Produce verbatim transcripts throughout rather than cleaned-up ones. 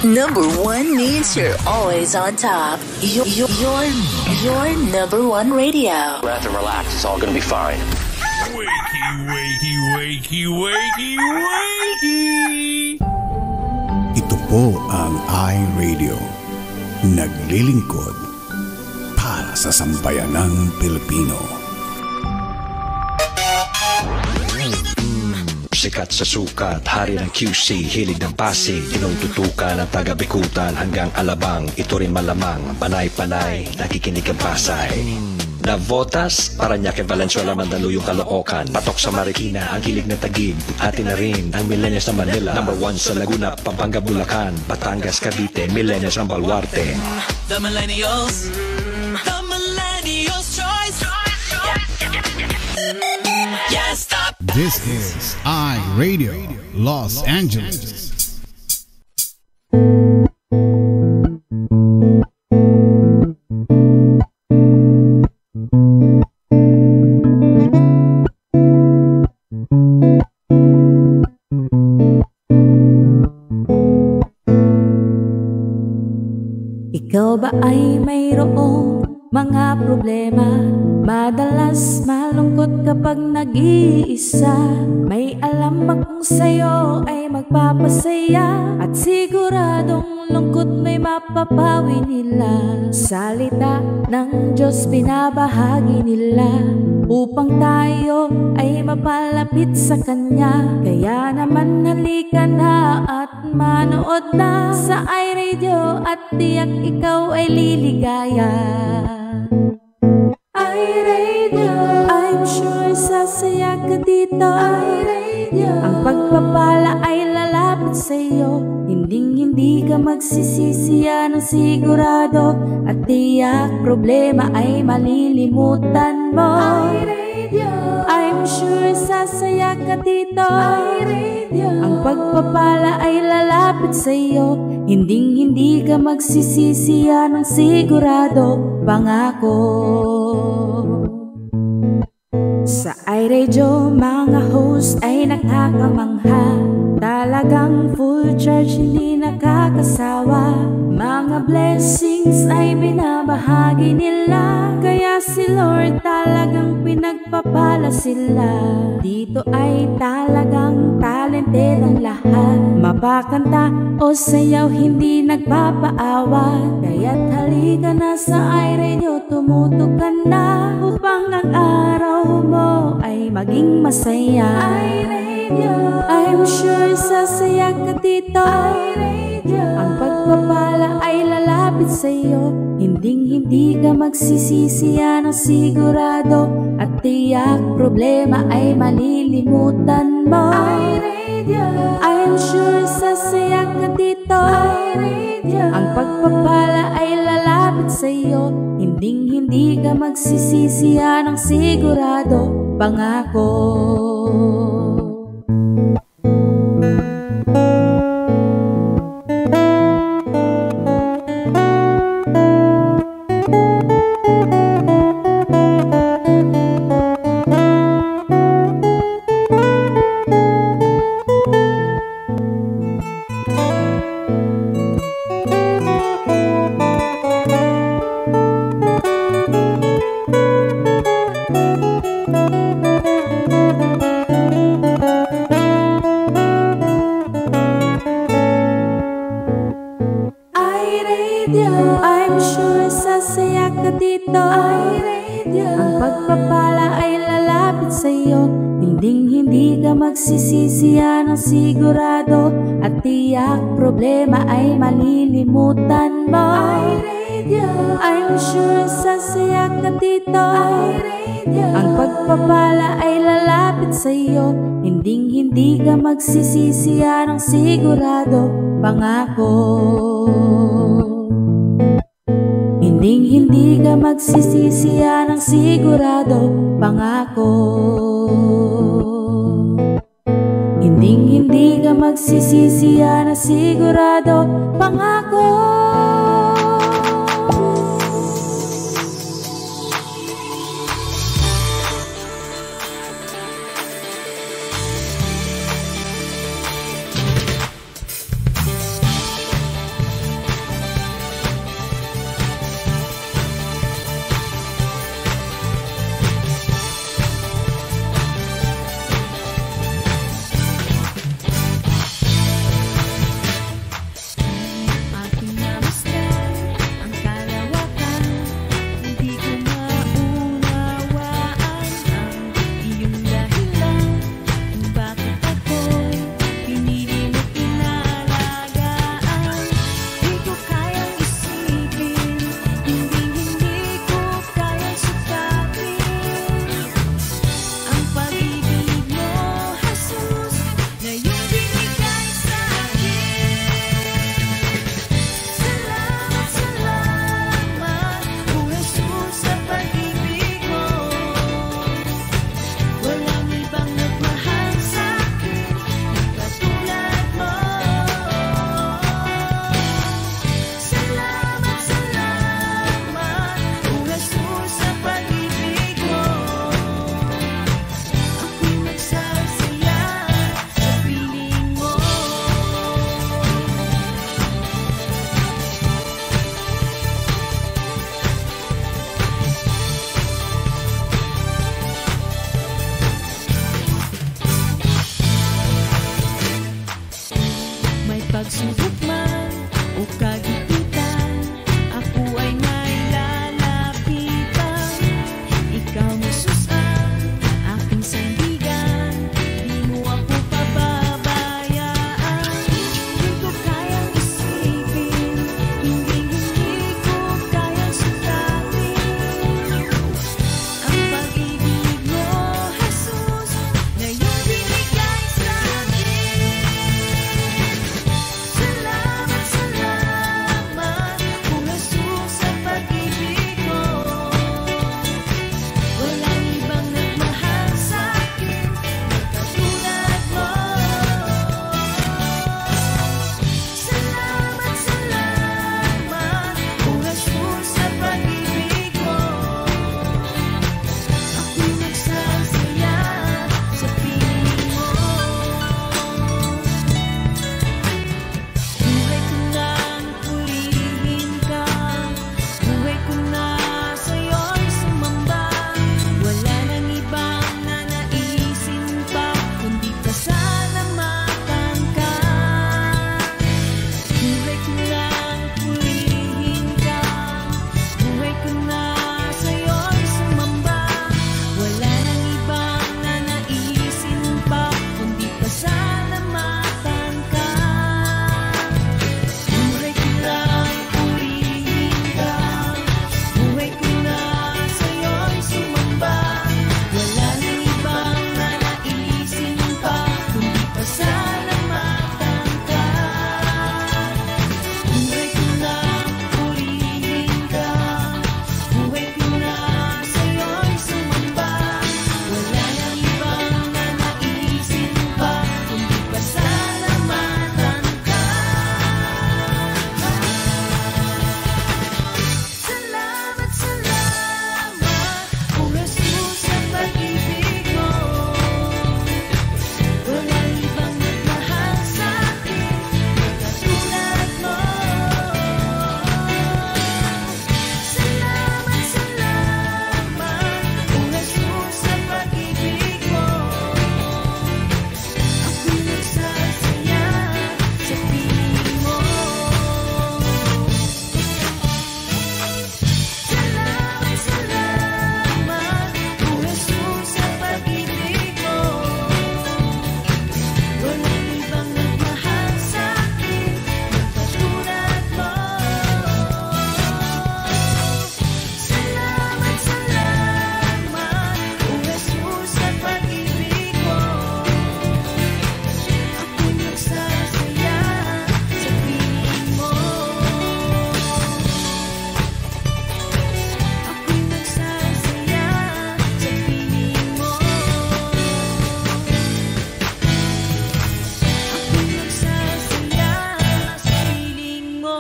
Number one means you're always on top. You're, you're, you're number one radio. Breath and relax. It's all gonna be fine. Wakey, wakey, wakey, wakey, wakey. Ito po ang iRadio. Naglilingkod para sa sambayanang Pilipino. Sikat sa sukat, hari ng Q C, hilig ng Pasig, tinututukan ng taga-Bikutan hanggang Alabang, ito rin malamang, panay-panay, nakikinig ang Pasay. Navotas, Parañaque, Valenzuela, Mandaluyong, Caloocan, patok sa Marikina, ang hilig ng Taguig, atin na rin ang millennials ng Manila, number one sa Laguna, Pampanga, Bulacan, Batangas, Cavite, millennials ng Baluarte. The millennials, the millennials choice. Yes, stop. This is iRadio Los Angeles. Ikaw ba ay mayroong mga problema? Madalas malungkot kapag nag-iisa. May alam akong sa'yo ay magpapasaya, at siguradong lungkot may mapapawi nila. Salita ng Diyos binabahagi nila upang tayo ay mapalapit sa Kanya. Kaya naman halika na at manood na sa iRadio, at tiyak ikaw ay liligaya. iRadio, I'm sure sasaya ka dito. iRadio, ang pagpapala ay lalapit sa'yo. Hinding-hindi ka magsisisi, yan ang sigurado, at tiyak problema ay malilimutan mo. iRadio, I'm sure sasaya ka dito. iRadio, ang pagpapala ay lalapit sa'yo. Hinding-hindi ka magsisisi, yan ang sigurado, pangako. Sa iRadio, mga host ay nakakamangha. Talagang full charge, hindi nakakasawa. Mga blessings ay binabahagi nila, kaya si Lord talagang pinagpapala sila. Dito ay talagang talented ang lahat. Mapakanta o sayaw, hindi nagpapaawat. Kaya't halika na sa iRadio, tumutok ka na upang ang araw mo ay maging masaya. iRadio, I'm sure sasaya ka dito. iRadio, ang pagpapala ay lalapit sa'yo. Hinding-hindi ka magsisisi, yan ang sigurado, at tiyak problema ay malilimutan mo. iRadio, I'm sure sasaya ka dito. iRadio, ang pagpapala ay lalapit sa'yo. Hinding-hindi ka magsisisi, yan ang sigurado, pangako. I'm sure sasaya ka dito. iRadio, ang pagpapala ay lalapit sa'yo. Hinding-hindi ka magsisisi, yan ang sigurado, at tiyak problema ay malilimutan mo. iRadio, I'm sure sasaya ka dito. iRadio, ang pagpapala ay lalapit sa'yo. Hinding-hindi ka magsisisi, yan ang sigurado, pangako. Hinding-hindi ka magsisisi, yan ang sigurado, pangako. Hinding-hindi ka magsisisi, yan ang sigurado, pangako. Subok man o kagipitan, ako ay nailalapitan. Ikaw na sus ang aking sandigan, di mo ako pababayaan. Hindi ko kayang isipin, hindi hindi ko kayang sukatin ang pag-ibig mo, Jesus, na iyong binigay sa akin. Salamat, salamat, o Jesus, sa pag-ibig mo. Walang ibang nagmahal sa akin na katulad mo. Salamat, salamat, o Jesus, sa pag-ibig mo. Ako'y nagsasaya sa piling mo. Buhay ko nang purihin ka, buhay ko na sa'yo'y sumamba. Wala nang ibang nanaisin pa, kundi pasalamatan ka. Buhay ko nang purihin ka, buhay ko na sa'yo'y sumamba. Wala nang ibang nanaisin pa, kundi pasalamatan ka. Buhay ko nang purihin ka, buhay ko na sa'yo'y sumamba. Wala nang ibang nanaisin pa, kundi pasalamatan ka. Buhay ko nang purihin ka, buhay ko na sa'yo'y sumamba. Wala nang ibang nanaisin pa, kundi pasalamatan ka. Salamat, salamat, o Jesus, sa pag-ibig mo. Walang ibang nagmahal sa akin na katulad mo. Salamat, salamat, o Jesus, sa pag-ibig mo. Ako'y nagsasaya sa piling mo. Salamat, salamat, o Jesus, sa pag-ibig mo. Walang ibang nagmahal sa akin na katulad mo. Salamat, salamat, o Jesus, sa pag-ibig mo. Ako'y nagsasaya sa piling mo. Ako'y nagsasaya sa piling mo. Ako'y nagsasaya sa piling mo.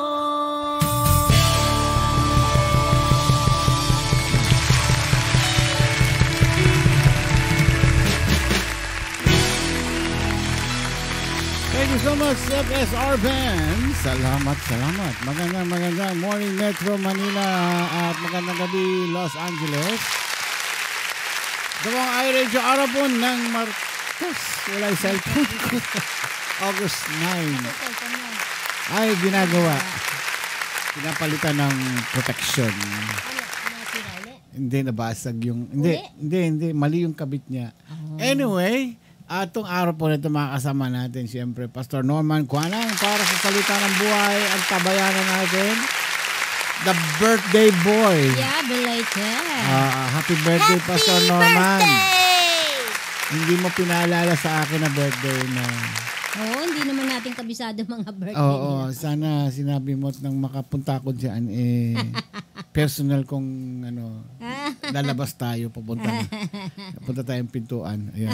Thank you so much, F S R Band. Salamat, salamat. Magandang, magandang morning, Metro Manila at magandang gabi, Los Angeles. Gawang iRadio Arabon ng Marcos. Wala yung cellphone ko. August ninth. Ay, ginagawa. Pinapalitan ng protection. Hindi, nabasag yung... Hindi, hindi, hindi. Mali yung kabit niya. Anyway, atong araw po na ito makakasama natin, siyempre, Pastor Norman Cuanang para sa salita ng buhay ang tabayanan natin. The birthday boy. Yeah, belated. Ah, happy birthday, Happy Pastor Norman. birthday! Hindi mo pinaalala sa akin na birthday na... Oo, hindi naman natin kabisado mga birthday Oo, nila. sana sinabi mo nang makapunta ko dyan, eh, personal kong, ano, lalabas tayo, papunta na. Papunta tayong pintuan. Ayan.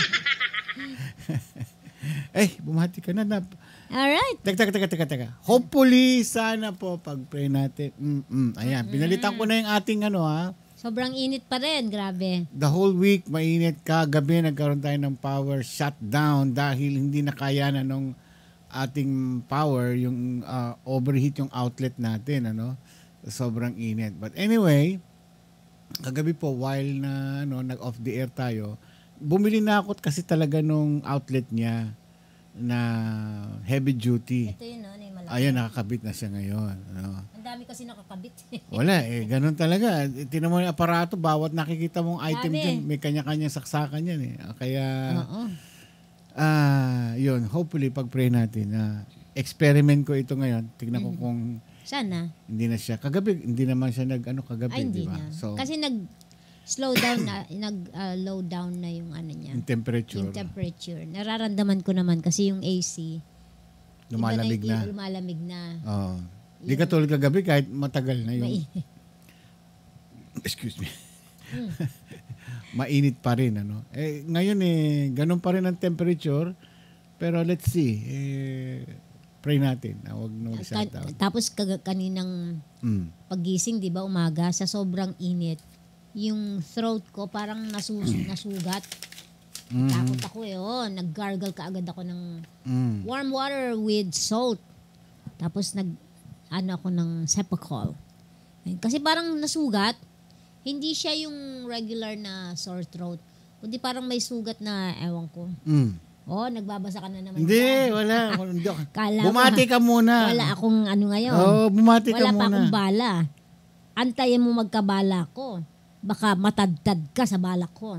Eh, bumati ka na. na. Alright. Teka, teka, teka, teka. Hopefully, sana po, pag-pray natin. Mm-mm. Ayan, pinalitan ko na yung ating, ano, ha. Sobrang init pa rin, grabe. The whole week, mainit ka. Gabi, nagkaroon tayo ng power shutdown dahil hindi na kaya na nung ating power, yung uh, overheat yung outlet natin, ano. Sobrang init. But anyway, kagabi po, while na, ano, nag-off the air tayo, bumili na ako kasi talaga nung outlet niya. na heavy duty. Ito yun, no? Na yung malaki. Ayun, nakakabit na siya ngayon. Ano? Ang dami kasi nakakabit. Wala eh, ganun talaga. Tinan mo yung aparato, bawat nakikita mong item Dami. dyan, may kanya-kanyang saksakan yan eh. Kaya, Oo. ah, yun, hopefully, pag-pray natin na experiment ko ito ngayon. Tignan ko Mhm. kung Sana. hindi na siya. Kagabi, hindi naman siya nag, ano, kagabi, Ay, hindi di ba? na. So, Kasi nag slow down na, nag uh, low down na yung ano niya. yung temperature, Yung temperature. Nararamdaman ko naman kasi yung A C. lumalamig iba na. yung Lumalamig na. Oh. Di ka tulad kagabi kahit matagal na yung... Mainit. Excuse me. Hmm. Mainit pa rin, ano. Eh, ngayon eh, ganun pa rin ang temperature. Pero let's see. Eh, pray natin na huwag na mag-shut Ka- down. tapos kag- kaninang Mm. paggising, di ba, umaga, sa sobrang init, yung throat ko parang nasus nasugat. Mm. Takot ako eh. Oh, nag-gargle ka agad ako ng Mm. warm water with salt. Tapos nag ano ako ng Cepacol. Kasi parang nasugat. Hindi siya yung regular na sore throat. Kundi parang may sugat na ewan ko. Mm. Oh, nagbabasa ka na naman. Hindi, dyan. wala. Hindi ako- Kala Bumati mo, ka muna. Wala akong ano ngayon. Oo, bumati ka Wala pa muna. akong bala. Antayin mo magkabala ko. Baka matadtad ka sa balak ko.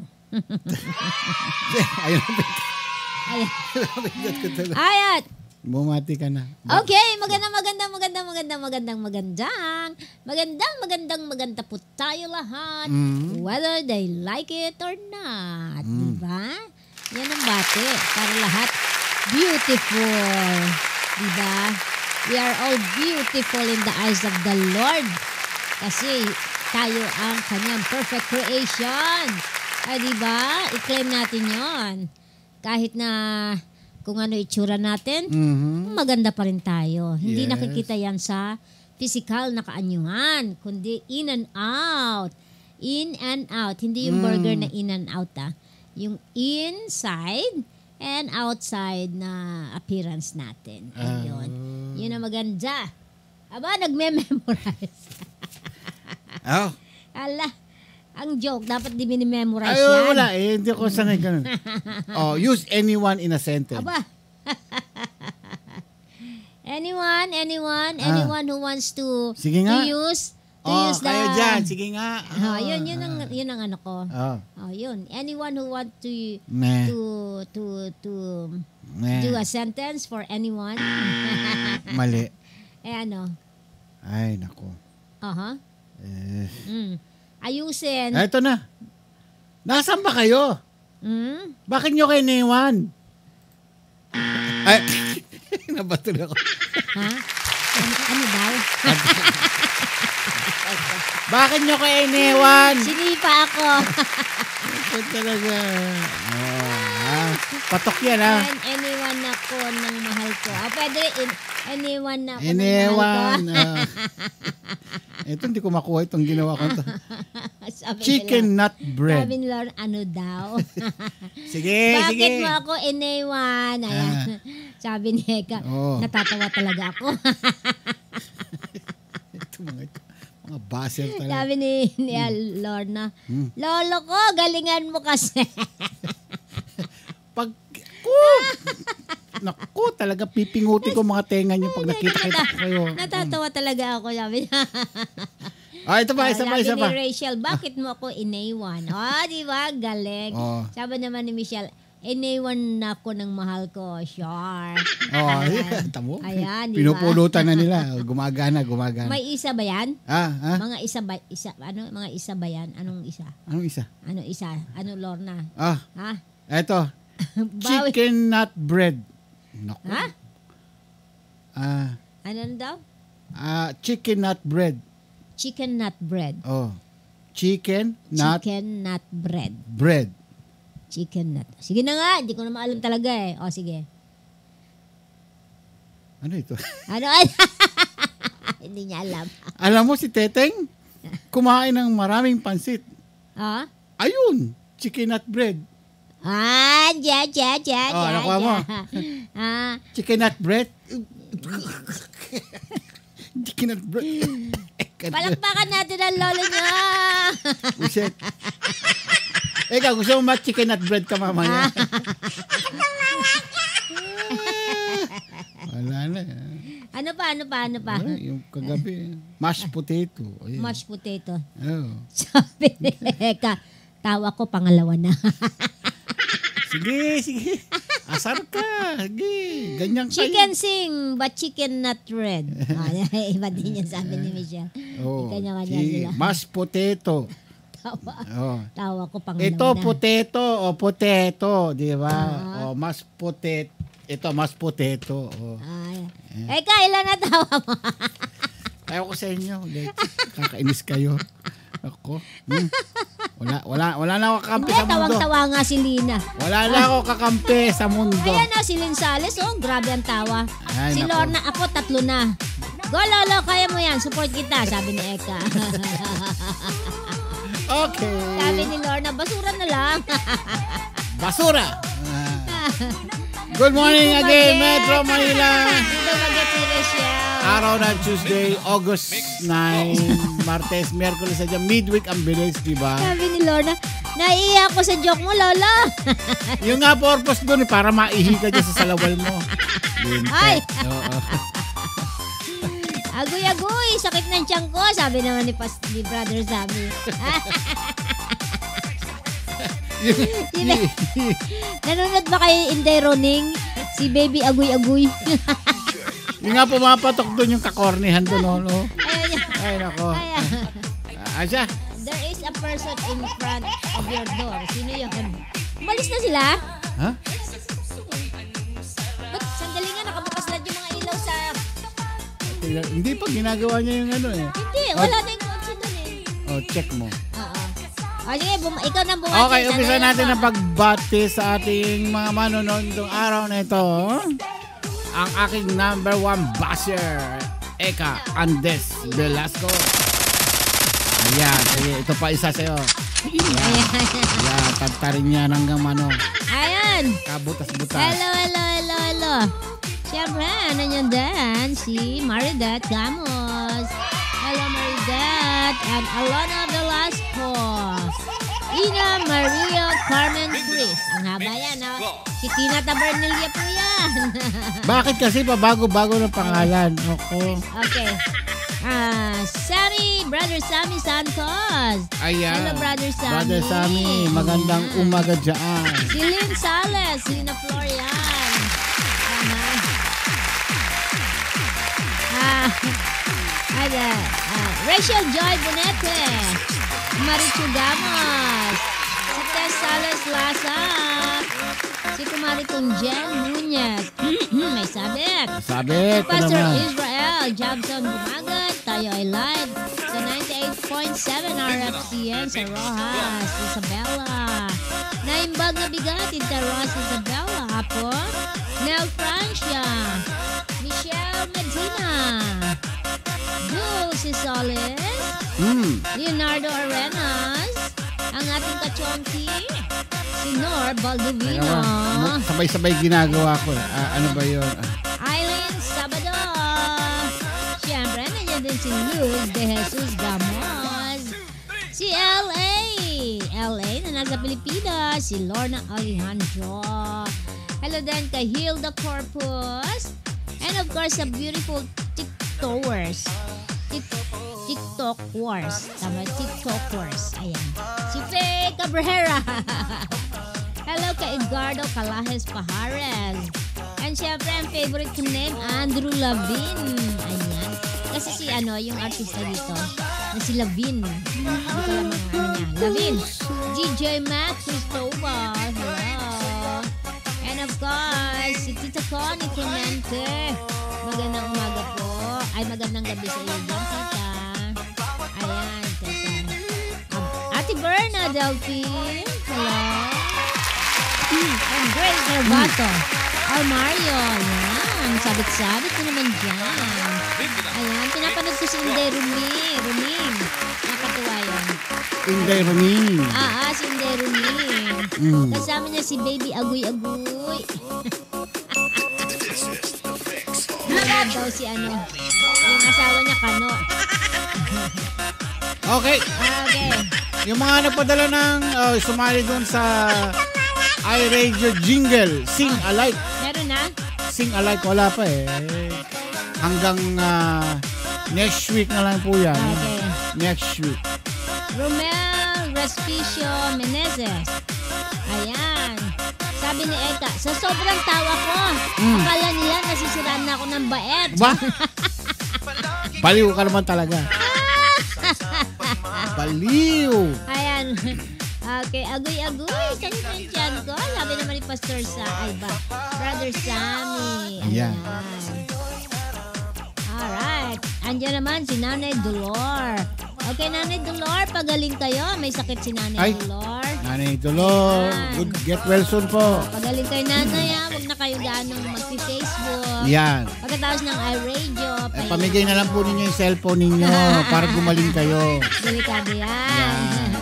Ayun. Ayan. Ayun. Ayat! Bumati ka na. Okay, magandang, magandang, magandang, magandang, magandang, magandang, magandang, magandang, maganda po tayo lahat. Mm. Whether they like it or not. Mm. Diba? Yan ang bate. Para lahat beautiful. Diba? We are all beautiful in the eyes of the Lord. Kasi tayo ang kanyang perfect creation. Ay, diba? I-claim natin yon. Kahit na kung ano itsura natin, Mhm. maganda pa rin tayo. Hindi Yes. nakikita yan sa physical na kaanyuhan, kundi in and out. In and out. Hindi yung Mm. burger na in and out, ah. Yung inside and outside na appearance natin. Ayun. Ah. Yun ang maganda. Aba, nagme-memorize. Oh. Ala, ang joke, dapat di minimemorize Ay, yan. wala eh. Hindi ko sanay ganun. Oh, use anyone in a sentence. Aba. anyone, anyone, Ah. anyone who wants to, Sige nga. to use, to Oh, use the... kayo dyan. Sige nga. Oh, yun, yun ang, yun ang ano ko. Oh. Oh, yun. Anyone who want to, Meh. to, to, to Meh. do a sentence for anyone. Mali. eh ano? Ay, naku. Aha. Eh. Mm. Ayusin. Ah, ito na. Nasaan ba kayo? Mm? Bakit nyo kayo iniwan? Ay, nabato na ako. Ha? Ano, ano daw? Bakit nyo kayo iniwan? Sinipa ako. Ito talaga. Oh, ah. Patok yan, ha? And anyone ako ng mahal ko. Ah, pwede in, anyone ako ng Iniwan. mahal ko. ah. Ito, hindi ko makuha itong ginawa ko. To. Sabi Chicken nila, nut bread. Sabi nila, ano daw? Sige, Bakit sige. mo ako iniwan? Ayan. Sabi ni Eka, Oh. natatawa talaga ako. Ito mga ito. Mga baser talaga. Sabi ni, ni Lorna, Hmm. Lolo ko, galingan mo kasi. Pag, ko, naku, talaga pipinguti ko mga tenga nyo pag nakita-kita ko kayo. Natatawa talaga ako, sabi niya. Ah, ito pa, isa pa, isa Sabi pa. ni Rachel, bakit mo ako iniwan? Oh, di ba? Galing. Oh. Sabi naman ni Michelle, iniwan na ako ng mahal ko. Sure. Oh, ayan, tamo. Ayan, di ba? Pinupulutan na nila. Gumagana, gumagana. May isa ba yan? Ah, ah? Mga isa ba, isa, ano, mga isa ba yan? Anong isa? Anong isa? Ano isa? Ano, Lorna? Ah, Ha? eto. Bawi. Chicken nut bread. Naku. Ha? Ah, Ano daw? ah, chicken nut bread. Chicken nut bread. Oh. Chicken nut Chicken nut bread. bread. Chicken nut. Sige na nga, hindi ko na maalam talaga eh. O, sige. Ano ito? Ano? Hindi niya alam. Alam mo si Teteng? Kumain ng maraming pansit. Ah? Ayun, chicken nut bread. Ah, ja, ja, ja, Oh, ja, nakuha mo. ja. Ah, Chicken nut bread. Chicken nut bread. palakpakan natin ang lolo niya. Buset. Eka, gusto mo ma-chicken nut bread ka mamaya? ano pa, ano pa? Ay, yung kagabi. Mashed potato. Ayun. Mashed potato. Oh. Sabi ni Eka, tawa ko pangalawa na. Sige, sige. Asar ka. Sige. Ganyan kayo. Chicken sing, but chicken not red. Ay, iba din yan sabi ni Michelle. Oh, Kanya-kanya sige. sila. Mashed potato. Tawa. Oh. Tawa ko pangalawa Ito, na. potato o potato, di ba? Ah. Oh, mashed potato. Ito, mashed potato. Oh. Ay. Eka, ilan na tawa mo? Ayaw ko sa inyo. Like, kakainis kayo. Ako. Hmm. Wala, wala, wala na ako kakampi Hindi, sa mundo. tawang-tawa nga si Lina. Wala na ako kakampi sa mundo. Ayan na, si Lynn Sales, oh, grabe ang tawa. Ay, si nako. Lorna, ako, tatlo na. Go, Lolo, kaya mo yan. Support kita, sabi ni Eka. Okay. Sabi ni Lorna, basura na lang. Basura. Ah. Good morning again, Metro Manila. Hindi mag-get ni Rachel. Araw na Tuesday, August ninth, Martes, Miyerkules sa dyan. Midweek ang bilis, di ba? Sabi ni Lorna, naiiyak ko sa joke mo, Lolo. Yung nga purpose doon, para maihi ka dyan sa salawal mo. Linte. Ay! Oo. Agoy-agoy, sakit ng tiyan ko, sabi naman ni, Pas, ni Brother Sammy. Sino, nanonood ba kayo Inday Roning? Si Baby Agoy-agoy. Yung nga pumapatok doon yung kakornihan doon, no? no? Ayun. Ay, nako. Ah, Asya. There is a person in front of your door. Sino yun? Umalis na sila? Ha? Ba't sandali nga nakabukas na yung mga ilaw sa... Hindi pa ginagawa niya yung ano eh. Hindi, wala na yung kotse doon eh. Oh, check mo. Oo. O sige, bum- ikaw nang bumati. Okay, umpisa Sandali natin lang ang pagbati sa ating mga manonood ng araw na ito. Ang aking number one basher, Eka Andes Velasco. Ayan, sige, ito pa isa sa'yo. Ayan, ayan, tantarin niya hanggang ano. Ayan. Kabutas-butas. Hello, hello, hello, hello. Siyempre, nandiyan din si Maridat Gamos. Hello, Maridat. And Alona Velasco. Ina Maria Carmen Chris. Ang haba yan, no? Si Tina Tabernalia po yan. Bakit kasi pabago-bago ng pangalan? Ako. Okay. Ah, Sammy, Brother Sammy Santos. Ayan. Hello, Brother Sammy. Brother Sammy, magandang umaga dyan. Si Lynn Sales, Lina Florian. Ah, ada, ah, Rachel Joy Bonete. Marichu Gamos. Si Tess Sales Laza. Si Kumaritong Jen Muñez. May sabit. Sabit. Si Pastor naman. Israel Jobson Bumagat. Tayo ay live sa ninety-eight point seven R F C N sa Rojas, Isabela. Naimbag na bigat in Taros, Isabela. Apo. Nel Francia. Michelle Medina. Jules Solis. Mm. Leonardo Arenas. Ang ating kachonki. Si Nor Teka, Baldovino. ma- sabay-sabay ginagawa ko. Ah, ano ba yun? Ah. Eileen Sabado. Siyempre, nandiyan din si Luz de Jesus Gamos. Si L A. L A na nasa Pilipinas. Si Lorna Alejandro. Hello din kay Hilda Corpus. And of course, sa beautiful TikTokers. Tik- TikTok Wars. Tama, TikTokers. Ayan. Si Faye Cabrera. Hello kay Edgardo Calajes Pajares. And syempre, ang favorite ko name, Andrew Lavin. Ayan. Kasi si ano, yung artista dito, na si Lavin. Hindi ko lang mga ano niya. Lavin. G J Matt Cristobal. Hello. And of course, si Tita Connie Clemente. Magandang umaga po. Ay, magandang gabi sa iyo dyan, Tita. Ayan, Tita. Um, Ate Berna Delphine. Hello. And Grace Herbato. Or Mario. Ayan. Sabit-sabit ko naman dyan. Ayan. Pinapanood ko si Inday Rumi. Ruming. Nakatuwa yun. Inday Ruming. Ah, ah, si Inday Ruming. Mm. Kasama niya si Baby Agoy-Agoy. Ayan daw si ano. Yung asawa niya, Kano. Okay. Okay. Yung mga nagpadala ng uh, sumali doon sa iRadio Jingle, Sing Alike. Meron na? Sing Alike, wala pa eh. hanggang uh, next week na lang po yan. Okay. Next week. Romel Respicio Menezes. Ayan. Sabi ni Eka, sa sobrang tawa ko, mm. akala nila nasisiraan na ako ng baet. Ba? Baliw ka naman talaga. Baliw. Ayan. Okay, agoy-agoy. Sakit yung tiyan ko. Sabi naman ni Pastor Sa, ay ba? Brother Sammy. Ayan. Alright. Andiyan naman si Nanay Dolor. Okay, Nanay Dolor, pagaling kayo. May sakit si Nanay ay, Dolor. Nanay Dolor. Good, get well soon po. Pagaling kayo, Nanay. Huwag na kayo ganong mag-Facebook. Yan. Pagkatapos ng iRadio. Eh, pamigay na lang po ninyo yung cellphone ninyo para gumaling kayo. Delikado yan. Yan.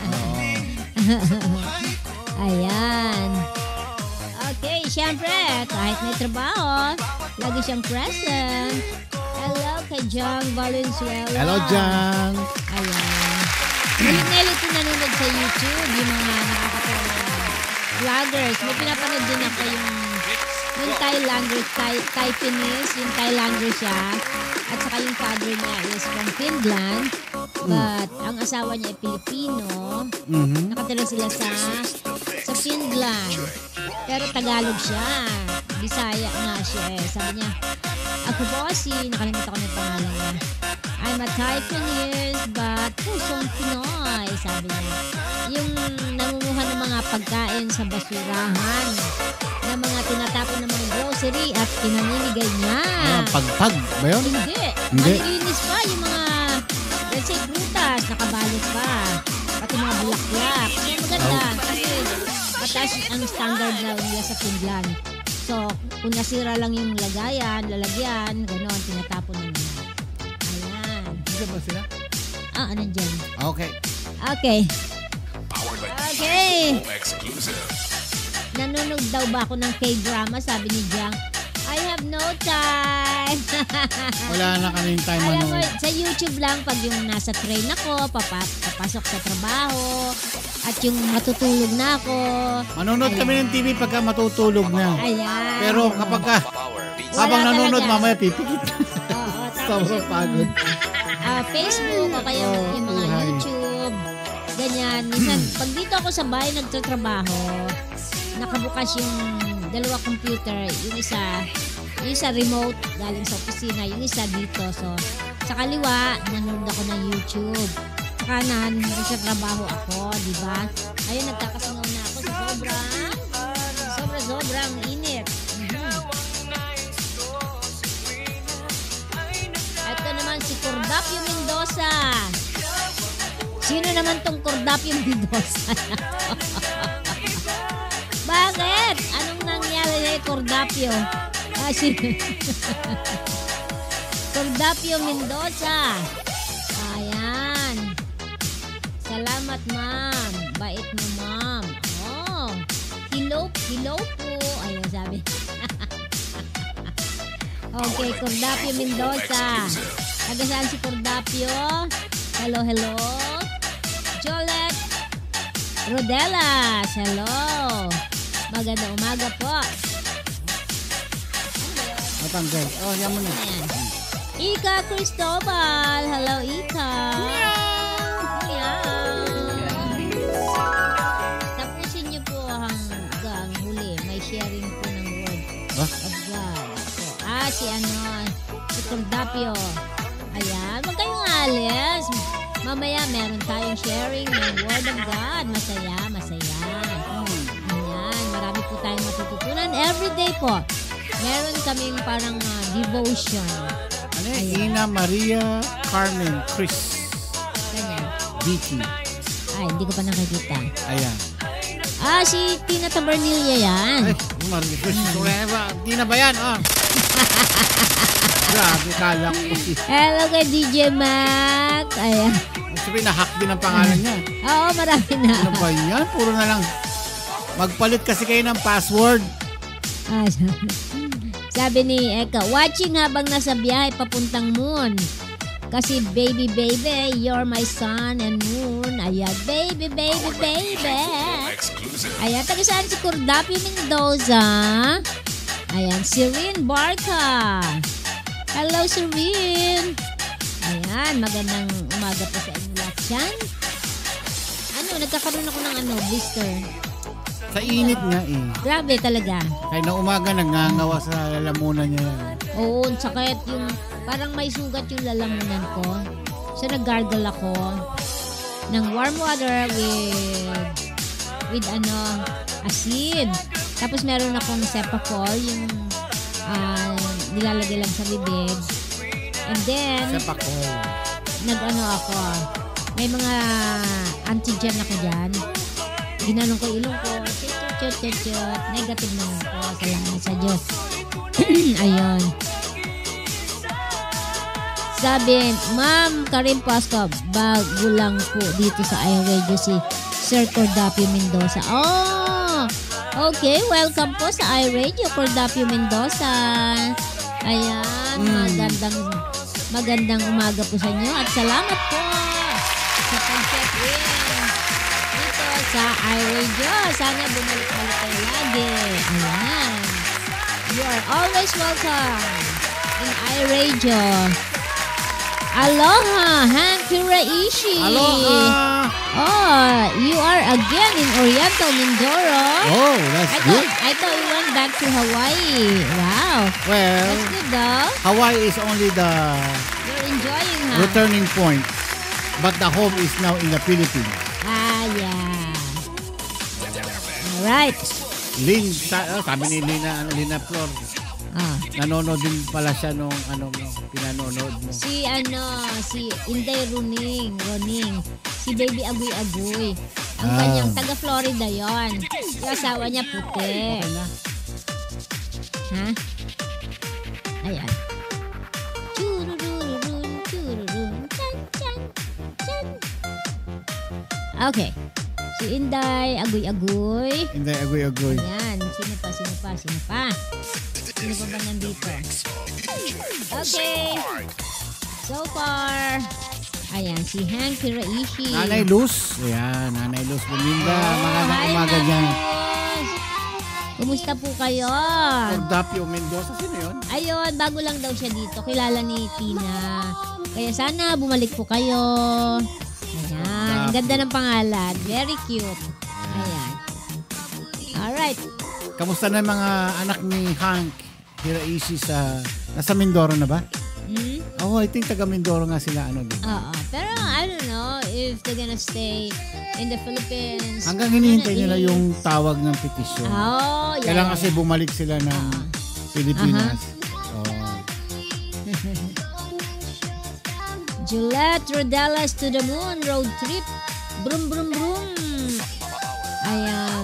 Ayan. Okay, syempre, kahit may trabaho, lagi siyang present. Hello kay Jang Valenzuela. Hello, Jang. Ayan. Yung Nelly ito nanonood sa YouTube, yung mga nakakatawa vloggers. May pinapanood din ako yung yung Thailander, Thai, Taiwanese, yung Thailander siya. At saka yung father niya is from Finland. But mm. ang asawa niya ay Pilipino. Mm-hmm. Nakatira sila sa sa Finland. Pero Tagalog siya. Bisaya nga siya eh. Sabi niya, ako bossy, nakalimutan ko na yung pangalan niya. I'm a Taiwanese but pusong Pinoy, sabi niya. Yung nangunguha ng mga pagkain sa basurahan, ng mga tinatapon ng mga grocery at pinamimigay niya. Ah, pagpag ba yun? Hindi. Hindi. Malinis pa yung mga, let's say, prutas, nakabalot pa. Pati mga bulaklak. Kaya maganda. Kasi mataas ang standard na nila sa Finland. So, kung nasira lang yung lagayan, lalagyan, gano'n, tinatapon na nila. Ayan. Hindi ba sila? Ah, anong dyan? Okay. Okay. Okay. Nanonood daw ba ako ng K-drama? Sabi ni Jang, I have no time. Wala na kaming time. Alam mo, manood. sa YouTube lang pag yung nasa train ako, papas papasok sa trabaho, at yung matutulog na ako. Manonood Ayan. kami ng T V pagka matutulog na. Ayan. Pero kapag ka, habang nanonood mamaya pipikit. Oo, sobrang pagod. Uh, Facebook o kaya oh, yung mga uhay. YouTube. Ganyan. Minsan, pag dito ako sa bahay nagtatrabaho, nakabukas yung dalawa computer. Yung isa, yung isa remote galing sa opisina. Yung isa dito. So, sa kaliwa, nanonood ako ng YouTube. Sa kanan, sa trabaho ako, di ba? Ayun, nagkakasangaw na ako sa sobrang, sobra-sobrang init. Mm-hmm. Ito naman si Cordapio Mendoza. Sino naman tong Cordapio Mendoza? Bakit? Anong nangyari kay Cordapio? Ah, si Cordapio Mendoza. Ayan. Salamat, ma'am. Bait mo, ma'am. Oh. Hello, hello po. Ayun, sabi. Okay, Cordapio Mendoza. Taga saan si Cordapio? Hello, hello. Jolet Rodelas. Hello. Magandang umaga po. Matanggal. Oh, yan mo na. Ayan. Ika Cristobal. Hello, Ika. Meow. Tapusin niyo po hanggang huli. May sharing po ng word huh? of God. So, ah, si ano, si Cordapio. Ayan, huwag kayong alis. Mamaya meron tayong sharing ng word of God. Masaya, masaya. Ayan, marami po tayong matututunan. Everyday po, meron kaming parang uh, devotion. Ano yan? Ina Maria Carmen Chris. Ganyan. Vicky. Ay, hindi ko pa nakikita. Ayan. Ah, si Tina Tabernilia yan. Ay, Maria Chris. Hmm. Tina ba yan? Ah. Grabe, kala ko si... Hello kay D J Mac. Ayan. Sabi, na-hack din ang pangalan niya. Oo, marami na. Ano ba yan? Puro na lang. Magpalit kasi kayo ng password. Ah, sabi ni Eka, watching habang nasa biyahe papuntang moon. Kasi baby, baby, you're my sun and moon. Ayan, baby, baby, baby. Ayan, taga saan si Cordapio Mendoza? Ayan, si Rin Barca. Hello, Sir Vin. Ayan, magandang umaga po sa inyo lahat yan. Ano, nagkakaroon ako ng ano, blister. Sa init nga eh. Grabe talaga. Kaya na umaga nangangawa sa lalamunan niya. Oo, sakit yung, parang may sugat yung lalamunan ko. So, nag-gargle ako ng warm water with, with ano, asin. Tapos meron akong Cepacol, yung uh, nilalagay lang sa bibig. And then, Cepacol. Nag-ano ako, may mga antigen ako dyan. Ginanong ko ilong ko, chut, chut, chut, chut. Negative naman ko. Salamat sa Diyos. Ayun. Sabi, Ma'am Karim Pasco, bago lang po dito sa iRadio si Sir Cordapio Mendoza. Oh, okay. Welcome po sa iRadio, Cordapio Mendoza. Ayan, mm. magandang magandang umaga po sa inyo at salamat po sa pag-check in dito sa iRadio. Sana bumalik-balik kayo lagi. Ayan. You are always welcome in iRadio. Aloha, Hanky Raishi. Aloha. Oh, you are again in Oriental Mindoro. Oh, that's I good. Thought, I thought you went back to Hawaii. Wow. Well, that's good though. Hawaii is only the You're enjoying, huh? returning point. But the home is now in the Philippines. Ah, yeah. Alright. Lin, sa, oh, sabi ni Lina, ano, Lina Flor. Ah. Nanonood din pala siya nung ano mo, pinanonood mo. Si ano, si Inday Runing, Runing. Si Baby Agoy Agoy. Ang Ah. kanyang taga Florida yon. Yung asawa niya puti. Ha? Ayan. Chururururun, chururun, chan, chan, chan. Okay. Si Inday Agoy Agoy. Inday Agoy Agoy. Ayan. Sino pa, sino pa, sino pa? Sino pa ba nandito? Okay. So far, ayan, si Hanky Raishi. Nanay Luz. Ayan, Nanay Luz Buminda. Oh, Magandang hi, umaga Nanay dyan. Luz. Kumusta po kayo? Cordapio Mendoza. Sino yun? Ayun, bago lang daw siya dito. Kilala ni Tina. Kaya sana bumalik po kayo. Ayan, ang ganda ng pangalan. Very cute. Ayan. Alright. Kamusta na yung mga anak ni Hank Hiraishi sa... Nasa Mindoro na ba? Hmm? Oh, I think taga Mindoro nga sila. Ano din. Oo. Pero I don't know if they're gonna stay in the Philippines. Hanggang hinihintay nila yung tawag ng petisyon. Oh, yeah. Kailangan kasi bumalik sila ng uh-huh. Pilipinas. Oh. Juliet Rodelas to the moon road trip. Brum brum brum. Ayan.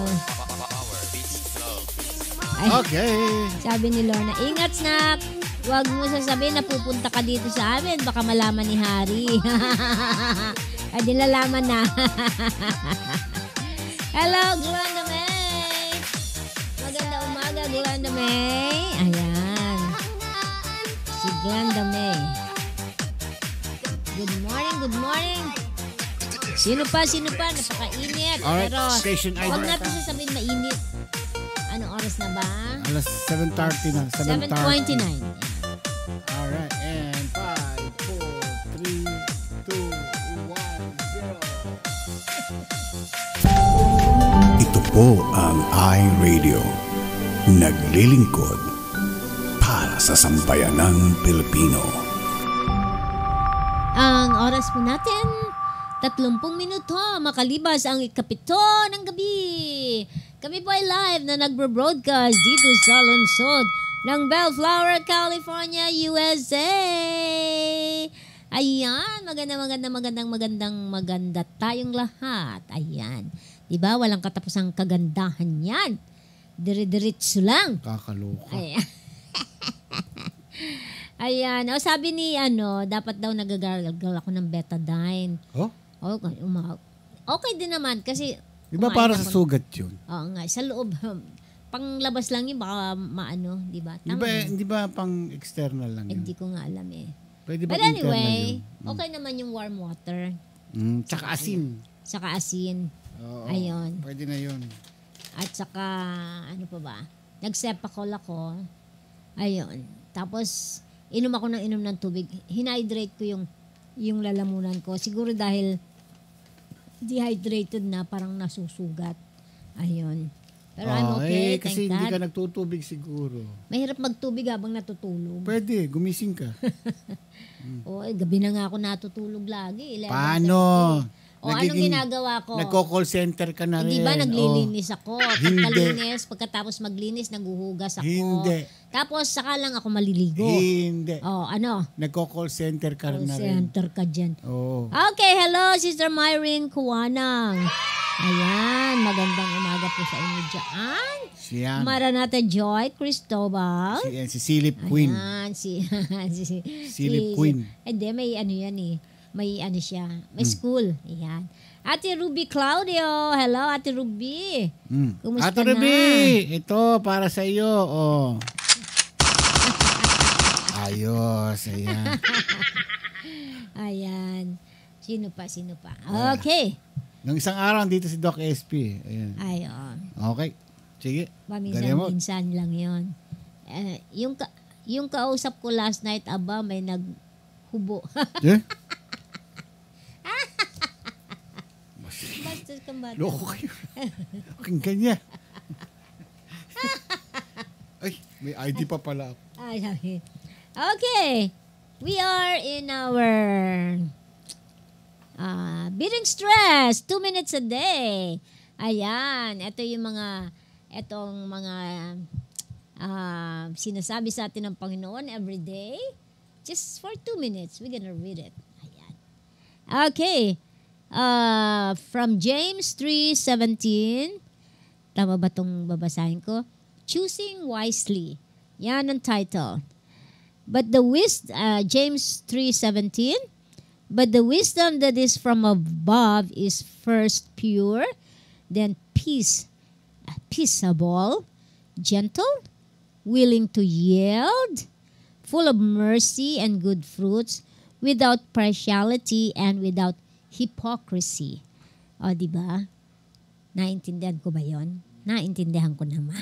Ay, okay. Sabi ni Lorna, ingat snack. Huwag mo sasabihin na pupunta ka dito sa amin. Baka malaman ni Harry. Ay, di nalaman na. Hello, Glenda May. Maganda umaga, Glenda May. Ayan. Si Glenda May. Good morning, good morning. Sino pa, sino pa? Napakainit. Alright, Pero station I D huwag na natin ta. sasabihin mainit. Anong oras na ba? Alas seven thirty na. seven twenty-nine. Alright, and five, four, three, two, one, zero. Ito po ang iRadio. Naglilingkod para sa sambayanang Pilipino. Ang oras po natin, tatlumpung minuto makalibas ang ikapito ng gabi. Kami po ay live na nagbo-broadcast dito sa lungsod ng Bellflower, California, U S A. Ayan, maganda, maganda, magandang, magandang, maganda tayong lahat. Ayan. Diba? Walang katapusang kagandahan yan. Dire-diretso lang. Kakaloka. Ayan. Ayan. O, sabi ni, ano, dapat daw nagagargal ako ng betadine. Oh? Okay, uma- okay din naman kasi Di ba kumain para sa ako- sugat yun? Oo nga, sa loob. Panglabas lang yun, baka maano, di ba? Di ba, hindi ba pang external lang yun? Hindi ko nga alam eh. Pwede ba But internal anyway, yun? okay naman yung warm water. Mm, tsaka asin. Saka asin. Oo, Ayun. Pwede na yun. At saka, ano pa ba? Nag-Cepacol ako. Ayun. Tapos, inom ako ng inom ng tubig. Hinahydrate ko yung, yung lalamunan ko. Siguro dahil dehydrated na, parang nasusugat. Ayun. Pero I'm Oh, okay, eh, kasi thank hindi God. ka nagtutubig siguro. Mahirap magtubig habang natutulog. Pwede, gumising ka. O, eh, gabi na nga ako natutulog lagi. eleven Paano? thirty. O, anong ginagawa ko? Nagko-call center ka na rin. Hindi ba naglilinis ako? Hindi. Pagkalinis, pagkatapos maglinis, naguhugas ako. Hindi. Tapos saka lang ako maliligo. Hindi. Oh, ano? Nagko-call center ka Call na rin. center ka dyan. Oo. Okay, hello, Sister Myrene Kuwanang. Ayan, magandang umaga po sa inyo dyan. Siyan. Maranata Joy Cristobal. Si, yan, si Silip Queen. Ayan, si... si Silip Queen. Hindi, may ano yan eh. May ano siya. May Mm. school. Ayan. Ate Ruby Claudio. Hello, Ate Ruby. Mm. Kumusta Ate na? Ruby, ito para sa iyo. Oh. Ayos, ayan. Ayan. Sino pa, sino pa? Okay. Nung isang araw, dito si Doc S P. Ayan. Ayun. Okay. Sige. Galing mo. Paminsan-minsan lang yon. Eh, yung, ka, yung kausap ko last night, aba, may naghubo. Eh? Bastos kang bata. Loko kayo. Pakinggan niya. Ay, may I D pa pala ako. Ay, sabi. Okay. We are in our uh, beating stress. Two minutes a day. Ayan. Ito yung mga, etong mga uh, sinasabi sa atin ng Panginoon every day. Just for two minutes. We're gonna read it. Ayan. Okay. Uh, from James three seventeen. Tama ba itong babasahin ko? Choosing wisely. Yan ang title. But the wisdom, uh, James three seventeen, but the wisdom that is from above is first pure, then peace, uh, peaceable, gentle, willing to yield, full of mercy and good fruits, without partiality and without hypocrisy. O, di ba? Naintindihan ko ba yon? Naintindihan ko naman.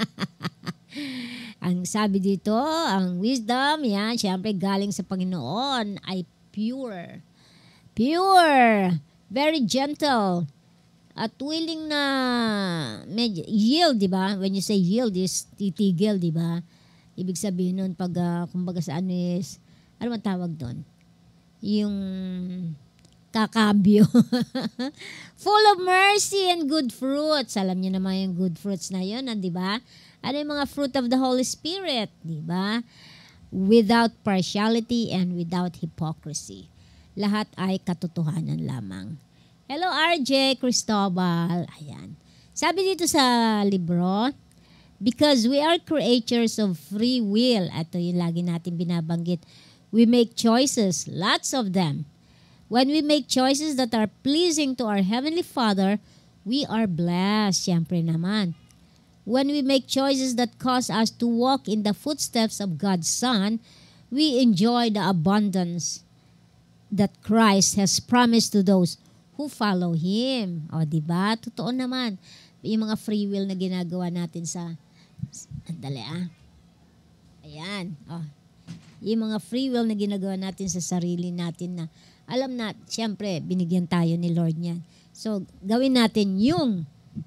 Ang sabi dito, ang wisdom, yan, syempre galing sa Panginoon, ay pure. Pure. Very gentle. At willing na medyo, yield, di ba? When you say yield is titigil, di ba? Ibig sabihin nun, pag, uh, kumbaga sa ano is, ano man tawag doon? Yung kakambyo. Full of mercy and good fruits. Alam niyo naman yung good fruits na yun, di ba? Ano yung mga fruit of the Holy Spirit, di ba? Without partiality and without hypocrisy. Lahat ay katotohanan lamang. Hello, R J Cristobal. Ayan. Sabi dito sa libro, because we are creatures of free will. Ito yung lagi natin binabanggit. We make choices, lots of them. When we make choices that are pleasing to our Heavenly Father, we are blessed. Siyempre naman. When we make choices that cause us to walk in the footsteps of God's Son, we enjoy the abundance that Christ has promised to those who follow Him. O, diba? Totoo naman. Yung mga free will na ginagawa natin sa... Andali ah. Ayan. O. Yung mga free will na ginagawa natin sa sarili natin na alam na, siyempre, binigyan tayo ni Lord niyan. So, gawin natin yung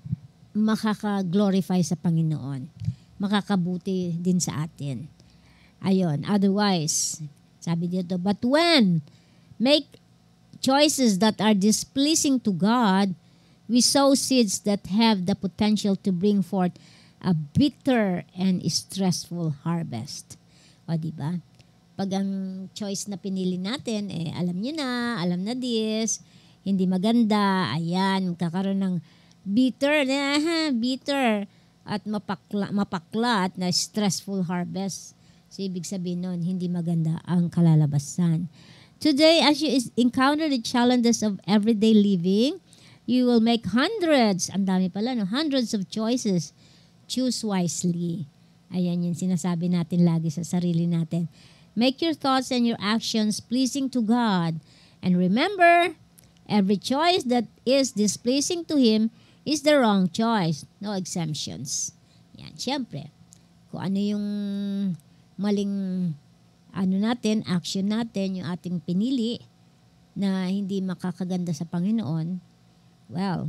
makaka-glorify sa Panginoon. Makakabuti din sa atin. Ayon. Otherwise, sabi dito, but when make choices that are displeasing to God, we sow seeds that have the potential to bring forth a bitter and stressful harvest. O, diba? Pag ang choice na pinili natin, eh, alam nyo na, alam na this, hindi maganda, ayan, kakaroon ng bitter, eh, bitter, at mapakla, mapakla at na stressful harvest. So, ibig sabihin nun, hindi maganda ang kalalabasan. Today, as you encounter the challenges of everyday living, you will make hundreds, ang dami pala, no? Hundreds of choices. Choose wisely. Ayan yung sinasabi natin lagi sa sarili natin. Make your thoughts and your actions pleasing to God. And remember, every choice that is displeasing to Him is the wrong choice. No exemptions. Yan, syempre. Kung ano yung maling ano natin, action natin, yung ating pinili na hindi makakaganda sa Panginoon, well,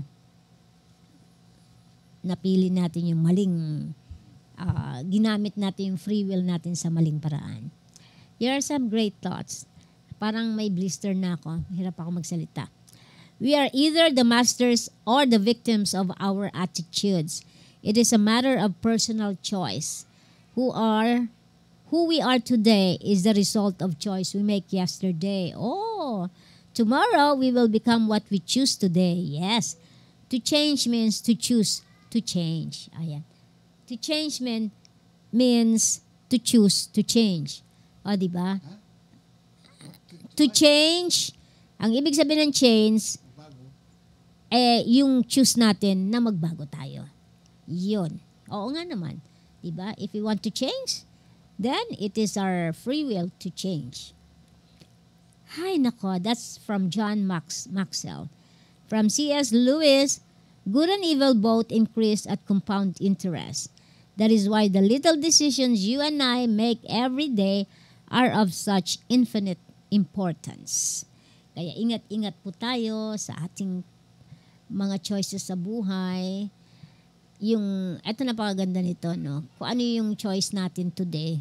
napili natin yung maling, uh, ginamit natin yung free will natin sa maling paraan. Here are some great thoughts. Parang may blister na ako. Hirap ako magsalita. We are either the masters or the victims of our attitudes. It is a matter of personal choice. Who are, who we are today is the result of choice we make yesterday. Oh, tomorrow we will become what we choose today. Yes. To change means to choose to change. Ayan. To change mean, means to choose to change. O, di ba? To change, ang ibig sabihin ng change, eh, yung choose natin na magbago tayo. Yun. Oo nga naman. Di ba? If we want to change, then it is our free will to change. Hay nako, that's from John Max Maxwell. From C S Lewis, good and evil both increase at compound interest. That is why the little decisions you and I make every day are of such infinite importance. Kaya ingat-ingat po tayo sa ating mga choices sa buhay. Yung, eto napakaganda nito, no? Kung ano yung choice natin today,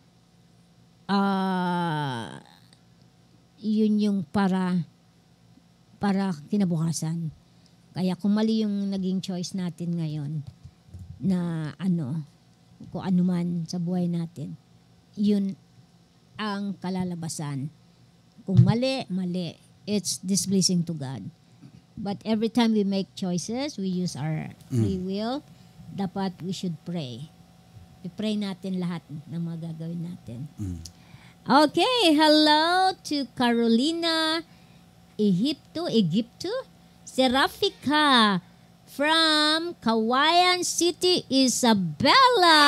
ah, uh, yun yung para, para kinabukasan. Kaya kung mali yung naging choice natin ngayon, na ano, kung ano man sa buhay natin, yun ang kalalabasan. Kung mali, mali. It's displeasing to God. But every time we make choices, we use our free mm. will, dapat we should pray. I-pray natin lahat ng mga gagawin natin. Mm. Okay, hello to Carolina, Egypto, Egypto, Serafika, from Kawayan City, Isabela.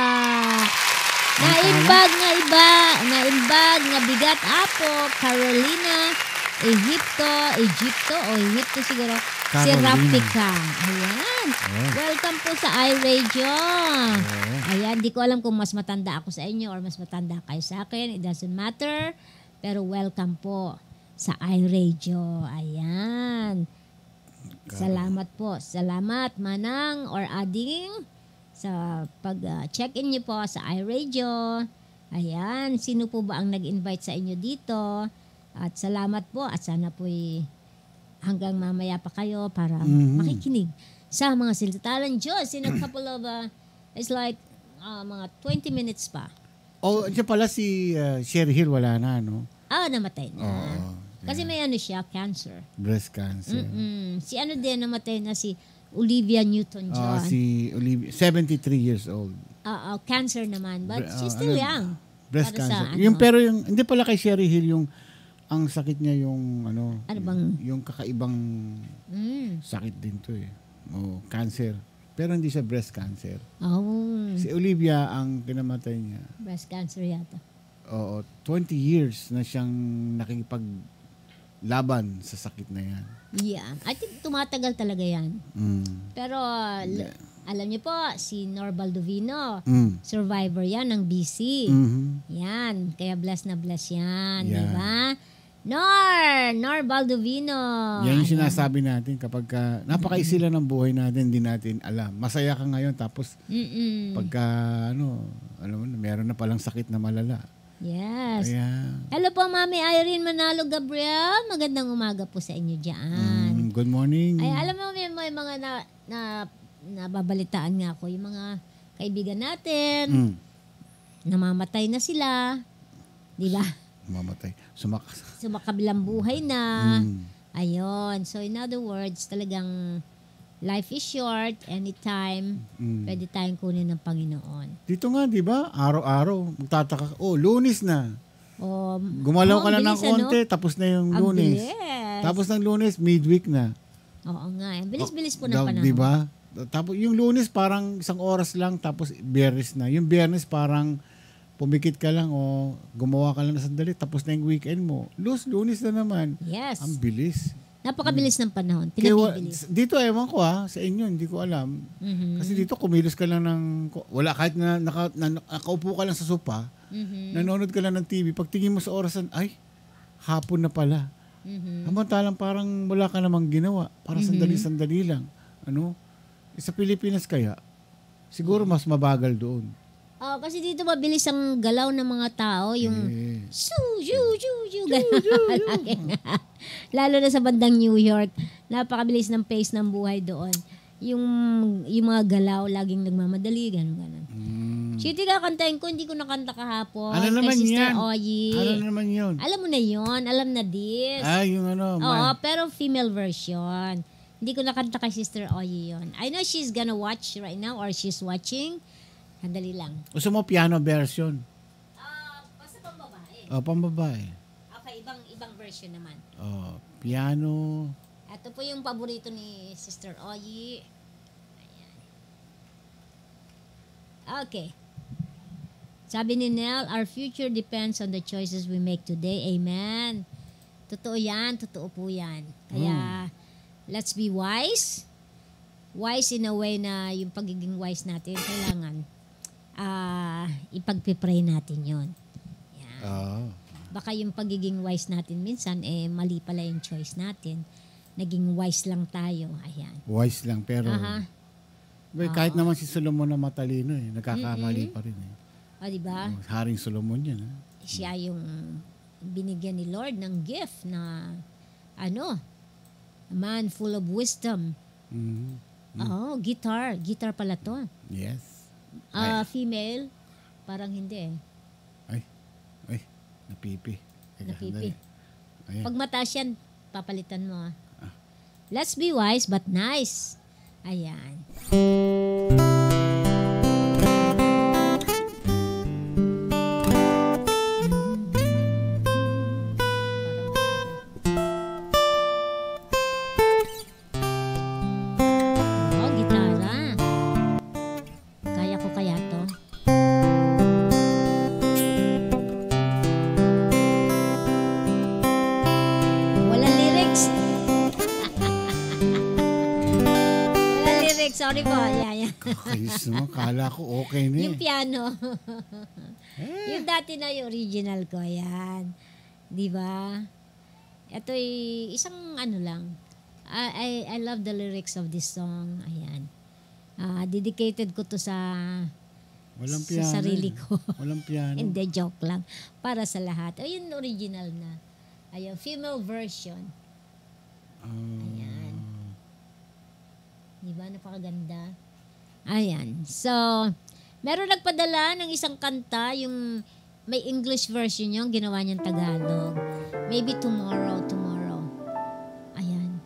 Naimbag nga iba, naimbag nga bigat apo, Carolina, Egypto, Egypto, o Egypto siguro, Serafika. Ayan. Oh. Welcome po sa iRadio. Oh. Ayan, di ko alam kung mas matanda ako sa inyo or mas matanda kayo sa akin. It doesn't matter. Pero welcome po sa iRadio. Ayan. Salamat po. Salamat, Manang or Ading, sa pag-check-in niyo po sa iRadio. Ayan. Sino po ba ang nag-invite sa inyo dito? At salamat po. At sana po'y hanggang mamaya pa kayo para mm-hmm. makikinig sa mga salita ng Diyos. In a couple of, uh, it's like uh, mga twenty minutes pa. Oh, siya pala si uh, Sherry Hill, wala na, no? Ah, namatay na. Oh, kasi may ano siya, cancer. Breast cancer. Mm-mm. Si ano din, namatay na si Olivia Newton-John. Oh, si Olivia, seventy-three years old. Uh, uh, cancer naman, but Bre- she's uh, still ano, young. Breast Para cancer. Sa, ano, yung, pero yung, hindi pala kay Sherry Hill, yung, ang sakit niya yung, ano, ano bang? Yung, yung kakaibang mm. sakit din to eh. Oh, cancer. Pero hindi siya breast cancer. Oh. Si Olivia, ang pinamatay niya. Breast cancer yata. Oo, twenty years na siyang nakikipaglaban sa sakit na yan. Yeah. I think tumatagal talaga yan. Mm. Pero, yeah. alam niyo po, si Nor Baldovino, mm. survivor yan ng B C. Mm-hmm. Yan. Kaya bless na bless yan. Yeah. Diba? Nor! Nor Baldovino. Yan yung sinasabi natin kapag ka, napakaisila ng buhay natin, hindi natin alam. Masaya ka ngayon, tapos Mm-mm. pagka, ano, alam mo, meron na palang sakit na malala. Yes. Ayan. Hello po, Mami Irene Manalo Gabriel. Magandang umaga po sa inyo dyan. Mm, good morning. Ay, alam mo, may, may mga na, na, nababalitaan nga ako. Yung mga kaibigan natin, mm. namamatay na sila. Di ba? Mamatay. Sumak Sumakabilang buhay na. Mm. Ayun. So, in other words, talagang life is short. Anytime, mm. pwede tayong kunin ng Panginoon. Dito nga, di ba? Araw-araw, magtataka. Oh, Lunes na. Oh, Gumalaw oh, ka na ng bilis, konti, ano? tapos na yung Ang Lunes. bilis. Tapos ng Lunes, midweek na. Oo nga. Bilis-bilis po ng Oh, panahon. di ba? Tapos yung Lunes parang isang oras lang, tapos Biyernes na. Yung Biyernes parang pumikit ka lang o gumawa ka lang na sandali, tapos na yung weekend mo. Lus, Lunes na naman. Yes. Ang bilis. Napakabilis ng panahon. Kaya, Pinabibilis. dito ewan ko ha, sa inyo, hindi ko alam. Mm-hmm. Kasi dito kumilos ka lang ng, wala kahit na, naka, na nakaupo ka lang sa sopa, Mhm. Nanonood ka lang ng T V. Pagtingin mo sa orasan, ay, hapon na pala. Mhm. Samantalang parang wala ka namang ginawa. Parang Mhm. sandali-sandali lang. Ano? Eh, sa Pilipinas kaya, siguro mas mabagal doon. Oh, kasi dito mabilis ang galaw ng mga tao, yung Yes. su, ju, ju, ju, ganun. Lalo na sa bandang New York, napakabilis ng pace ng buhay doon. Yung yung mga galaw laging nagmamadali, ganun ganun. Mm. Shitty kakantahin ko, hindi ko nakanta kahapon. Ano kay naman Sister yan? Oyi. Ano naman yun? Alam mo na yon, alam na this. Ah, yung ano. Oo, ma- pero female version. Hindi ko nakanta kay Sister Oyi yon. I know she's gonna watch right now or she's watching. Handali lang. Gusto mo piano version? Ah, basta pang babae. O, pambabae. Okay, ibang ibang version naman. O, piano. Ito po yung paborito ni Sister Oyi. Ayan. Okay. Sabi ni Nell, our future depends on the choices we make today. Amen. Totoo yan. Totoo po yan. Kaya, let's be wise. Wise in a way na yung pagiging wise natin, kailangan ah ipagpipray natin yon. Yan. Ah. Baka yung pagiging wise natin minsan, eh, mali pala yung choice natin. Naging wise lang tayo. Ayan. Wise lang, pero... Aha. Well, kahit naman si Solomon na matalino eh, nagkakamali pa rin eh. O, diba? Oh, Haring Solomon yan. Eh. Siya yung binigyan ni Lord ng gift na, ano, a man full of wisdom. Mhm. Oh, guitar. Guitar pala to. Yes. Ah, female, parang hindi eh. Ay, ay, napipi. Teka, Napipi. sandali. Ayan. Pag mataas yan, papalitan mo ah. Let's be wise but nice. Ayan. Oh, gitara. Kaya ko kaya to? Walang lyrics. Walang lyrics. Sorry po. Yeah, yeah. Kakayos naman, kala ko okay na eh. Yung piano. Yung dati na yung original ko. Yan. Di ba? Ito ay isang ano lang. I, I, I love the lyrics of this song. Ayan. Ah, dedicated ko to sa Walang sa piano. sarili eh. ko. Walang piano. Hindi, joke lang. Para sa lahat. O, yun original na. Ayun, female version. Ayan. Di ba? Napakaganda. Ayan. So, meron nagpadala ng isang kanta, yung may English version yung ginawa niyang Tagalog. Maybe tomorrow, tomorrow. Ayan.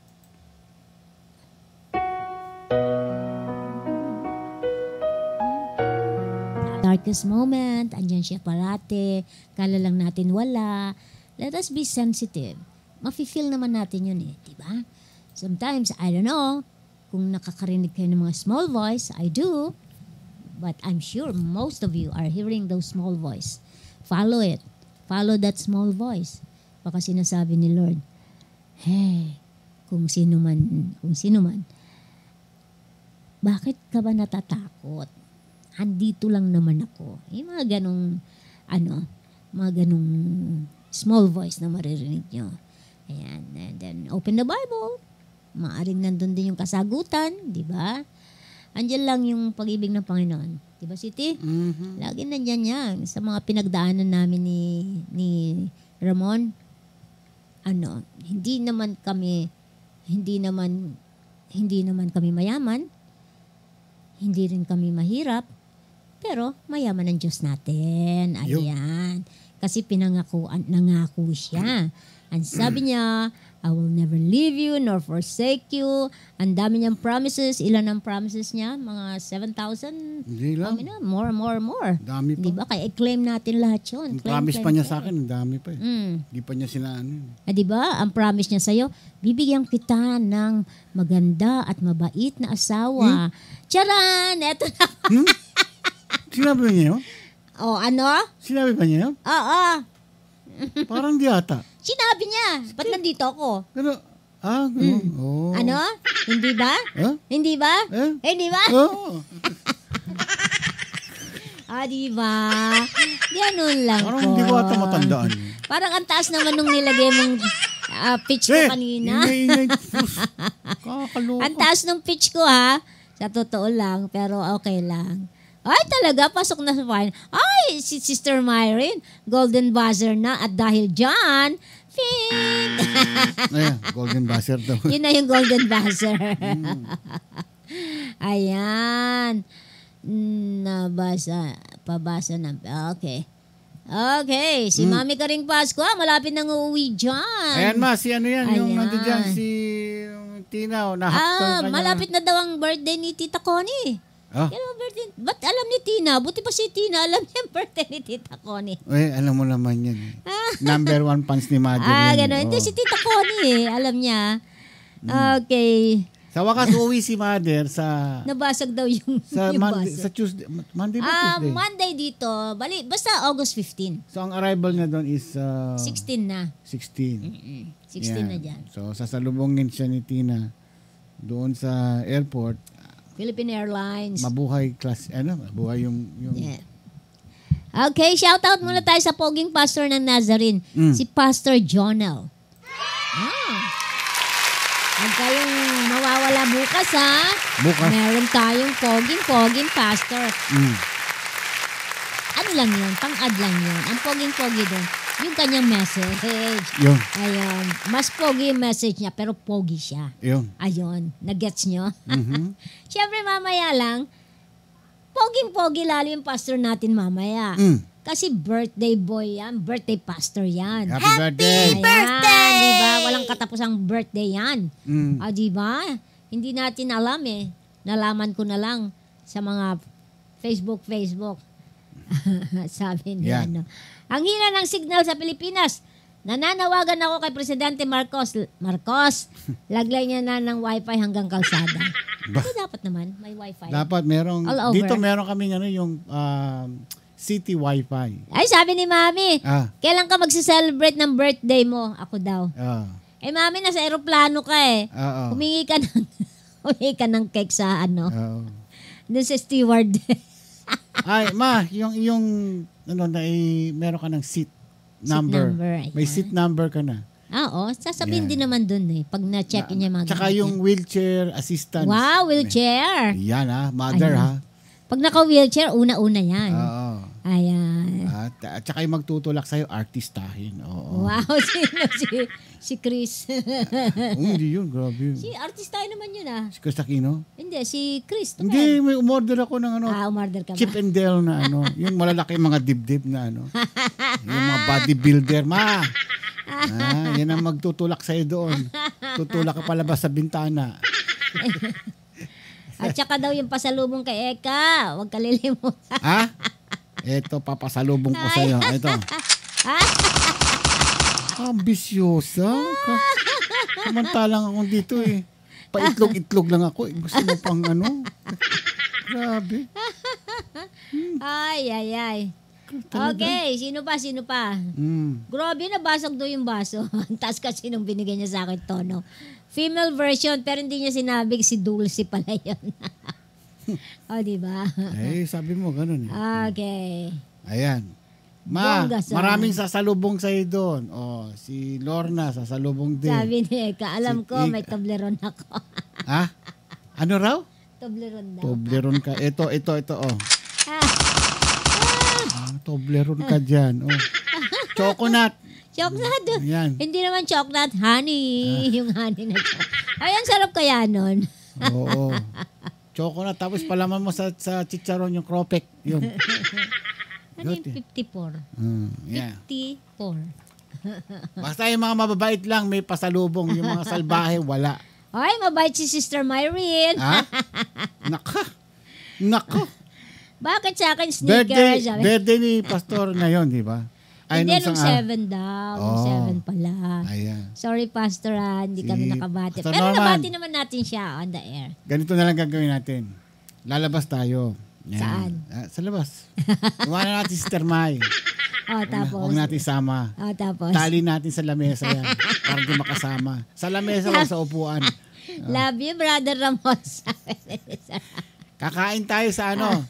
Darkest moment, andyan siya parate, kala lang natin wala. Let us be sensitive. Mafe-feel naman natin yun eh, di ba? Sometimes, I don't know, kung nakakarinig kayo ng mga small voice, I do. But I'm sure most of you are hearing those small voice. Follow it. Follow that small voice. Baka sinasabi ni Lord, hey, kung sino man, kung sino man, bakit ka ba natatakot? Andito lang naman ako. Yung mga ganong, ano, mga ganong small voice na maririnig nyo. Ayan. And then, open the Bible. Maaring nandun din yung kasagutan, di ba? Andiyan lang yung pag-ibig ng Panginoon. Di ba, Siti? Mhm. Lagi nandyan yan. Sa mga pinagdaanan namin ni, ni Ramon, ano, hindi naman kami, hindi naman, hindi naman kami mayaman, hindi rin kami mahirap, pero mayaman ang Diyos natin. Ayan. Kasi pinangako, nangako siya. Ang sabi niya, I will never leave you nor forsake you. Ang dami niyang promises. Ilan ang promises niya? Mga seven thousand? Hindi lang. I mean, more, more, more. Dami pa. Diba? Kaya i-claim natin lahat yun. Ang Claim, promise claim, pa niya claim. sa akin, ang dami pa eh. Mm. Hindi pa niya sinaano yun. Ah, di ba? Ang promise niya sa'yo, bibigyan kita ng maganda at mabait na asawa. Hmm? Charan! Eto na. Hmm? Sinabi ba niya yun? O, ano? Sinabi ba niya yun? Oo. Parang di ata. Sinabi niya. Ba't nandito ako? Pero, ah, gano'n. Mm. Oh. Ano? Hindi ba? Huh? Hindi ba? Eh? Hindi ba? Oo. Ah, di ba? Ganun lang Parang po. hindi ko ata matandaan. Parang ang taas naman nung nilagay mong ah, pitch ko Eh, kanina. ingay, ingay. Sus, kakaloka. Ang taas ng pitch ko ha. Sa totoo lang, pero okay lang. Ay, talaga, pasok na sa fine. Ay, si Sister Myrin, golden buzzer na. At dahil dyan, Fing! Ayan, golden buzzer daw. Yun na yung golden buzzer. Mm. Ayan. Nabasa. Pabasa na. Okay. Okay. Si Mm. Mami Karing Pasko, ah, malapit nang uuwi dyan. Ayan ma, si ano yan, yung Ayan. nandun dyan, si um, Tina, oh, nahakto Ah, kanya. malapit na daw ang birthday ni Tita Connie. Ah. Kailan ang birthday? Ba't alam ni Tina? Buti pa si Tina, alam niya ang birthday ni Tita Connie. Eh, alam mo naman yan. eh. Number one fans ni Mother Ah, yan. gano'n. Hindi, Oh. si Tita Connie eh. Alam niya. Okay. Sa wakas, uwi si Mother sa Nabasag daw yung, sa, yung Monday, basa. sa Tuesday. Monday ba Ah, Tuesday? Monday dito. Bali, basta August fifteenth. So, ang arrival niya doon is uh, sixteen na. sixteen. sixteen Yan. na dyan. So, sasalubungin siya ni Tina doon sa airport. Philippine Airlines. Mabuhay class, ano, mabuhay yung... yung Yeah. Okay, shout out muna tayo sa poging pastor ng Nazarene. Mm. Si Pastor Jonel. Ah. Huwag kayong mawawala bukas ha. Bukas. Meron tayong poging-poging pastor. Mm. Ano lang yun? Pang-ad lang yun. Ang poging-pogi doon, yung kanyang message. Yun. Ayun. Mas pogi yung message niya, pero pogi siya. Yun. Ayun. Nag-gets nyo? Mhm. Siyempre mamaya lang, poging-pogi lalo yung pastor natin mamaya. Mm. Kasi birthday boy yan. Birthday pastor yan. Happy birthday! birthday! Diba? Walang katapusang birthday yan. Mm. Ah, diba? Hindi natin alam eh. Nalaman ko na lang sa mga Facebook, Facebook. Sabi niya, Yan. ano. Ang hina ng signal sa Pilipinas. Nananawagan ako kay Presidente Marcos. Marcos, laglay niya na ng wifi hanggang kalsada. Ba? Ito dapat naman, may wifi. Dapat merong, All over. dito meron kaming ano, yung um, city wifi. Ay, sabi ni Mami, Ah. kailan ka magse-celebrate ng birthday mo? Ako daw. Ah. Eh, Mami, nasa aeroplano ka eh. Oo. Humingi ka ng, humingi ka ng cake sa ano, Oo. dun sa steward. Ay, ma, yung, yung, ano, na, eh, meron ka ng seat number. number, May ayan. seat number ka na. Ah, oo. Sasabihin Yan. din naman dun eh. Pag na-check niya mga Tsaka gamit yung niya. wheelchair assistance. Wow, wheelchair. Yan ha, mother Ayun. ha. Pag naka-wheelchair, una-una yan. Oo. Ayan. At, at tsaka yung magtutulak sa'yo, artistahin. Oo. Wow, sino si, si Chris? Oh, hindi yun, grabe yun. si artista naman yun ah. Si Chris Aquino? Hindi, si Chris. Diba? Hindi, may umorder ako ng ano, Ah, umorder ka ba? Chip and Dale na ano, yung malalaki mga dibdib na ano. Yung mga bodybuilder, ma. Ah, yan ang magtutulak sa'yo doon. Tutulak ka palabas sa bintana. At saka daw yung pasalubong kay Eka. Huwag ka lilimutan. Ha? Ito, papasalubong ko sa'yo. Ito. Ambisyosa. Ka- Samantalang ako dito eh. Paitlog-itlog lang ako. Eh. Gusto mo pang ano? Grabe. Ay, ay, ay. Talaga? Okay, sino pa, sino pa? Mm. Grabe, nabasag daw yung baso. Ang taas kasi nung binigay niya sa akin tono. Female version, pero hindi niya sinabi si Dulce pala yun. O, diba? Eh, sabi mo, ganun eh. Okay. Ayan. Ma, Bongga sa- maraming sasalubong sa'yo doon. Oh, si Lorna, sasalubong din. Sabi ni Eka, alam Si ko, Ik- may Toblerone ako. Ha? Ano raw? Toblerone daw. Toblerone ka. Ito, ito, ito, oh. Ah, Ah, Toblerone ka dyan. Oh. Choconut. chocolate. Yan. Hindi naman chocolate, honey. Yung honey na chocolate. Ay, ang sarap kaya nun. Oo. Chocolate. Tapos palaman mo sa, sa chicharon yung cropek. Yung. Ano yung fifty-four? Mm, yeah. fifty-four. Basta yung mga mababait lang, may pasalubong. Yung mga salbahe, wala. Ay, mabait si Sister Myrene. Ha? Naka. Naka. Bakit sa akin Birthday, sneakers? Sabi- birthday ni Pastor ngayon, di ba? Ay, Hindi, nung nung sang- seven daw. Nung Oh. seven pala. Ayan. Sorry, Pastor, ah, hindi Si kami nakabati. Pastor Pero Norman. nabati naman natin siya on the air. Ganito na lang gagawin natin. Lalabas tayo. Yan. Saan? Ah, sa labas. Iwanan natin si Sister Mai. Oh, tapos. Huwag natin sama. Oh, tapos. Tali natin sa lamesa yan. Para di makasama. Sa lamesa o sa upuan. Love you, Brother Ramos. Kakain tayo sa ano?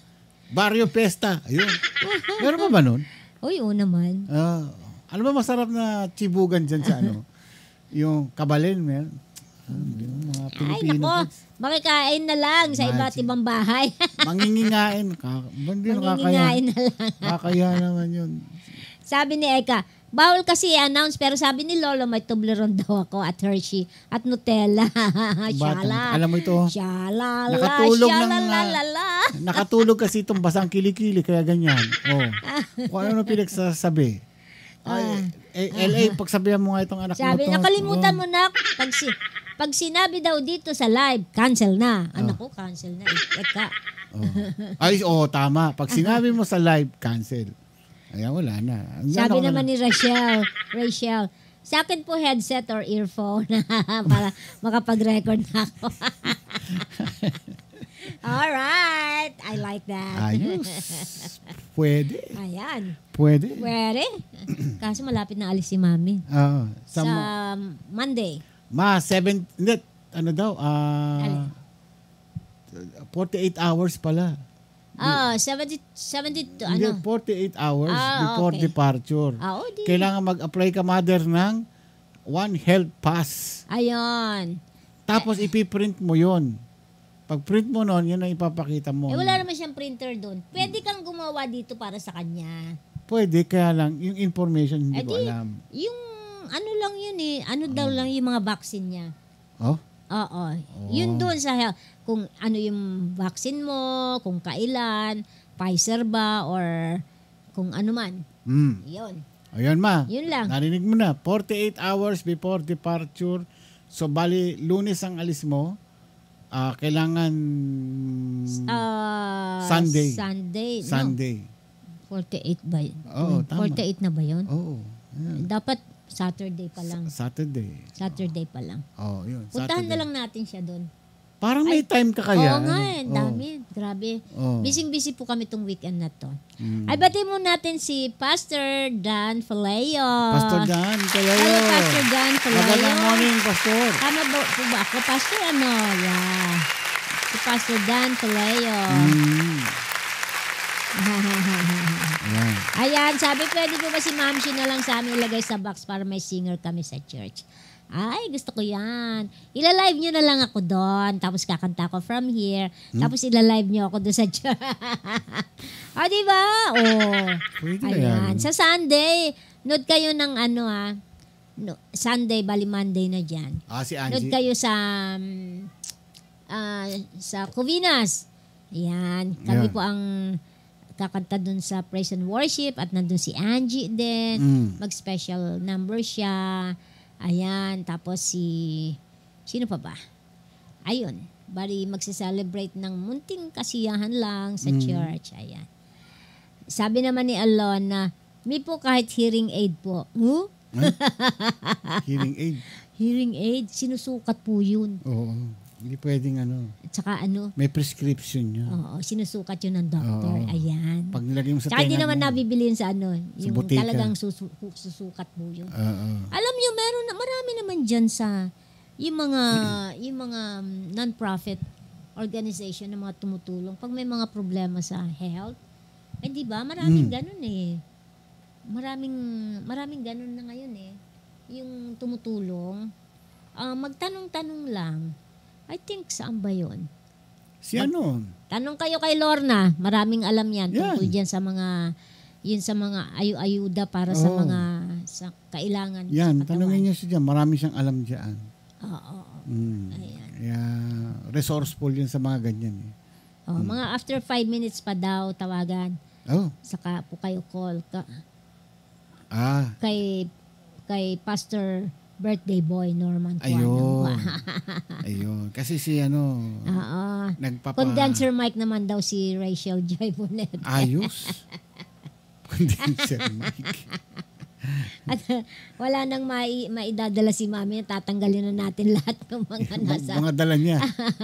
Barrio Pesta. Ayun. Meron pa ba nun? Uy, oo naman. Uh, ano ba masarap na chibugan dyan sa ano? Yung kabalin, meron. Yung mga Pilipino. Ay, nako. Makikain na lang sa iba't ibang bahay. Mangingingain. Ka- Hindi Mangingingain na lang. Kakaya naman yun. Sabi ni Eka, bawal kasi i-announce pero sabi ni Lolo may Toblerone daw ako at Hershey at Nutella. Shala. Alam mo ito? Shalala. Nakatulog ng Shalalalala. nakatulog kasi itong basang kilikili kaya ganyan. Oh. Kung ano na pinagsasabi. Ay, eh, L A, pagsabihan mo nga itong anak sabi, mo to. nakalimutan oh. mo na pag, si, pag sinabi daw dito sa live, cancel na. Anak ko, cancel na. Eka. Oh. Ay, oo, oh, tama. Pag sinabi mo sa live, cancel. Ayan, wala na. Sabi naman ni Rachel, Rachel, sa akin po headset or earphone para makapag-record na ako. Alright. I like that. Ayos. Pwede. Ayan. Pwede. Pwede. Kaso malapit na alis si Mami. Oo. Sa, sa Monday. Ma, seven, hindi, ano daw, ah, uh, forty-eight hours pala. Ah, oh, seventy, seventy-two, Hindi, ano? forty-eight hours ah, before okay. departure. Ah, oh, di. Kailangan mag-apply ka, mother, ng One Health Pass. Ayun. Tapos ipiprint mo yon. Pag print mo nun, yun ang ipapakita mo. Eh, wala naman siyang printer doon. Pwede kang gumawa dito para sa kanya. Pwede, kaya lang, yung information hindi eh, ko di, alam. Yung, ano lang yun eh, ano daw lang yung mga vaccine niya. Oh? Oo. Yun doon sa health. Kung ano yung vaccine mo, kung kailan, Pfizer ba, or kung ano man. Mm. Yun. Ayun, ma. Yun lang. Narinig mo na. forty-eight hours before departure. So, bali, Lunes ang alis mo. Uh, kailangan uh, Sunday. Sunday. Sunday. No. forty-eight ba yun? Oo, tama. forty-eight na ba yun? Oo. Yeah. Dapat Saturday pa lang. S- Saturday. Saturday pa lang. Oo, oh, yun. Puntahan Saturday. na lang natin siya doon. Parang may Ay, time ka kaya. Oo nga, ano? eh, dami. Grabe. Oh. Busy-busy po kami tong weekend na to. Mm. Ay, bati mo natin si Pastor Dan Faleo. Pastor Dan Faleo. Hello, Pastor Dan Faleo. Magandang morning, Pastor. Tama ba, po ba ako? Pastor ano? Yeah. Si Pastor Dan Faleo. Mm. Ayan. Ayan, sabi, pwede po ba si Ma'am Shi na lang sa amin ilagay sa box para may singer kami sa church? Ay, gusto ko yan. Ila-live nyo na lang ako doon. Tapos kakanta ko from here. Hmm? Tapos ila-live nyo ako doon sa church. O, diba? O. Pwede Ayan. yan. Sa Sunday, nood kayo ng ano ah. No, Sunday, bali Monday na dyan. Ah, si Nood Angie. kayo sa um, uh, sa Covinas. Ayan. Kami Yeah. po ang kakanta dun sa praise and worship at nandun si Angie din. Mm. Mag-special number siya. Ayan. Tapos si... Sino pa ba? Ayun. Bali magse-celebrate ng munting kasiyahan lang sa Mm. church. Ayan. Sabi naman ni Alona, may po kahit hearing aid po. Huh? Hearing aid. Hearing aid? Sinusukat po yun. Oo. Hindi pwedeng ano. At saka ano? May prescription niya. Oo. Sinusukat yun ng doctor. Oo. Ayan. Pag nilagay mo sa Tsaka hindi tenga naman mo. nabibili yun sa ano. Yung butika. talagang susu- susukat mo yun. Oo. Alam niyo, meron na, marami naman dyan sa yung mga yung mga um, non-profit organization na mga tumutulong pag may mga problema sa health. Eh di ba? Maraming Mm. ganun eh. Maraming maraming ganun na ngayon eh. Yung tumutulong. Ah, magtanong-tanong lang. I think saan ba yun? Si ano? Tanong kayo kay Lorna. Maraming alam yan. Yan. Tungkol dyan sa mga yun sa mga ayu-ayuda para sa Oo. mga sa kailangan Yan, sa katawan. tanongin niyo siya dyan. Marami siyang alam dyan. Oo. oo. Mm. Ayan. Kaya resourceful yun sa mga ganyan. Eh. Oh, mga after five minutes pa daw tawagan. Oh. Saka po kayo call ka, Ah. kay kay Pastor Birthday Boy Norman Ayun. Cuano. Ayun. Kasi si ano, Oo. nagpapa... Condenser mic naman daw si Rachel Joy Bonet. Ayos. Condenser mic. At uh, wala nang mai, maidadala si Mami, tatanggalin na natin lahat ng mga nasa. Mga dala niya.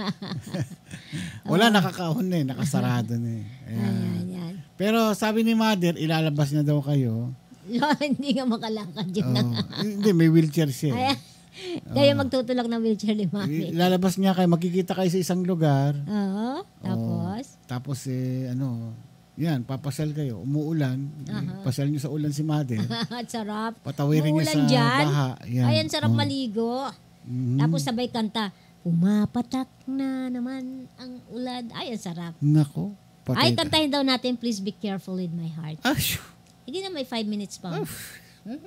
Wala, nakakahon na eh. Nakasarado na eh. Ayan. Ayan, yan. Pero sabi ni Mother, ilalabas na daw kayo. Hindi nga makalakad yun. Oh, hindi, may wheelchair siya. Eh. Ayan. Kaya magtutulak ng wheelchair ni Mami. Ilalabas niya kayo, magkikita kayo sa isang lugar. Oo. Tapos? Oh, tapos eh, ano, Yan, papasal kayo. Umuulan. Aha. Pasal nyo sa ulan si Mother. At sarap. Patawirin niyo sa Umuulan dyan. baha. Yan. Ayan, sarap Oh. maligo. Mhm. Tapos sabay kanta, pumapatak na naman ang ulan. Ay, ang sarap. Nako. Ay, patay- kantahin daw natin, please be careful with my heart. Ah, shoo. Hindi na may five minutes pa. Uff.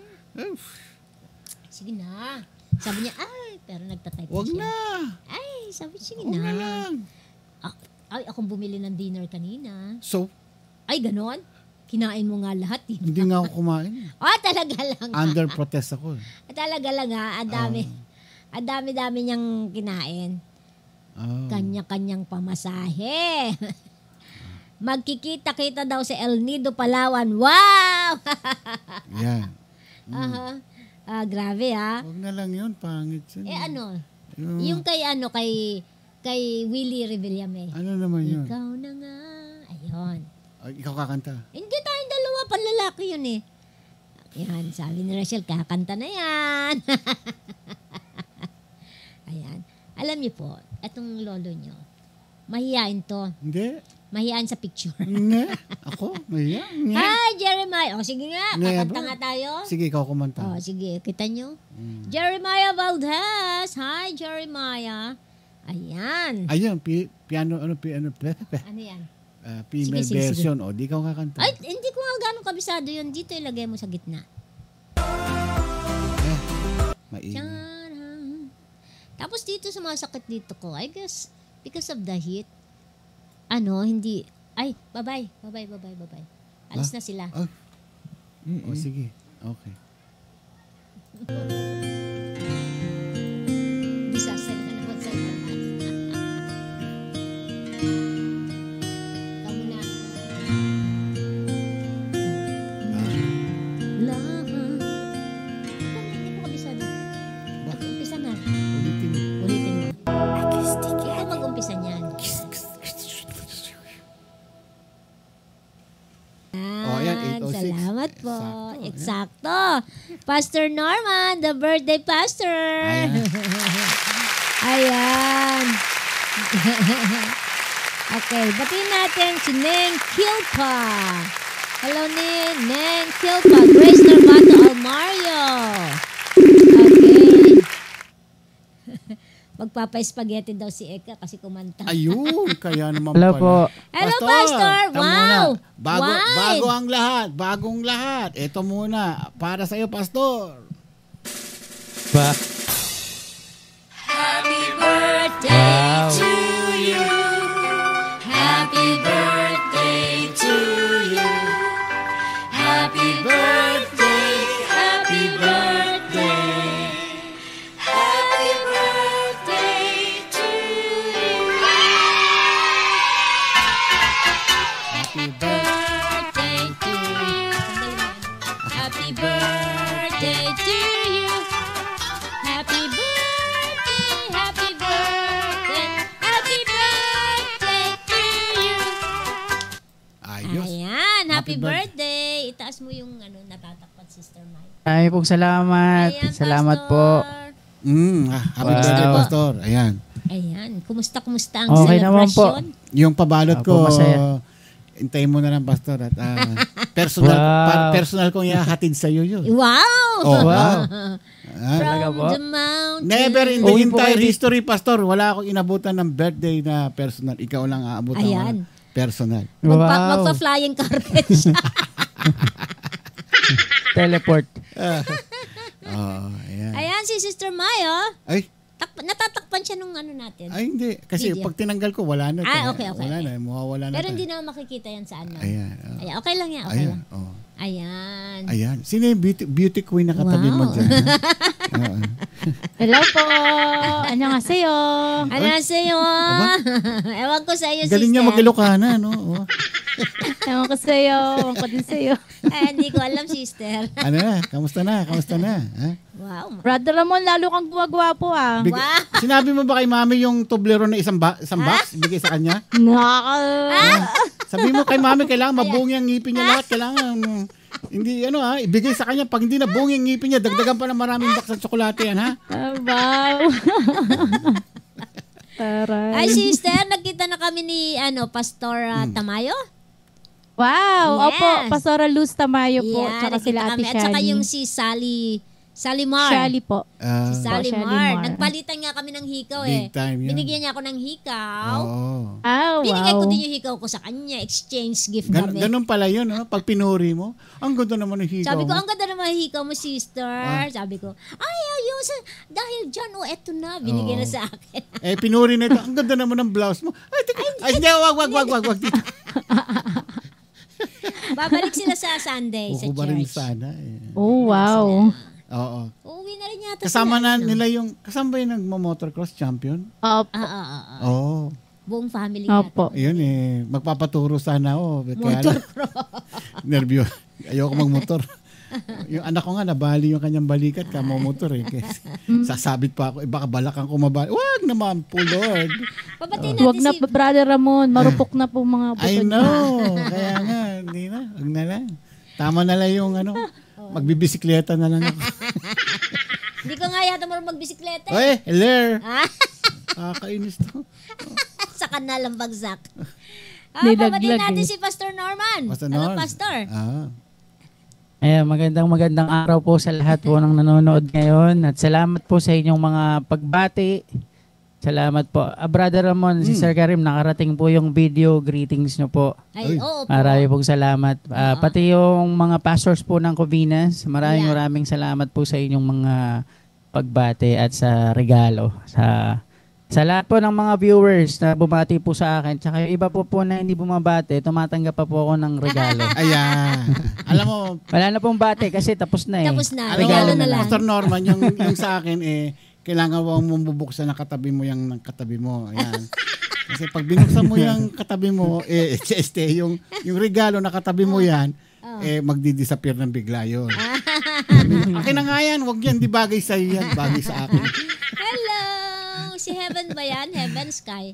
Sige na. Sabi niya, ay, pero nagtatype Wag siya. na. Ay, sabi, sige Wag na. na lang. Ah, ay, akong bumili ng dinner kanina. So, Ay, ganon? Kinain mo nga lahat, di ba? hindi nga ako kumain. Oh, talaga lang. Under protest ako. eh. Talaga lang ha, ang dami. Ah. Ang dami-dami niyang kinain. Ah. Kanya-kanyang pamasahe. Magkikita-kita daw sa El Nido, Palawan. Wow! Yan. Aha. Ah, grabe ha. Wag na lang yun. Pangit yun. Eh ano? Yung, Yung kay ano, kay kay Willie Revillame. ano naman yun? Ikaw na nga. Ayun. Ay, ikaw kakanta. Hindi tayong dalawa, panlalaki yun eh. Yan, sabi ni Rachel, kakanta na yan. Ayan. Alam niyo po, etong lolo niyo, mahihain to. Hindi. Mahihain sa picture. Nga. Ako? Nga. Nga. Hi, Jeremiah. O, sige nga, Nga kakanta ba? nga tayo. Sige, ikaw kumanta. O, sige, kita nyo. Mm. Jeremiah Valdez. Hi, Jeremiah. Ayan. Ayun, pi- piano, ano, piano, pe, pe, Ano yan? uh, female Sige, sige, version. O, di ikaw kakanta. Ay, hindi ko nga gano'ng kabisado yun. Dito ilagay mo sa gitna. Maingay. Tcharam. Tapos dito sumasakit dito ko. I guess, because of the heat, ano, hindi, ay, bye-bye, bye-bye, bye-bye, bye-bye. Alis Ah? na sila. Oh. O, sige. Okay. Bisa sa ka na sa Kamu na. Lahat. Hindi ko kabisado. Umpisa na. Ulitin. Ulitin mo. Ikaw mag-umpisa niyan. Oh, ayan, eight oh six. Salamat po. Eksakto, Eksakto. Pastor Norman, the birthday pastor. Ayan. Ayan. Okay, batiin natin si Neng Kilpa. Hello, Neng. Neng Kilpa. Grace Narvato Almario. Okay. Magpapa-spaghetti daw si Eka kasi kumanta. Ayun, kaya naman Hello pala. po. Hello, Pastor. tama Wow. muna. Bago, Wine. bago ang lahat. Bagong lahat. Ito muna. Para sa'yo, Pastor. Ba? Happy birthday Wow. to you. Happy birthday to you. Happy birthday, happy birthday. Happy birthday to you. Happy birthday. Birthday to you. Happy birthday to you. Happy birthday, happy birthday, happy birthday to you. Ayos. Ayan, happy, Happy birth- birthday. Itaas mo yung ano, natatakpan, Sister Mike. Ay pong salamat. Ayan, Salamat Pastor. po. Mm, ah, happy Wow. birthday, Pastor. Ayan. Ayan, kumusta, kumusta ang Okay naman po. celebration? Yung pabalot Apo, ko, masaya. hintayin mo na lang, Pastor. At ah, personal, Wow. pa- personal kong ihahatid sa'yo yun. Wow! Oh, Wow. Ah, Talaga From po? the mountain. never in the Uwi po entire kayo di- history, Pastor, wala akong inabutan ng birthday na personal. Ikaw lang aabutan ko Ayan. ng personal. Magpa, Wow. magpa-flying carpet siya. Teleport. Oh, ayan. Ayan, si Sister Maya. Ay, Tak- natatakpan siya nung ano natin. ay hindi. Kasi Video. pag tinanggal ko, wala na. Ah, Kaya okay, okay, Wala okay. na. Mawawala na. Pero tayo. hindi na makikita yan sa ano. Ayan. oh. Ayan, okay lang yan. Okay Ayan. lang. Oh. Ayan. Ayan. Sino yung beauty, beauty queen na katabi mo Wow. dyan? ha? Oo. Hello po. Annyeonghaseyo. Ano sa'yo? Aba? Ewan ko sa'yo, Galing niya sister. mag-Ilocana, no? Oh. Ewan ko sa'yo. Ewan ko din sa'yo. Ay, hindi ko alam, sister. Ano na? Kamusta na? Kamusta na? Ha? Wow. Brother Ramon, lalo kang gumagwapo ah. Big- Wow. Sinabi mo ba kay mami yung tublero na isang, ba- isang box? Bigay sa kanya? Naka... Sabi mo kay mami, kailangan mabuong yung ngipin niya lahat. Kailangan, mm, hindi, ano ha, ibigay sa kanya. Pag hindi na buong yung ngipin niya, dagdagan pa ng maraming box ng tsokolate yan, ha? Ah, wow. Taray. Ay, sister, nagkita na kami ni ano Pastor uh, Tamayo. Wow, Yes. opo, Pastora Luz Tamayo po, Yeah, tsaka sila nakita Ate kami. At saka Shani. yung si Sally, Sally Mar. Shally po. Ah. Si Sally Po, Shally Mar. Mar. Nagpalitan nga kami ng hikaw Big eh. time yan. Binigyan niya ako ng hikaw. Oo. Ah, wow. Binigay ko din yung hikaw ko sa kanya. Exchange gift Gan- kami. ganun pala yun, no? Pag pinuri mo, ang ganda naman ng hikaw Sabi ko, mo. ang ganda naman ng hikaw mo, sister. Ah. Sabi ko, ay, ayun, sa, dahil dyan, oh, eto na. Binigyan Oo. na sa akin. Eh, pinuri na ito. Ang ganda naman ng blouse mo. Ay, tika. Ay, hindi, wag, wag, wag, wag, wag. Dito. Babalik sila sa Sunday sa Kukuba rin church. sana eh. Oh, wow. Oo. Uuwi na rin yata Kasama sila. na ano? nila yung, kasama ba yung nagmo-motocross champion? Opo. Ah, ah, ah, ah. Oo. Buong family yata. Opo. Ayun eh, magpapaturo sana ako. Kaya lang, Motocross. nervyo. Ayoko magmotor. Yung anak ko nga, nabali yung kanyang balikat, kamomotor eh. Kaya sasabit pa ako, eh baka balakan ko mabali. Wag naman po, Lord. Pabatiin Huwag natin na, si... Brother Ramon. Marupok na po mga I butod. know. Kaya nga, hindi na. Wag na lang. Tama na lang yung ano, magbibisikleta na lang ako. Hindi ko nga yata marunong magbisikleta. eh. Oy, hello. Ah, Kakainis to. sa kanal ang bagsak. Ah, Nilaglag pabatiin natin eh. si Pastor Norman. Basta Ano, noon. Pastor? Ah. Ayan, magandang magandang araw po sa lahat po ng nanonood ngayon at salamat po sa inyong mga pagbati. Salamat po. Ah, Brother Ramon, si Hmm. Sir Karim, nakarating po yung video greetings nyo po. Ay, Ay. oo po. Marami pong salamat. Ah, Oo. pati yung mga pastors po ng Covinas, maraming Yeah. maraming salamat po sa inyong mga pagbati at sa regalo. Sa sa lahat po ng mga viewers na bumati po sa akin, tsaka yung iba po po na hindi bumabati, tumatanggap pa po ako ng regalo. Ayan. Alam mo, Wala na pong bati kasi tapos na eh. Tapos na. alam Regalo mo, na lang. Pastor Norman, yung, yung sa akin eh, kailangan mo bubuksan na katabi mo yung katabi mo. Ayan. Kasi pag binuksan mo yung katabi mo, eh, este, yung, yung regalo na katabi mo yan, eh, magdi-disappear ng bigla yun. Akin na nga yan, wag yan, di bagay sa yan, bagay sa akin. Hello! Si Heaven ba yan? Heaven, Sky?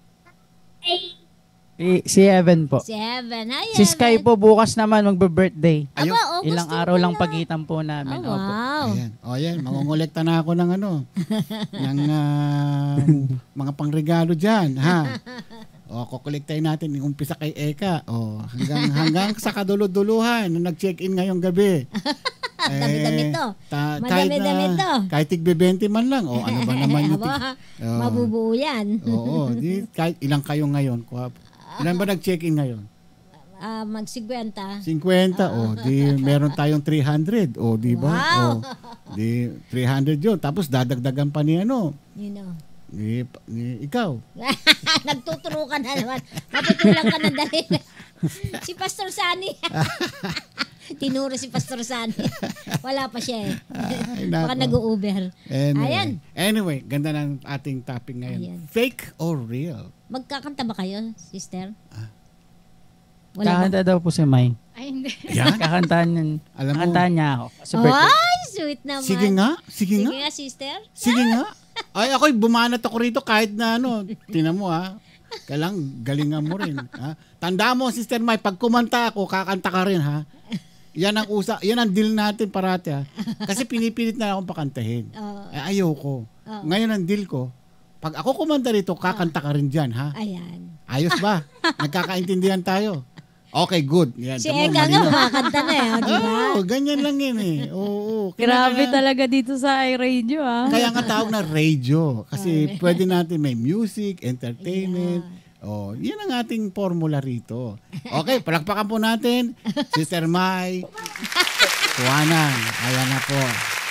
Si, si Evan po. Si Heaven. Hi, Si Heaven. Sky po bukas naman magbe-birthday. Aba, August Ilang din araw lang pala. pagitan po namin. Oh, Opo. wow. Ayan. O yan, mangungulekta na ako ng ano, ng ah, mga pangregalo dyan, ha? O, kukolektahin natin yung umpisa kay Eka. O, hanggang, hanggang sa kaduluduluhan na nag-check-in ngayong gabi. Dami-dami to. ta- kahit Madami-dami na, to. kahit tig bebente man lang. O, ano ba naman yung tig... Aba, Oo. mabubuo yan. Oo, di, kahit ilang kayo ngayon. Kuha- Ilan ba nag-check-in ngayon? Ah, mag-sigwenta. fifty. O, di meron tayong three hundred. O, di ba? Wow. O, di three hundred yun. Tapos dadagdagan pa ni ano. You know. Ni, ni ikaw. Nagtuturo ka na naman. Maputulang ka na dali. Si Pastor Sani. Tinuro si Pastor Sani. Wala pa siya eh. Ay, Baka nako. nag-u-Uber. Anyway, Ayan. anyway, ganda ng ating topic ngayon. Ayan. Fake or real? Magkakanta ba kayo, sister? Ah. Wala ba? Kakanta daw po si May. Ay, hindi. Yan. Kakantahan, niya, Alam mo, kakantahan niya ako. Sa birthday. Ay, sweet naman. sige nga, sige, Sige nga. nga, sister. Sige nga. Ay, ako'y bumanat ako rito kahit na ano. Tinan mo ha. Kailang galingan mo rin. Ha? Tanda mo, Sister Mai, pag kumanta ako, kakanta ka rin ha. Yan ang usa, yan ang deal natin parati ha. Kasi pinipilit na akong pakantahin. Oo. Eh, ayoko. Oo. Ngayon ang deal ko, pag ako kumanta rito, kakanta ka rin dyan ha. Ayan. Ayos ba? Nagkakaintindihan tayo. Okay, good. Yan, Si tamo, Eka nga, malinaw. makakanta na eh. Di ba? Oo, ganyan lang yun eh. Oo. Grabe Kailangan- talaga dito sa iRadio ah. Kaya nga tawag na radio. Kasi pwede natin may music, entertainment. Oh, yun ang ating formula rito. Okay, palakpakan po natin. Sister Mai. Tuwanan. Ayan na po.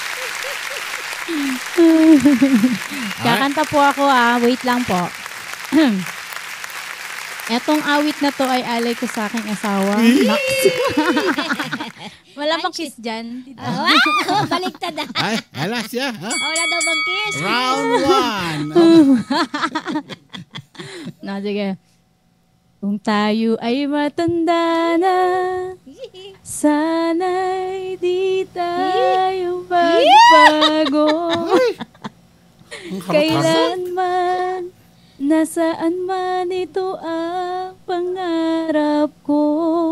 Kakanta po ako ah. Wait lang po. Etong awit na to ay alay ko sa aking asawa. Max. Wala bang kiss dyan? Oh, wow, baliktad ah. Ay, ala siya. Ha? Wala daw bang kiss? Round one. No, sige. Kung tayo ay matanda na, sana'y di tayo magbago. Kailanman, nasaan man ito ang pangarap ko,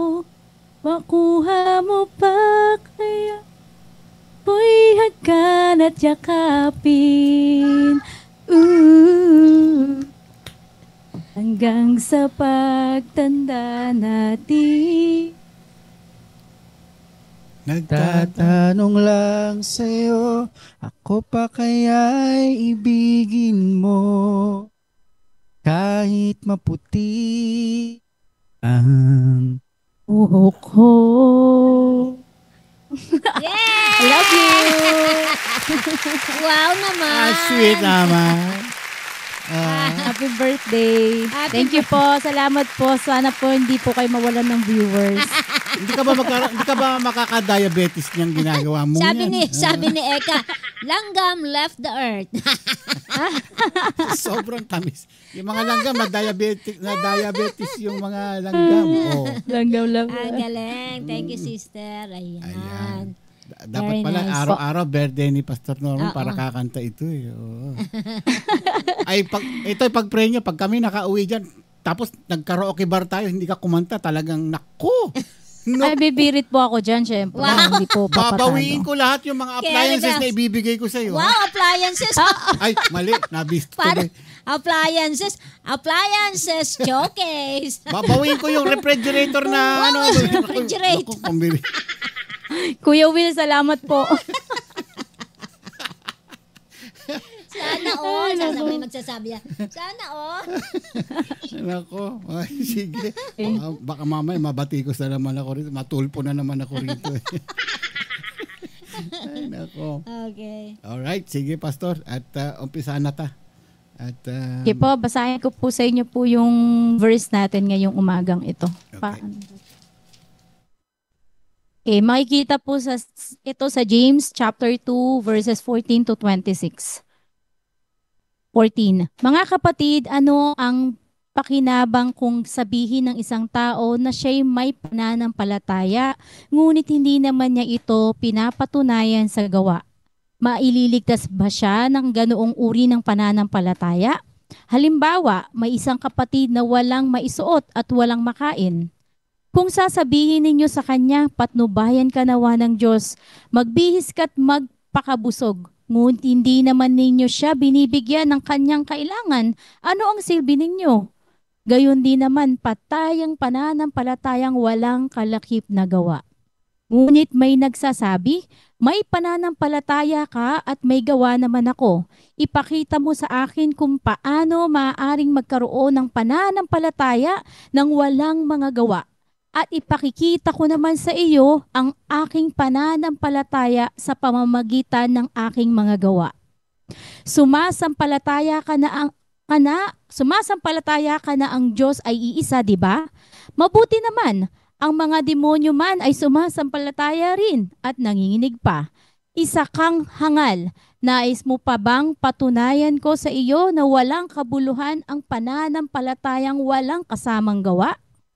makuha mo pa kaya mo'y hagkan at yakapin. Ooh. Ang hanggang sa pagtanda natin. Nagtatanong lang sa'yo, ako pa kaya'y ibigin mo? Kahit maputi ang buhok ko. Yeah! I love you! Wow naman! Ah, sweet naman. Ah, Happy birthday. Happy Thank you po. Salamat po. Sana po hindi po kayo mawalan ng viewers. hindi ka ba magka, hindi ka ba makaka-diabetes niyang ginagawa mo Sabi yan? ni, Ah, sabi ni Eka, langgam left the earth. sobrang tamis. Yung mga langgam na diabetic, na diabetes yung mga langgam. Oh. Langgam lang. Ang galing. Thank you, sister. Ayan. Ayan. Da- Dapat Very pala nice. araw-araw birthday ni Pastor Norman Oo. para kakanta ito eh. Oo. Ay pag ito ay pag-pray niyo pag kami nakauwi diyan tapos nag-karaoke bar tayo hindi ka kumanta talagang nako. No. Ay, bibirit po ako dyan, syempre. Wow. Hindi po papatalo. Babawiin ko lahat yung mga appliances Kaya, na ibibigay ko sa iyo. Wow, appliances. Ay, mali. Nabisto ko. Para, eh. appliances. Appliances showcase. Babawiin ko yung refrigerator na ano. Wow, refrigerator. Naku, pambili. Kuya Will, salamat po. Sana all. Sasabi, magsasabi yan. Sana all. Nako. Ay, sige. Baka, baka mamaya mabatikos na naman ako rito. Matulpo na naman ako rito. eh. Ay, nako. Okay. Alright, sige Pastor. At uh, umpisa na ta. At, uh, Okay po, basahin ko po sa inyo po yung verse natin ngayong umagang ito. Pa- Okay, makikita po sa ito sa James chapter two verses fourteen to twenty-six. fourteen. Mga kapatid, ano ang pakinabang kung sabihin ng isang tao na siya'y may pananampalataya, ngunit hindi naman niya ito pinapatunayan sa gawa? Maililigtas ba siya ng ganoong uri ng pananampalataya? Halimbawa, may isang kapatid na walang maisuot at walang makain. Kung sasabihin ninyo sa kanya, patnubayan ka nawa ng Diyos, magbihis ka't magpakabusog, ngunit hindi naman ninyo siya binibigyan ng kanyang kailangan, ano ang silbi ninyo? Gayon din naman patayang pananampalatayang walang kalakip na gawa. Ngunit may nagsasabi, may pananampalataya ka at may gawa naman ako. Ipakita mo sa akin kung paano maaaring magkaroon ng pananampalataya ng walang mga gawa. At ipakikita ko naman sa iyo ang aking pananampalataya sa pamamagitan ng aking mga gawa. Sumasampalataya ka na ang kana, sumasampalataya ka na ang Diyos ay iisa, di ba? Mabuti naman, ang mga demonyo man ay sumasampalataya rin at nanginginig pa. Isa kang hangal. Nais mo pa bang patunayan ko sa iyo na walang kabuluhan ang pananampalatayang walang kasamang gawa?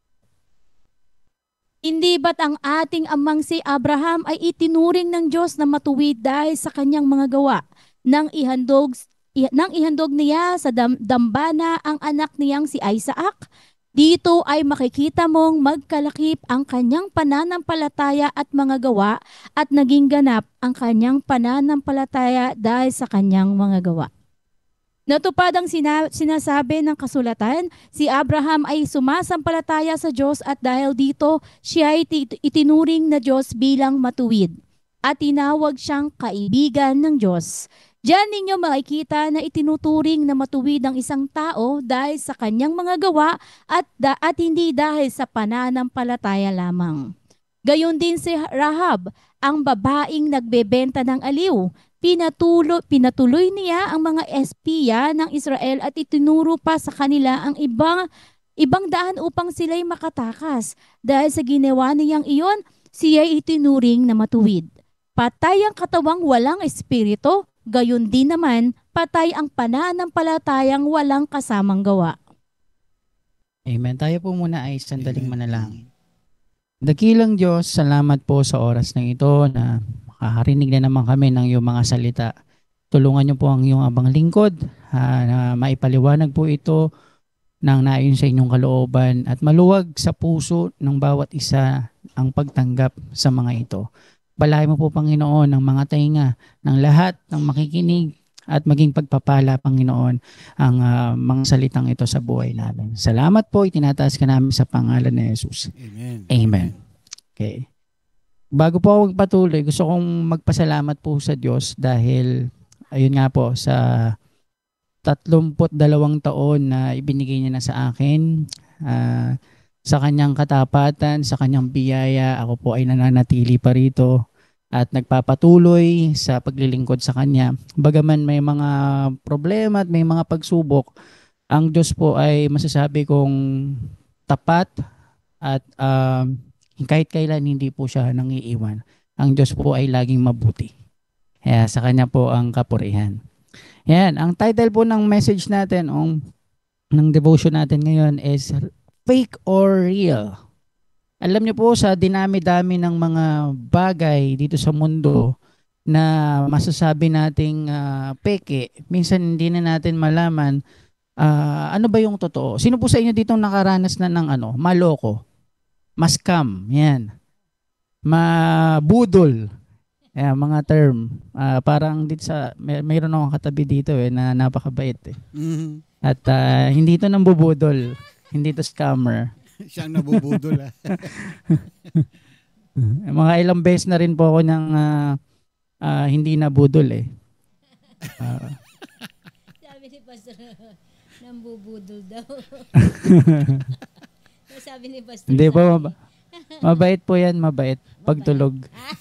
Hindi ba't ang ating amang si Abraham ay itinuring ng Diyos na matuwid dahil sa kanyang mga gawa? Nang ihandog, i- nang ihandog niya sa dam- dambana ang anak niyang si Isaac, dito ay makikita mong magkalakip ang kanyang pananampalataya at mga gawa at naging ganap ang kanyang pananampalataya dahil sa kanyang mga gawa. Natupad ang sina- sinasabi ng kasulatan, si Abraham ay sumasampalataya sa Diyos at dahil dito siya ay iti- itinuring na Diyos bilang matuwid at tinawag siyang kaibigan ng Diyos. Diyan ninyo makikita na itinuturing na matuwid ang isang tao dahil sa kanyang mga gawa at, da- at hindi dahil sa pananampalataya lamang. Gayon din si Rahab, ang babaeng nagbebenta ng aliw. Pinatulo, pinatuloy niya ang mga espiya ng Israel at itinuro pa sa kanila ang ibang, ibang daan upang sila'y makatakas. Dahil sa ginawa niyang iyon, siya'y itinuring na matuwid. Patay ang katawang walang espiritu, gayon din naman, patay ang pananampalatayang walang kasamang gawa. Amen. Tayo po muna ay sandaling manalangin. Dakilang Diyos, salamat po sa oras ng ito na makakarinig na naman kami ng iyong mga salita. Tulungan niyo po ang iyong abang lingkod ha, na maipaliwanag po ito ng naayon sa inyong kalooban at maluwag sa puso ng bawat isa ang pagtanggap sa mga ito. Balahay mo po, Panginoon, ng mga tainga ng lahat ng makikinig at maging pagpapala, Panginoon, ang ah, mga salitang ito sa buhay namin. Salamat po, itinataas ka namin sa pangalan ni Jesus. Amen. Amen. Okay. Bago po ako magpatuloy, gusto kong magpasalamat po sa Diyos dahil, ayun nga po, sa tatlumput dalawang taon na ibinigay niya na sa akin, uh, sa kanyang katapatan, sa kanyang biyaya, ako po ay nananatili pa rito at nagpapatuloy sa paglilingkod sa kanya. Bagaman may mga problema at may mga pagsubok, ang Diyos po ay masasabi kong tapat at uh, kahit kailan hindi po siya nangiiwan. Ang Diyos po ay laging mabuti. Kaya sa kanya po ang kapurihan. Yan, ang title po ng message natin, o ng devotion natin ngayon is Fake or Real? Alam niyo po, sa dinami-dami ng mga bagay dito sa mundo na masasabi nating uh, peke, minsan hindi na natin malaman uh, ano ba yung totoo. Sino po sa inyo dito nakaranas na ng ano, maloko? Maskam, yan. Mabudol. Yan, mga term. Uh, parang dito sa, may, mayroon akong katabi dito eh, na napakabait eh. Mm-hmm. At uh, hindi ito nambubudol. Hindi ito scammer. Siyang nabubudol ah. Mga ilang beses na rin po ako ng uh, uh, hindi nabudol eh. Uh, Sabi ni Pastor, nambubudol daw. Sabi ni Pastor. Hindi po, mab- mabait po yan, mabait. Pagtulog.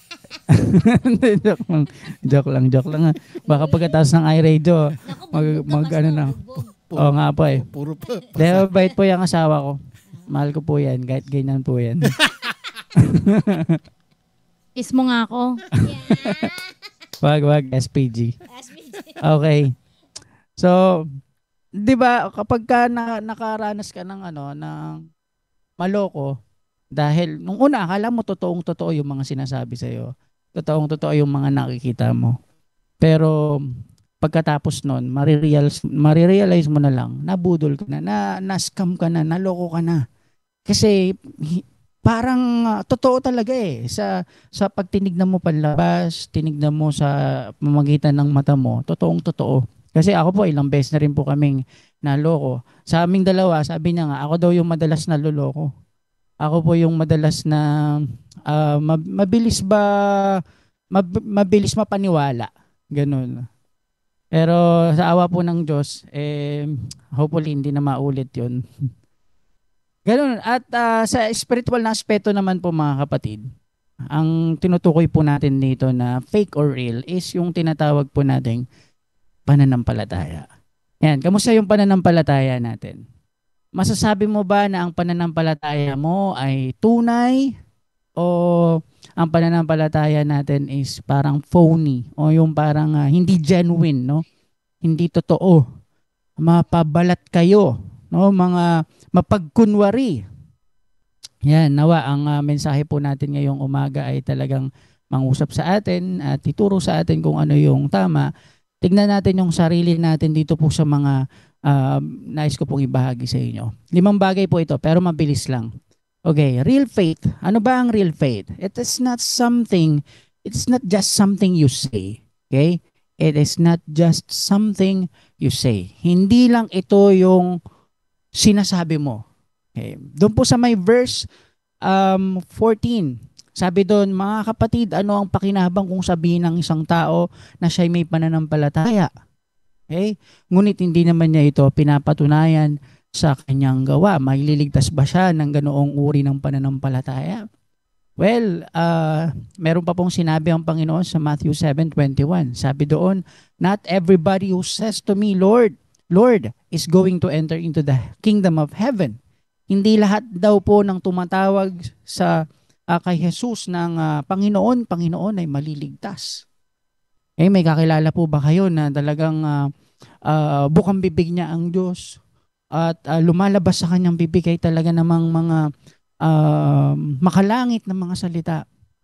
joke lang, joke lang, joke lang. Ha. Baka pagkatapos ng iRadio, mag, mag ano na. Oo nga po eh. Puro pa. Dahil mabait po yung asawa ko. Mahal ko po yan, kahit ganyan po yan. Kiss mo nga ako. Wag, wag, S P G. Okay. So, di ba kapag ka na, nakaranas ka ng ano, ng maloko, dahil nung una, akala mo totoong totoo yung mga sinasabi sa'yo. Totoong totoo yung mga nakikita mo. Pero pagkatapos nun, marirealize, marirealize mo na lang, nabudol ka na, na, na-scam ka na, naloko ka na. Kasi parang uh, totoo talaga eh. Sa, sa pagtinignan mo panlabas, tinignan mo sa pamamagitan ng mata mo, totoong totoo. Kasi ako po, ilang beses na rin po kaming naloko. Sa aming dalawa, sabi niya nga, ako daw yung madalas naloloko. Ako po yung madalas na uh, mabilis ba, mab, mabilis mapaniwala. Ganun. Pero sa awa po ng Diyos, eh, hopefully hindi na maulit yun. Ganun. At uh, sa spiritual na aspeto naman po mga kapatid, ang tinutukoy po natin dito na fake or real is yung tinatawag po nating pananampalataya. Yan, kamusta yung pananampalataya natin? Masasabi mo ba na ang pananampalataya mo ay tunay o ang pananampalataya natin is parang phony o yung parang uh, hindi genuine, no? Hindi totoo. Mapabalat kayo, no? Mga mapagkunwari. Yan, nawa ang uh, mensahe po natin ngayong umaga ay talagang mangusap sa atin at ituro sa atin kung ano yung tama. Tignan natin yung sarili natin dito po sa mga uh, nais ko pong ibahagi sa inyo. Limang bagay po ito, pero mabilis lang. Okay, real faith. Ano ba ang real faith? It is not something, it's not just something you say. Okay? It is not just something you say. Hindi lang ito yung sinasabi mo. Okay. Doon po sa may verse um, fourteen, sabi doon, mga kapatid, ano ang pakinabang kung sabihin ng isang tao na siya'y may pananampalataya? Okay? Ngunit hindi naman niya ito pinapatunayan sa kanyang gawa. Maililigtas ba siya ng ganoong uri ng pananampalataya? Well, uh, meron pa pong sinabi ang Panginoon sa Matthew seven twenty-one. Sabi doon, not everybody who says to me, Lord, Lord, is going to enter into the kingdom of heaven. Hindi lahat daw po ng tumatawag sa uh, kay Jesus ng uh, Panginoon, Panginoon ay maliligtas. Eh, may kakilala po ba kayo na talagang uh, uh, bukang bibig niya ang Diyos at uh, lumalabas sa kanyang bibig ay talaga namang mga uh, makalangit na mga salita.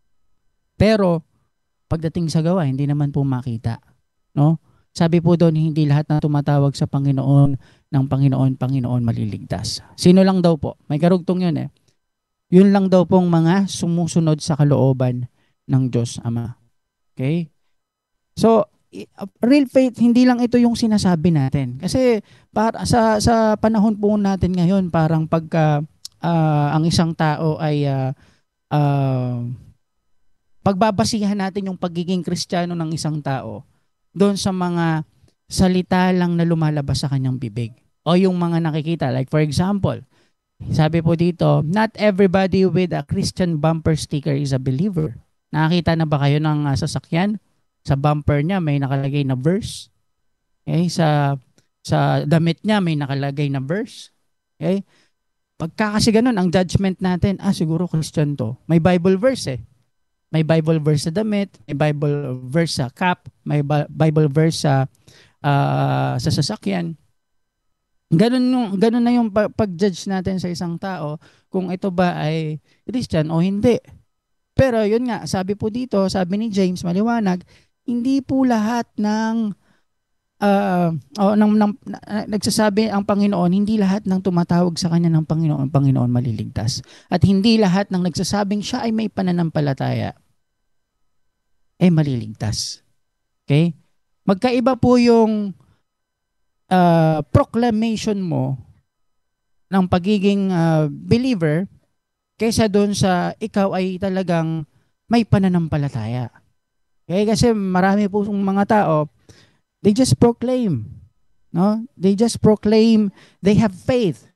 Pero pagdating sa gawa, hindi naman po makita. No? Sabi po doon, hindi lahat na tumatawag sa Panginoon ng Panginoon, Panginoon maliligtas. Sino lang daw po? May karugtong yun eh. Yun lang daw pong mga sumusunod sa kalooban ng Diyos Ama. Okay? So, i- uh, real faith, hindi lang ito yung sinasabi natin. Kasi para sa sa panahon po natin ngayon, parang pagka ah, ang isang tao ay ah, ah, pagbabasihan natin yung pagiging Kristiyano ng isang tao doon sa mga salita lang na lumalabas sa kanyang bibig o yung mga nakikita. Like for example, sabi po dito, not everybody with a Christian bumper sticker is a believer. Nakakita na ba kayo ng uh, sasakyan? Sa bumper niya may nakalagay na verse. Okay? Sa sa damit niya may nakalagay na verse. Okay? Pagka kasi ganun, ang judgment natin, ah siguro Christian to. May Bible verse eh. May Bible verse sa damit, may Bible verse sa cap, may Bible verse sa uh, sa sasakyan. Ganun, yung, ganun na yung pag-judge natin sa isang tao kung ito ba ay Christian o hindi. Pero yun nga, sabi po dito, sabi ni James maliwanag, hindi po lahat ng uh, oh, ng, ng, ng nagsasabi ang Panginoon, hindi lahat ng tumatawag sa kanya ng Panginoon, Panginoon maliligtas. At hindi lahat ng nagsasabing siya ay may pananampalataya ay maliligtas. Okay? Magkaiba po yung uh, proclamation mo ng pagiging uh, believer kaysa doon sa ikaw ay talagang may pananampalataya. Okay? Kasi marami po mga tao, they just proclaim. No? They just proclaim they have faith.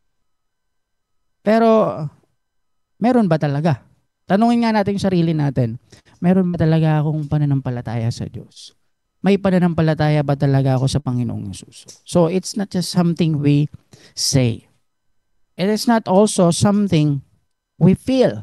Pero, meron ba talaga? Tanungin nga natin yung sarili natin. Meron ba talaga akong pananampalataya sa Diyos? May pananampalataya ba talaga ako sa Panginoong Hesus? So, it's not just something we say. It is not also something we feel.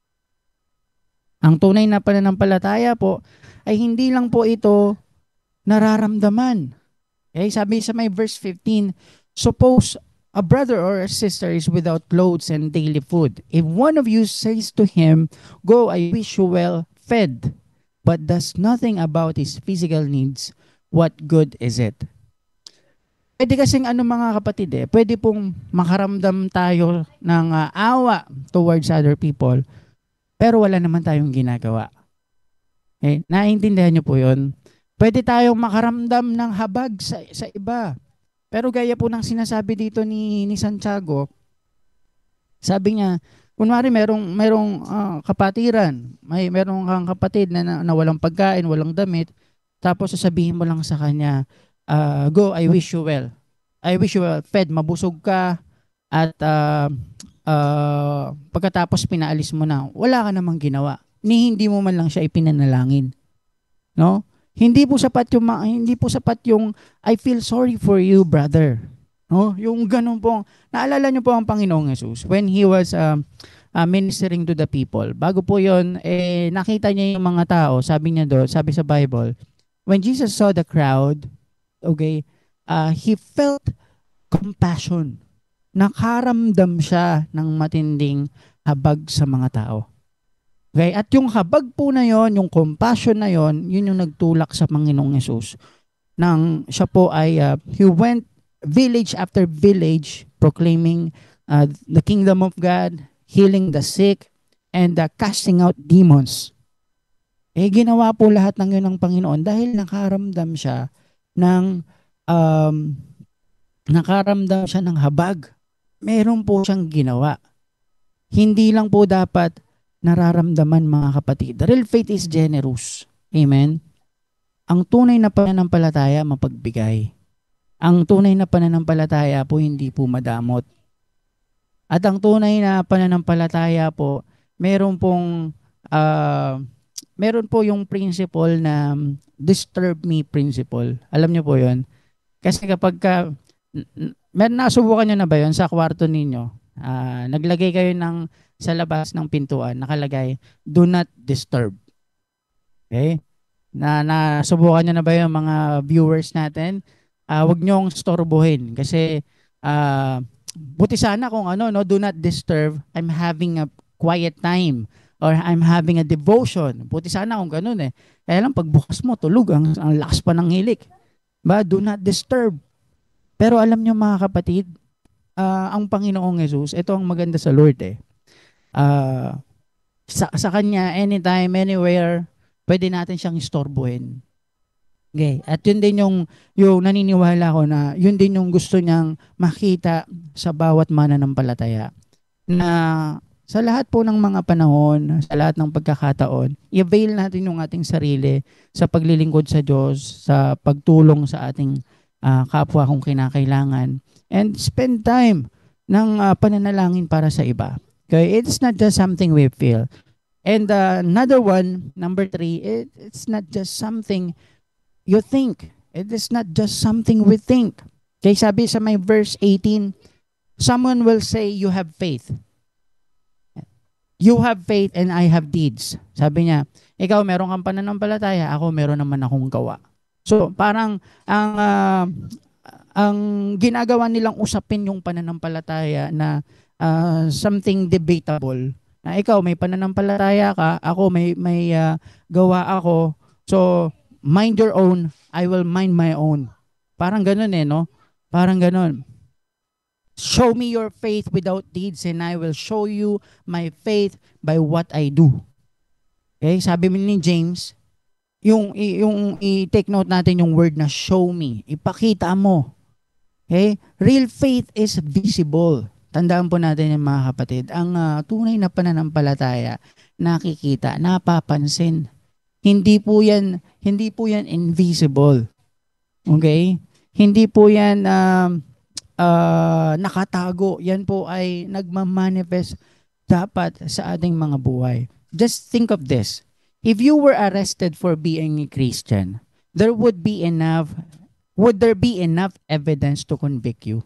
Ang tunay na pananampalataya po ay hindi lang po ito nararamdaman. Okay? Sabi sa may verse fifteen, suppose a brother or a sister is without clothes and daily food. If one of you says to him, go, I wish you well fed, but does nothing about his physical needs, what good is it? Pwede kasing ano mga kapatid eh, pwede pong makaramdam tayo ng uh, awa towards other people, pero wala naman tayong ginagawa. Eh, naiintindihan niyo po yun? Pwede tayong makaramdam ng habag sa, sa iba. Pero gaya po ng sinasabi dito ni, ni Santiago, sabi niya, kunwari merong, merong uh, kapatiran, may merong kang kapatid na, na, na walang pagkain, walang damit, tapos sasabihin mo lang sa kanya, uh, go, I wish you well. I wish you well fed, mabusog ka, at uh, uh, pagkatapos pinaalis mo na, wala ka namang ginawa. Ni hindi mo man lang siya ipinanalangin. No? Hindi po sapat yung hindi po sapat yung I feel sorry for you, brother. No? Yung ganun po. Naalala niyo po ang Panginoong Hesus when he was uh, uh, ministering to the people. Bago po 'yon, eh nakita niya yung mga tao, sabi niya doon, sabi sa Bible, when Jesus saw the crowd, okay, uh, he felt compassion. Nakaramdam siya ng matinding habag sa mga tao. Okay? At yung habag po na yon, yung compassion na yon, yun yung nagtulak sa Panginoong Hesus. Nang siya po ay, uh, he went village after village proclaiming uh, the kingdom of God, healing the sick, and uh, casting out demons. Eh, ginawa po lahat ng yun ng Panginoon dahil nakaramdam siya ng, um, nakaramdam siya ng habag. Meron po siyang ginawa. Hindi lang po dapat nararamdaman mga kapatid. The real faith is generous. Amen? Ang tunay na pananampalataya, mapagbigay. Ang tunay na pananampalataya po, hindi po madamot. At ang tunay na pananampalataya po, meron pong, uh, meron po yung principle na disturb me principle. Alam niyo po yun? Kasi kapag ka, meron nasubukan nyo na ba yun sa kwarto ninyo? Uh, naglagay kayo ng sa labas ng pintuan, nakalagay, do not disturb. Okay? Na nasubukan nyo na ba yung mga viewers natin? Uh, huwag nyong storbohin. Kasi, uh, buti sana kung ano, no, do not disturb, I'm having a quiet time or I'm having a devotion. Buti sana kung ganun eh. Kaya lang, pagbukas mo, tulog, ang, ang lakas pa ng hilik. Ba, do not disturb. Pero alam nyo mga kapatid, uh, ang Panginoong Hesus, ito ang maganda sa Lord eh. Uh, sa, sa kanya, anytime, anywhere, pwede natin siyang istorbohin. Okay. At yun din yung, yung naniniwala ko na yun din yung gusto niyang makita sa bawat mananampalataya. Na sa lahat po ng mga panahon, sa lahat ng pagkakataon, i-avail natin yung ating sarili sa paglilingkod sa Diyos, sa pagtulong sa ating uh, kapwa kung kinakailangan, and spend time ng uh, pananalangin para sa iba. Okay? It's not just something we feel. And uh, another one, number three, it, it's not just something you think. It is not just something we think. Okay, sabi sa may verse eighteen, someone will say, you have faith. You have faith and I have deeds. Sabi niya, ikaw meron kang pananampalataya, ako meron naman akong gawa. So, parang ang uh, ang ginagawa nilang usapin yung pananampalataya na uh, something debatable. Na ikaw may pananampalataya ka, ako may may uh, gawa ako. So, mind your own, I will mind my own. Parang ganun eh, no? Parang ganun. Show me your faith without deeds and I will show you my faith by what I do. Okay? Sabi ni James, yung, yung i-take note natin yung word na show me. Ipakita mo. Okay? Real faith is visible. Tandaan po natin yung mga kapatid, ang uh, tunay na pananampalataya, nakikita, napapansin. Hindi po yan, hindi po yan invisible. Okay? Hindi po yan uh, uh, nakatago. Yan po ay nagmamanifest dapat sa ating mga buhay. Just think of this. If you were arrested for being a Christian, there would be enough, would there be enough evidence to convict you?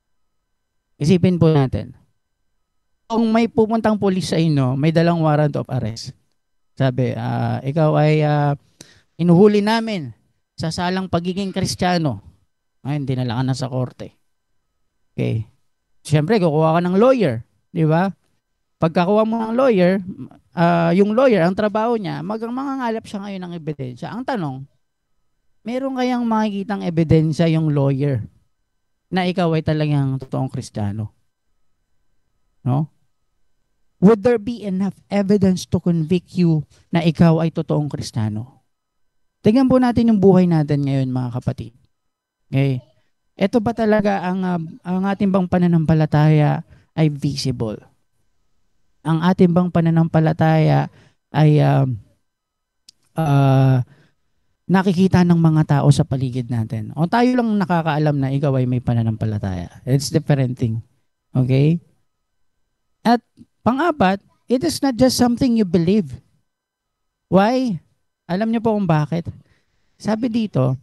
Isipin po natin. Kung may pupuntang pulis sa inyo, may dalang warrant of arrest. Sabi, uh, ikaw ay uh, inuhuli namin sa salang pagiging Kristiyano. Ay, hindi na lang na sa korte. Okay. Siyempre, kukuha ka ng lawyer. Di ba? Pagkakuha mo ng lawyer, uh, yung lawyer, ang trabaho niya, magang mangangalap siya ngayon ng ebidensya. Ang tanong, meron kayang makikitang ebidensya yung lawyer na ikaw ay talagang totoong Kristiyano? No? Would there be enough evidence to convict you na ikaw ay totoong Kristiyano? Tingnan po natin yung buhay natin ngayon, mga kapatid. Okay? Ito ba talaga ang, uh, ang ating bang pananampalataya ay visible? Ang ating bang pananampalataya ay uh, uh, nakikita ng mga tao sa paligid natin? O tayo lang nakakaalam na ikaw ay may pananampalataya? It's different thing. Okay? At pang-apat, it is not just something you believe. Why? Alam niyo po kung bakit? Sabi dito,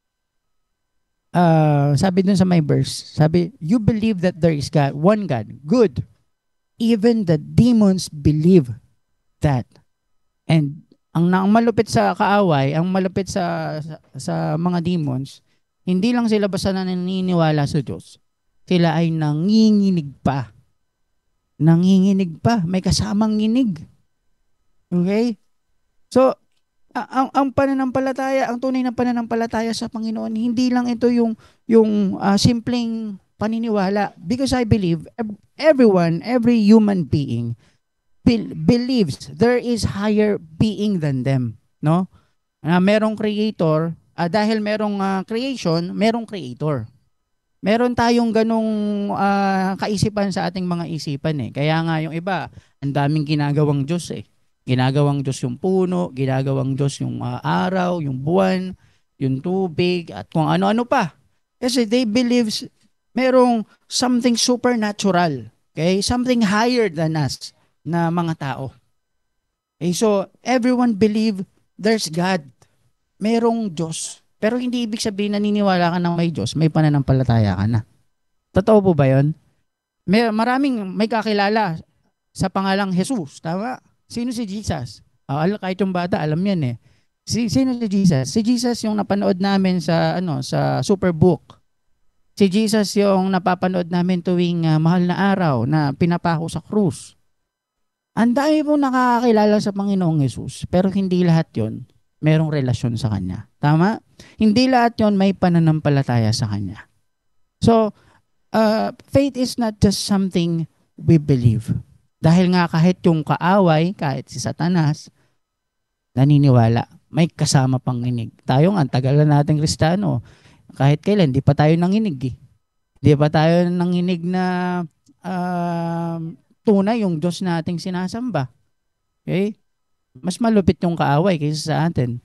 uh, sabi dun sa my verse, sabi, you believe that there is God, one God, good. Even the demons believe that. And ang, ang malupit sa kaaway, ang malupit sa, sa, sa mga demons, hindi lang sila basta naniniwala sa Diyos. Sila ay nanginginig pa. Nanginginig pa. May kasamang nginig. Okay? So, ang, ang pananampalataya, ang tunay na pananampalataya sa Panginoon, hindi lang ito yung, yung uh, simpleng paniniwala. Because I believe everyone, every human being, be- believes there is higher being than them. No? Uh, merong creator, uh, dahil merong uh, creation, merong creator. Meron tayong ganong uh, kaisipan sa ating mga isipan eh. Kaya nga yung iba, ang daming ginagawang Diyos eh. Ginagawang Diyos yung puno, ginagawang Diyos yung uh, araw, yung buwan, yung tubig, at kung ano-ano pa. Kasi they believe merong something supernatural. Okay? Something higher than us na mga tao. Okay? So, everyone believe there's God. Merong Diyos. Pero hindi ibig sabihin naniniwala ka na may Diyos, may pananampalataya ka na. Totoo po ba yun? May, maraming may kakilala sa pangalang Jesus. Tama? Sino si Jesus? Uh, kahit yung bata, alam yan eh. Si, sino si Jesus? Si Jesus yung napanood namin sa, ano, sa Superbook. Si Jesus yung napapanood namin tuwing uh, mahal na araw na pinapako sa krus. Ang dami po nakakakilala sa Panginoong Jesus, pero hindi lahat yon merong relasyon sa Kanya. Tama? Hindi lahat yon may pananampalataya sa Kanya. So, uh, faith is not just something we believe. Dahil nga kahit yung kaaway, kahit si Satanas, naniniwala. may kasama panginig. Tayo nga, tagal na nating Kristiyano. Kahit kailan, di pa tayo nanginig eh. Di pa tayo nanginig na uh, tunay yung Diyos nating sinasamba. Okay? Mas malupit yung kaaway kaysa sa atin.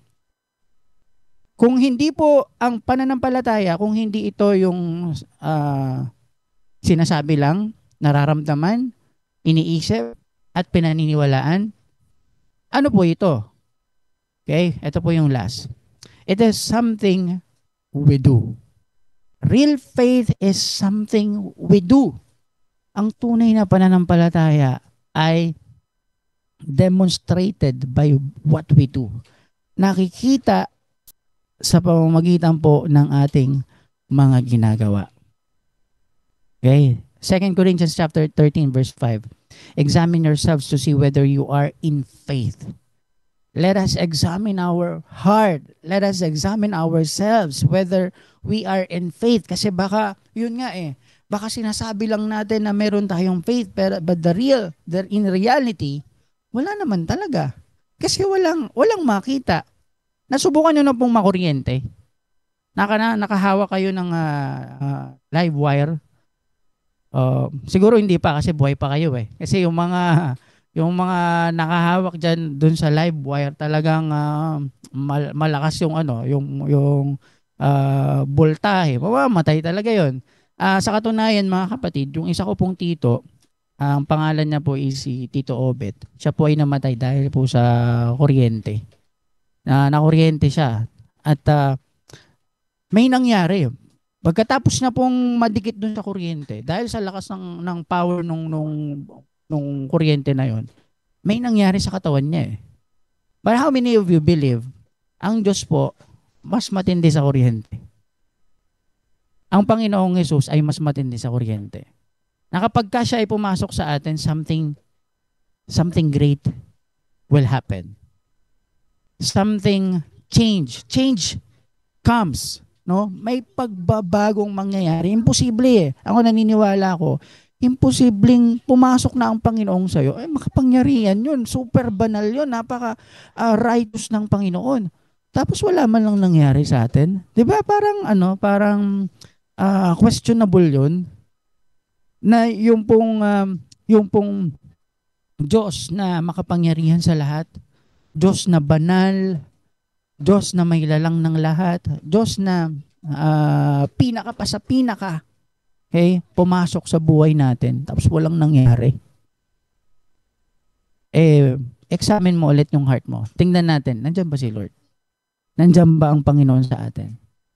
Kung hindi po ang pananampalataya, kung hindi ito yung uh, sinasabi lang, nararamdaman, iniisip, at pinaniniwalaan, ano po ito? Okay, ito po yung last. It is something we do. Real faith is something we do. Ang tunay na pananampalataya ay demonstrated by what we do. Nakikita sa pamamagitan po ng ating mga ginagawa. Okay, Second Corinthians chapter thirteen verse five. Examine yourselves to see whether you are in faith. Let us examine our heart. Let us examine ourselves whether we are in faith. Kasi baka, yun nga eh, baka sinasabi lang natin na meron tayong faith, pero but the real, the, in reality, wala naman talaga. Kasi walang, walang makita. Nasubukan nyo na pong makuryente. Naka, na, nakahawa kayo ng uh, uh, live wire. Uh, siguro hindi pa kasi buhay pa kayo eh. Kasi yung mga yung mga nakahawak diyan doon sa live wire talagang uh, mal- malakas yung ano, yung yung uh, voltahe. Mamamatay talaga 'yon. Uh, sa katunayan mga kapatid, yung isa ko pong tito, ang pangalan niya po is si Tito Obet. Siya po ay namatay dahil po sa kuryente. Na uh, nakuryente siya at uh, may nangyari. Pagkatapos na pong madikit doon sa kuryente, dahil sa lakas ng ng power nung nung nung kuryente na yon, may nangyari sa katawan niya eh. But how many of you believe ang Diyos po mas matindi sa kuryente? Ang Panginoong Hesus ay mas matindi sa kuryente. Na kapag ka siya ay pumasok sa atin, something something great will happen. Something change. Change comes. No? May pagbabagong mangyayari. Imposible eh. Ako naniniwala ko, imposibleng pumasok na ang Panginoon sa'yo. Ay, makapangyarihan yun. Super banal yun. Napaka uh, righteous ng Panginoon. Tapos wala man lang nangyari sa atin. Di ba? Parang, ano, parang uh, questionable yun. Na yung pong, um, yung pong Diyos na makapangyarihan sa lahat. Diyos na banal. Diyos na may lalang ng lahat. Diyos na uh, pinaka pa sa pinaka. Okay? Pumasok sa buhay natin. Tapos walang nangyari. Eh, examine mo ulit yung heart mo. Tingnan natin, nandyan ba si Lord? Nandyan ba ang Panginoon sa atin?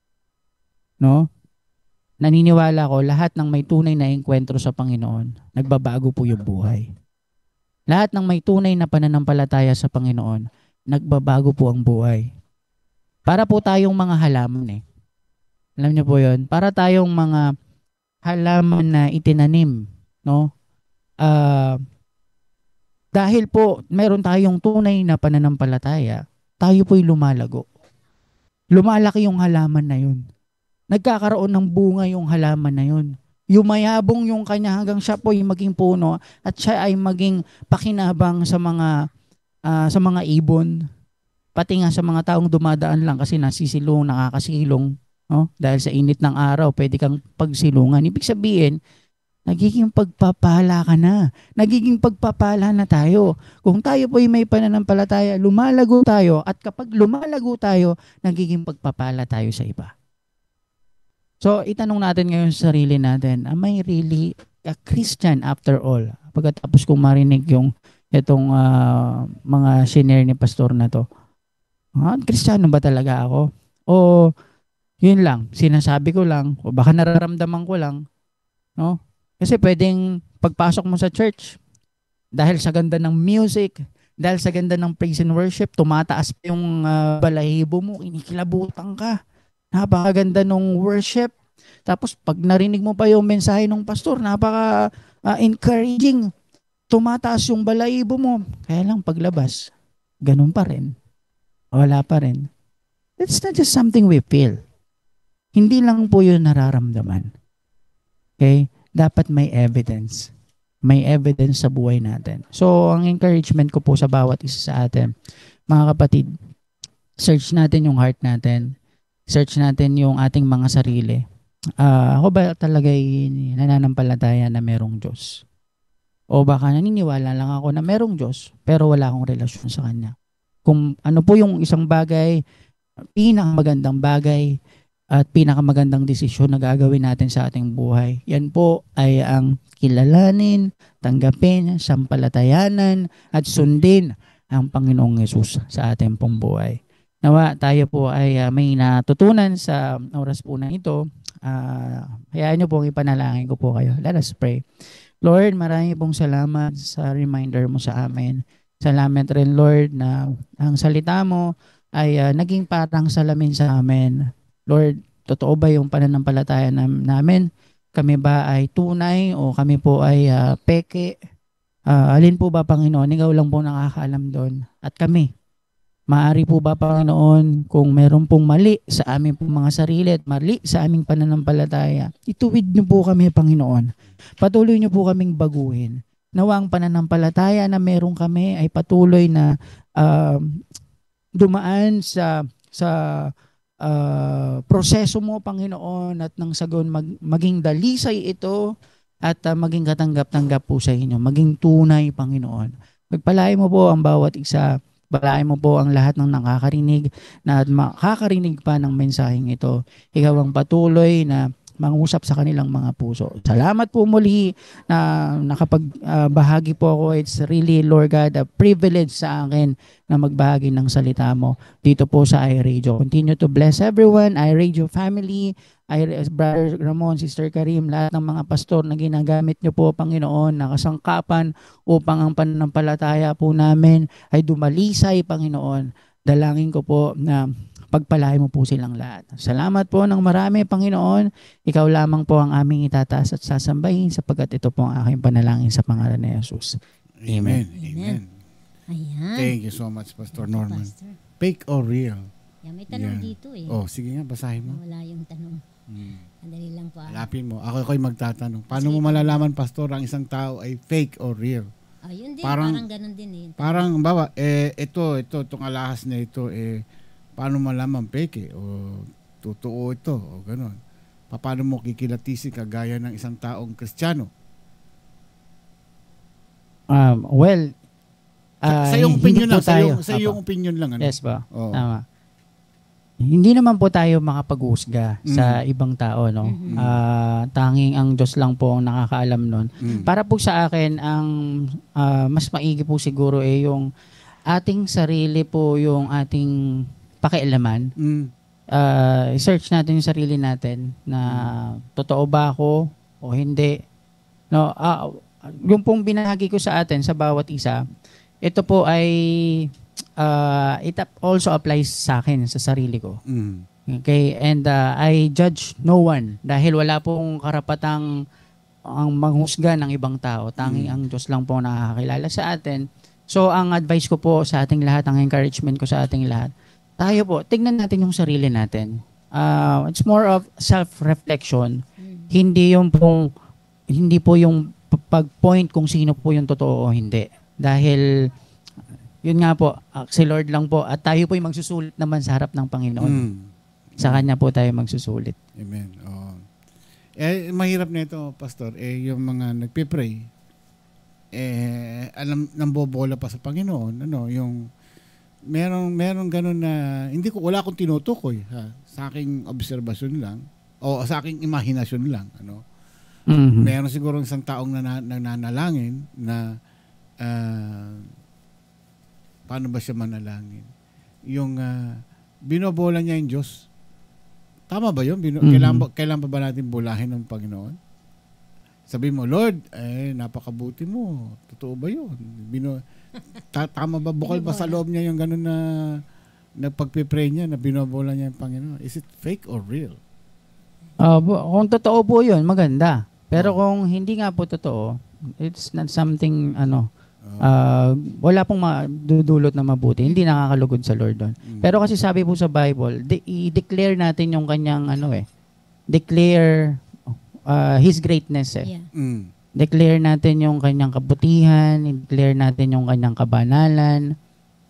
No? Naniniwala ko, lahat ng may tunay na engkwentro sa Panginoon, nagbabago po yung buhay. Lahat ng may tunay na pananampalataya sa Panginoon, nagbabago po ang buhay. Para po tayong mga halaman eh. Alam niyo po yun? Para tayong mga halaman na itinanim, no? Uh, dahil po meron tayong tunay na pananampalataya, tayo po'y lumalago. Lumalaki yung halaman na yun. Nagkakaroon ng bunga yung halaman na yun. Yumayabong yung kanya hanggang siya po'y maging puno at siya ay maging pakinabang sa mga uh, sa mga ibon, pati nga sa mga taong dumadaan lang kasi nasisilong, nakakasilong. No? Dahil sa init ng araw, pwede kang pagsilungan. Ibig sabihin, nagiging pagpapala ka na. Nagiging pagpapala na tayo. Kung tayo po ay may pananampalataya, lumalago tayo. At kapag lumalago tayo, nagiging pagpapala tayo sa iba. So, itanong natin ngayon sa sarili natin, am I really a Christian after all? Pagkatapos kong marinig yung itong uh, mga senior ni pastor na to, ah, Kristiyano ba talaga ako? O yun lang, sinasabi ko lang, o baka nararamdaman ko lang, no? Kasi pwedeng pagpasok mo sa church, dahil sa ganda ng music, dahil sa ganda ng praise and worship, tumataas pa yung uh, balahibo mo, inikilabutan ka. Napakaganda nung worship. Tapos pag narinig mo pa yung mensahe ng pastor, napaka uh, encouraging. Tumataas yung balahibo mo. Kaya lang paglabas, ganun pa rin. Wala pa rin. It's not just something we feel. Hindi lang po yun nararamdaman. Okay? Dapat may evidence. May evidence sa buhay natin. So, ang encouragement ko po sa bawat isa sa atin, mga kapatid, search natin yung heart natin. Search natin yung ating mga sarili. Ah, ako ba talaga nananampalataya na merong Diyos? O baka naniniwala lang ako na merong Diyos pero wala akong relasyon sa Kanya. Kung ano po yung isang bagay, pinakamagandang bagay at pinakamagandang desisyon na gagawin natin sa ating buhay, yan po ay ang kilalanin, tanggapin, sampalatayanan at sundin ang Panginoong Yesus sa ating pong buhay. Nawa tayo po ay uh, may natutunan sa oras po na ito. Uh, hayaan nyo pong ipanalangin ko po kayo. Let us pray. Lord, marami pong salamat sa reminder mo sa amin. Salamat rin, Lord, na ang salita mo ay uh, naging parang salamin sa amin. Lord, totoo ba yung pananampalataya nam- namin? Kami ba ay tunay o kami po ay uh, peke? Uh, alin po ba, Panginoon? Ikaw lang po nakakaalam doon. At kami, maaari po ba, Panginoon, kung meron pong mali sa aming pong mga sarili at mali sa aming pananampalataya, ituwid niyo po kami, Panginoon. Patuloy niyo po kaming baguhin. Nawa ang pananampalataya na meron kami ay patuloy na uh, dumaan sa sa uh, proseso mo, Panginoon, at nang sagon mag, maging dalisay ito at uh, maging katanggap-tanggap po sa inyo, maging tunay, Panginoon. Pagpalain mo po ang bawat isa. Balain mo po ang lahat ng nakakarinig na at makakarinig pa ng mensaheng ito. Ikaw ang patuloy na mangusap sa kanilang mga puso. Salamat po muli na nakapagbahagi uh, po ako. It's really, Lord God, a privilege sa akin na magbahagi ng salita mo dito po sa iRadio. Continue to bless everyone, iRadio family, I, Brother Ramon, Sister Karim, lahat ng mga pastor na ginagamit nyo po, Panginoon, na kasangkapan upang ang pananampalataya po namin ay dumalisay, Panginoon. Dalangin ko po na pagpalain mo po silang lahat. Salamat po ng marami, Panginoon. Ikaw lamang po ang aming itataas at sasambahin sapagkat ito po ang aking panalangin sa pangalan ni Jesus. Amen. Amen. Ayan. Thank you so much, Pastor Thank you, Norman. Pastor. Fake or real? Yeah, may tanong Yan. dito eh. Oh, sige nga, basahin mo. Wala yung tanong. Hmm. Andali lang po. ah. Alapin mo. Ako ako'y magtatanong. Paano Sige. mo malalaman, Pastor, ang isang tao ay fake or real? Ah, yun din, Parang- parang, ganun din eh. Parang, bawa, eh, ito, ito, itong alahas na ito, eh, paano malaman fake eh, o totoo ito, o gano'n. Pa- Paano mo kikilatisin kagaya ng isang taong Kristiyano? Um, well, ah, sa iyong hindi opinion po lang, sa tayo. iyong, sa iyong Apo. opinion lang. Ano? Yes ba? Oo. Tama. Hindi naman po tayo makapaghusga Mm. sa ibang tao, no? Mhm. Ah, tanging ang Diyos lang po ang nakakaalam nun. Mm. Para po sa akin, ang ah, mas maigi po siguro eh yung ating sarili po, yung ating pakialaman. Mm. Ah, i-search natin yung sarili natin na totoo ba ako o hindi. No, ah, yung pong binahagi ko sa atin sa bawat isa, ito po ay uh, it ap- also applies sa akin, sa sarili ko. Mm. Okay, and uh, I judge no one dahil wala pong karapatang ang manghusga ng ibang tao. Tanging Mm. ang Diyos lang po nakakakilala sa atin. So, ang advice ko po sa ating lahat, ang encouragement ko sa ating lahat, tayo po, tignan natin yung sarili natin. Uh, it's more of self-reflection. Hindi yung pong, hindi po yung p- pag-point kung sino po yung totoo o hindi. Dahil, yun nga po, uh, si Lord lang po, at tayo po yung magsusulit naman sa harap ng Panginoon. Mm. Sa Kanya po tayo magsusulit. Amen. Oh. Eh, mahirap na ito, Pastor. Eh, yung mga nagpipray, eh, alam, nambobola pa sa Panginoon. Ano, yung, merong, merong ganun na, hindi ko, wala akong tinutukoy, ha, sa aking obserbasyon lang, o sa aking imahinasyon lang, ano. Mhm. Meron siguro isang taong nana, nananalangin na, ah, paano ba siya manalangin? Yung, ah, binobola niya yung Diyos. Tama ba yun? Bino, Mhm. kailangan, ba, kailangan pa ba natin bulahin ng Panginoon? Sabi mo, Lord, eh, napakabuti mo. Totoo ba yun? Bino, ta- tama ba? Bukal ba sa loob niya yung gano'n na nagpagpipray niya na binobola niya yung Panginoon? Is it fake or real? Uh, bu- kung totoo po yun, maganda. Pero kung hindi nga po totoo, it's not something, ano, uh, wala pong madudulot na mabuti. Hindi nakakalugod sa Lord doon. Pero kasi sabi po sa Bible, de- i-declare natin yung kanyang, ano eh, declare uh, His greatness eh. Yeah. Mm. Declare natin yung kanyang kabutihan, i-declare natin yung kanyang kabanalan.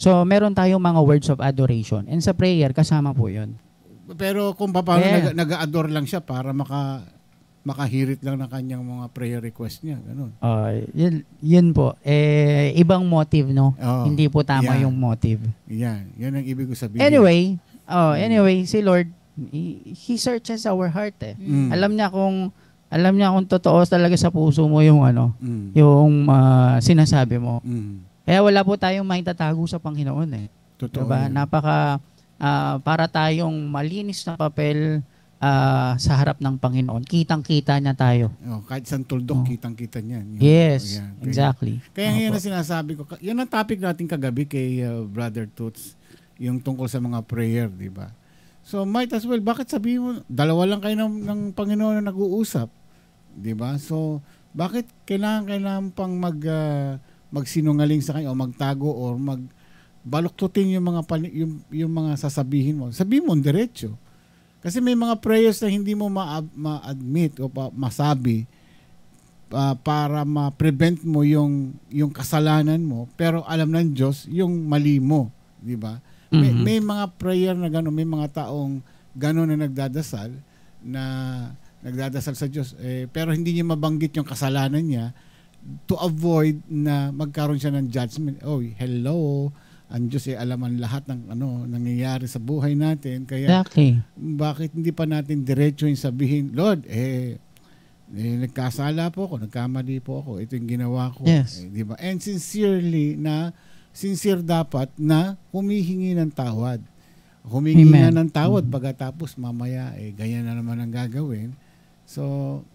So, meron tayong mga words of adoration. And sa prayer, kasama po yun. Pero kung paano Yeah. nag- nag-adore lang siya para maka makahirit lang ng kanyang mga prayer request niya, ganun. Uh, yun, yun po. Eh, ibang motive, no? Oo. Hindi po tama Yeah. yung motive. Yan, yan ang ibig ko sabihin. Anyway, oh, anyway, si Lord, he, he searches our heart eh. Mm. Alam niya kung alam niya kung totoo talaga sa puso mo yung ano, Mm. yung ah, sinasabi mo. Mm. Kaya wala po tayong maitatago sa Panginoon eh. Totoo Diba? yan. Napaka ah, para tayong malinis na papel ah, sa harap ng Panginoon. Kitang-kita niya tayo. Oh, kahit isang tuldok, kitang-kita niyan. Yun. Yes, Yan. Kaya- exactly. Kaya Opo. ngayon na sinasabi ko, yan ang topic natin kagabi kay uh, Brother Toots, yung tungkol sa mga prayer, di ba? So might as well, bakit sabihin mo, dalawa lang kayo ng, ng Panginoon na nag-uusap, di ba? So bakit kailangan kailangan pang mag uh, magsinungaling sa kanya o magtago or mag baluktutin yung mga pali- yung, yung mga sasabihin mo. Sabihin mo diretso. Kasi may mga prayers na hindi mo ma- ma-admit o pa- masabi uh, para ma-prevent mo yung yung kasalanan mo, pero alam ng Diyos yung mali mo, di ba? May, Mhm. may mga prayer na gano'n, may mga taong gano'n na nagdadasal na nagdadasal sa Diyos, eh, pero hindi niya mabanggit yung kasalanan niya to avoid na magkaroon siya ng judgment. Oh, hello, ang Diyos ay alaman lahat ng ano nangyayari sa buhay natin. Kaya Exactly. bakit hindi pa natin diretso yung sabihin, Lord, eh, eh nagkasala po ako, nagkamali po ako, ito yung ginawa ko. Yes. Eh, di ba? And sincerely na, sincere dapat na humihingi ng tawad. Humingi Amen. na ng tawad pagkatapos mamaya, eh, ganyan na naman ang gagawin. So,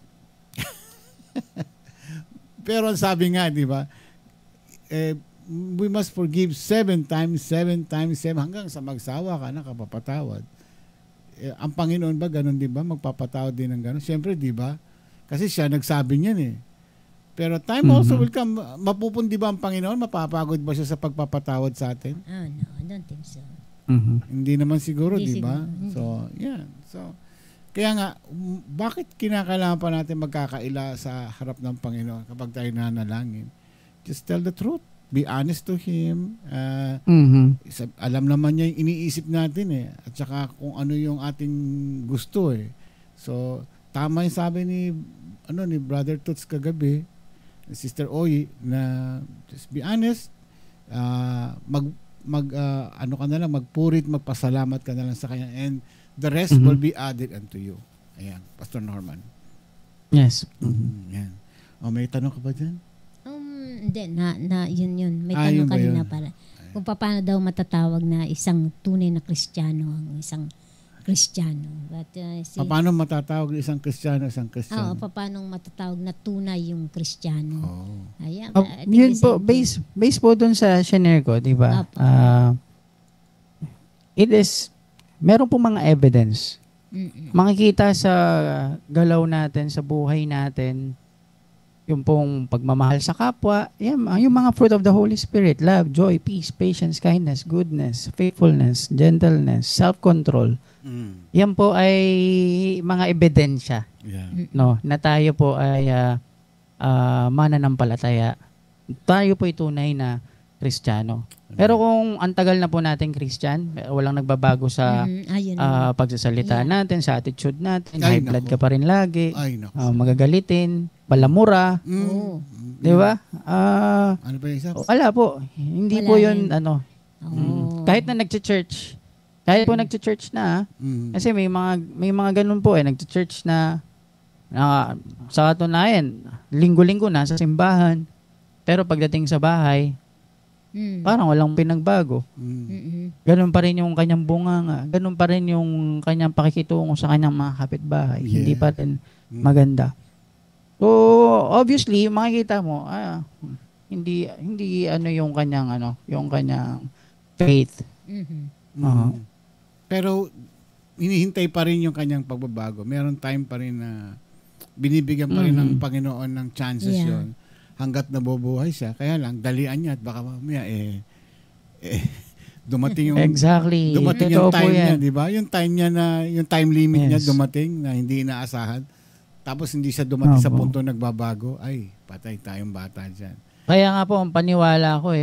pero ang sabi nga, di ba, eh, we must forgive seven times, seven times, seven, hanggang sa magsawa ka na kapapatawad. Eh, ang Panginoon ba, ganun di ba? Magpapatawad din ng ganun. Siyempre, di ba? Kasi siya nagsabi niyan eh. Pero time also Mhm. will come. Mapupundi ba ang Panginoon? Mapapagod ba siya sa pagpapatawad sa atin? Oh, no, I don't think so. Mhm. Hindi naman siguro, di Hindi ba? siguro, hindi. So, yeah. So, kaya nga, m- bakit kinakailangan pa natin magkakaila sa harap ng Panginoon kapag tayo nanalangin? Just tell the truth. Be honest to Him. Uh, Mhm. isa- alam naman niya yung iniisip natin eh. At saka kung ano yung ating gusto eh. So, tama yung sabi ni, ano, ni Brother Toots kagabi, Sister Oy, na just be honest, uh, mag, mag uh, ano ka na lang, magpurit, magpasalamat ka na lang sa Kanya, and the rest Mhm. will be added unto you. Ayan, Pastor Norman. Yes. Mm, yan. O, may tanong ka ba dyan? Um, hindi, na, na, yun yun. May Ah, tanong yun ba kanina yun? para. Kung paano daw matatawag na isang tunay na Kristiyano ang isang Kristiyano. But, uh, si, Paano matatawag ng isang Kristiyano isang Oo, Kristiyano? paano matatawag na tunay yung Kristiyano. Oh. Ayan, Oh, I think yun the po, same thing. base, base po dun sa shinare ko, di ba? Apo. Ah, it is, meron po mga evidence. Mm-mm. Makikita sa galaw natin, sa buhay natin, yung pong pagmamahal sa kapwa, yan, yung mga fruit of the Holy Spirit, love, joy, peace, patience, kindness, goodness, faithfulness, gentleness, self-control. Mm. Yan po ay mga ebidensya, Yeah. no, na tayo po ay ah, ah, mananampalataya. Tayo po ay tunay na Kristiyano. Pero kung ang tagal na po natin Christian, walang nagbabago sa Mhm, ayun. ah, pagsasalita Yeah. natin, sa attitude natin, Ay, high blood naku. ka pa rin lagi, Ay, naku. ah, magagalitin, palamura, Mm. Oo. di ba? Ah, Ano pa yung isa? wala po. Hindi Wala po yun, rin. ano, Oo. mm, kahit na nagche-church, kahit po nagche-church na, Mm. kasi may mga may mga ganun po eh, nagche-church na, na sa katunayan, linggo-linggo na sa simbahan, pero pagdating sa bahay, Mm. parang walang pinagbago. Mm. Mm-mm. Ganun pa rin yung kanyang bunganga. Ganun pa rin yung kanyang pakikitungo sa kanyang mga kapitbahay. Yeah. Hindi pa rin Mm. maganda. So, obviously, makikita mo, ah, hindi hindi ano yung kanyang ano, yung kanyang faith. Mhm. Oo. Mm. Pero hinihintay pa rin yung kanyang pagbabago. Meron time pa rin na binibigyan pa rin ng Mhm. Panginoon ng chances Yeah. yon hanggat nabubuhay siya. Kaya lang, dalian niya at baka mamaya eh, eh dumating yung Exactly. dumating Totoo yung po time niya, yan. di ba? Yung time niya na yung time limit niya Yes. dumating na hindi inaasahan. Tapos hindi siya dumating sa Opo. punto nagbabago. Ay, patay tayong bata diyan. Kaya nga po, ang paniwala ko eh,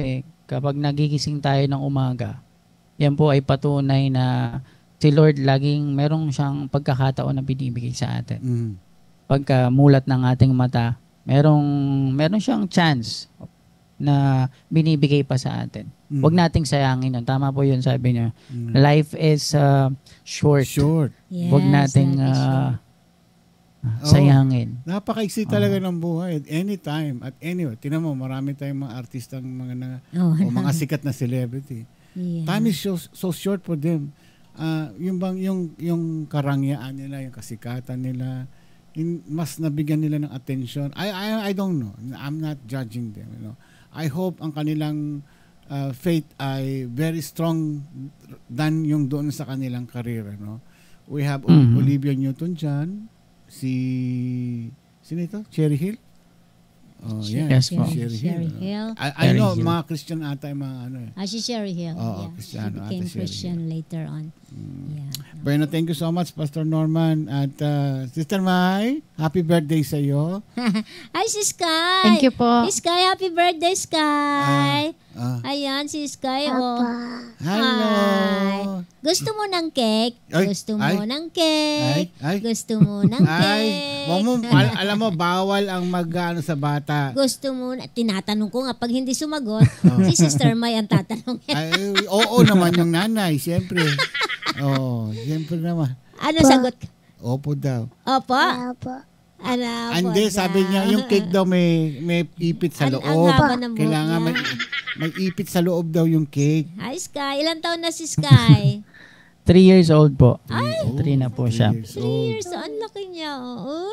kapag nagigising tayo ng umaga, yan po ay patunay na si Lord laging merong siyang pagkakataon na binibigay sa atin. Mm. Pagka mulat ng ating mata, merong meron siyang chance na binibigay pa sa atin. Mm. Huwag nating sayangin yun. Tama po yun, sabi niya. Mm. Life is uh, short. Short. Yes, Huwag nating life is uh, Oo. sayangin. Napakaiksi talaga ng buhay. At anytime, at anywhere. Tinan mo, marami tayong mga artistang mga na, Oh, o mga sikat na celebrity. Yeah. Time is so, so short for them. Ah, yung bang yung yung karangyaan nila, yung kasikatan nila, in, mas nabigyan nila ng attention. I I I don't know. I'm not judging them, you know. I hope ang kanilang uh, faith ay very strong than yung doon sa kanilang career, no. We have Mhm. Olivia Newton-John, si sino ito? Cherry Hill. Oh, yeah. Yes, po. Sherry Cherry Hill. Hill. I, I Cherry know, Hill. mga Christian ata yung mga ano eh. Ah, si Sherry Hill. Oo, yeah. Cristiano, She ate became Sherry Christian later on. Yeah. Bueno, thank you so much, Pastor Norman. At uh, Sister Mai, happy birthday sa iyo. Hi, si Sky. Thank you po. Si Sky, happy birthday, Sky. Ah, Ayan, si Sky, oh. hello. Hi. Gusto mo ng cake? Ay, Gusto mo ay. ng cake? Ay, ay. Gusto mo ng Ay, cake? wag mo, al- alam mo, bawal ang mag-ano sa bata. Gusto mo na, tinatanong ko nga, pag hindi sumagot, si Sister May ang tatanong. Ay, oo naman yung nanay, siyempre. Oo, siyempre naman. Ano sagot? Opo daw. Opo? Opo. Ano po Hindi, daw? sabi niya, yung cake daw may may ipit sa Ang- loob. ang haba ng buhok Kailangan may, niya. may ipit sa loob daw yung cake. Hi, Sky. Ilan taon na si Sky? Three years old po. Ay! Three na po siya. Three years. So, ang laki niya. Oh,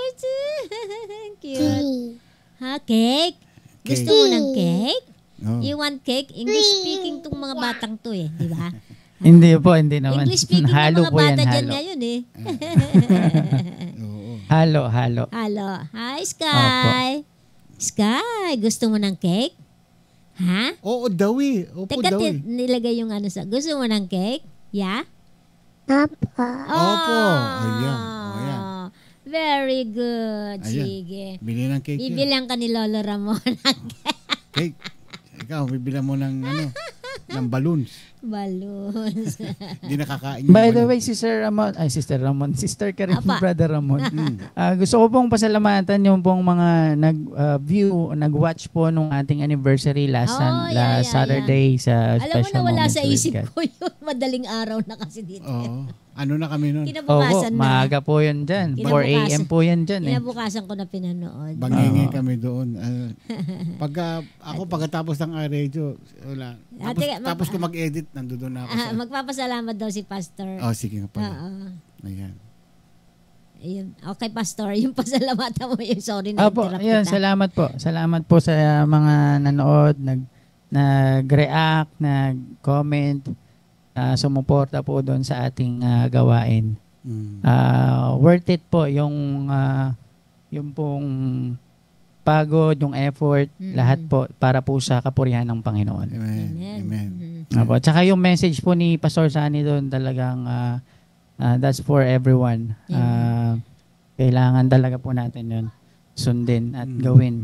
cute. Ha, cake? Gusto mo ng cake? Oh. You want cake? English speaking tong mga batang to eh, di ba? Hindi po, hindi naman. English speaking ng Halo mga po yan, bata dyan halo. ngayon eh. Halo, halo. Hello. Hi, Sky. Sky, gusto mo ng cake? Ha? Oo daw eh. Opo Teka, daw eh. ti- nilagay yung ano sa, gusto mo ng cake? Yeah? Opo. Oh, Ayan. O, ayan. Very good. Ayan. Sige. Bili ng cake yun. Bibilang ka ni Lolo Ramon ng Cake. Ikaw, bibilang mo ng ano, ng balloons. balloons. Hindi nakakain yung By the balloon. way, Sister Ramon, ay Sister Ramon, Sister ka rin, Apa. Brother Ramon. Mm. Ah, gusto ko pong pasalamatan yung pong mga nag-view, nag-watch po nung ating anniversary last, Oh, sun- yeah, last yeah, Saturday sa Alam mo na Special wala Moments sa with isip God. ko yun. Madaling araw na kasi dito. Oo. Ano na kami nun? Opo, Kinabukasan na. maaga po yun dyan. four a.m. po yan dyan eh. Kinabukasan ko na pinanood. Bangingin Oo. kami doon. Uh, pagka, ako pagkatapos ng radio, wala. Ah, Tapos, teka, mag- tapos ko mag-edit, nandoon na ako sa... Ah, magpapasalamat daw si Pastor. Oh, sige nga pala. Oo. Ayan. Ayun. Okay, Pastor. Yung pasalamatan mo yun. Sorry na Opo, interrupt yun, kita. salamat po. Salamat po sa mga nanood, nag, nag-react, nag-comment, uh, sumuporta po doon sa ating ah, gawain. Mm. Ah, worth it po yung ah, yung pong pagod, yung effort, Mm-mm. lahat po para po sa kapurihan ng Panginoon. Amen. Amen. Amen. Mhm. Apo, tsaka yung message po ni Pastor Sani doon talagang ah, ah, that's for everyone. Ah, kailangan talaga po natin yun sundin at Mm. gawin.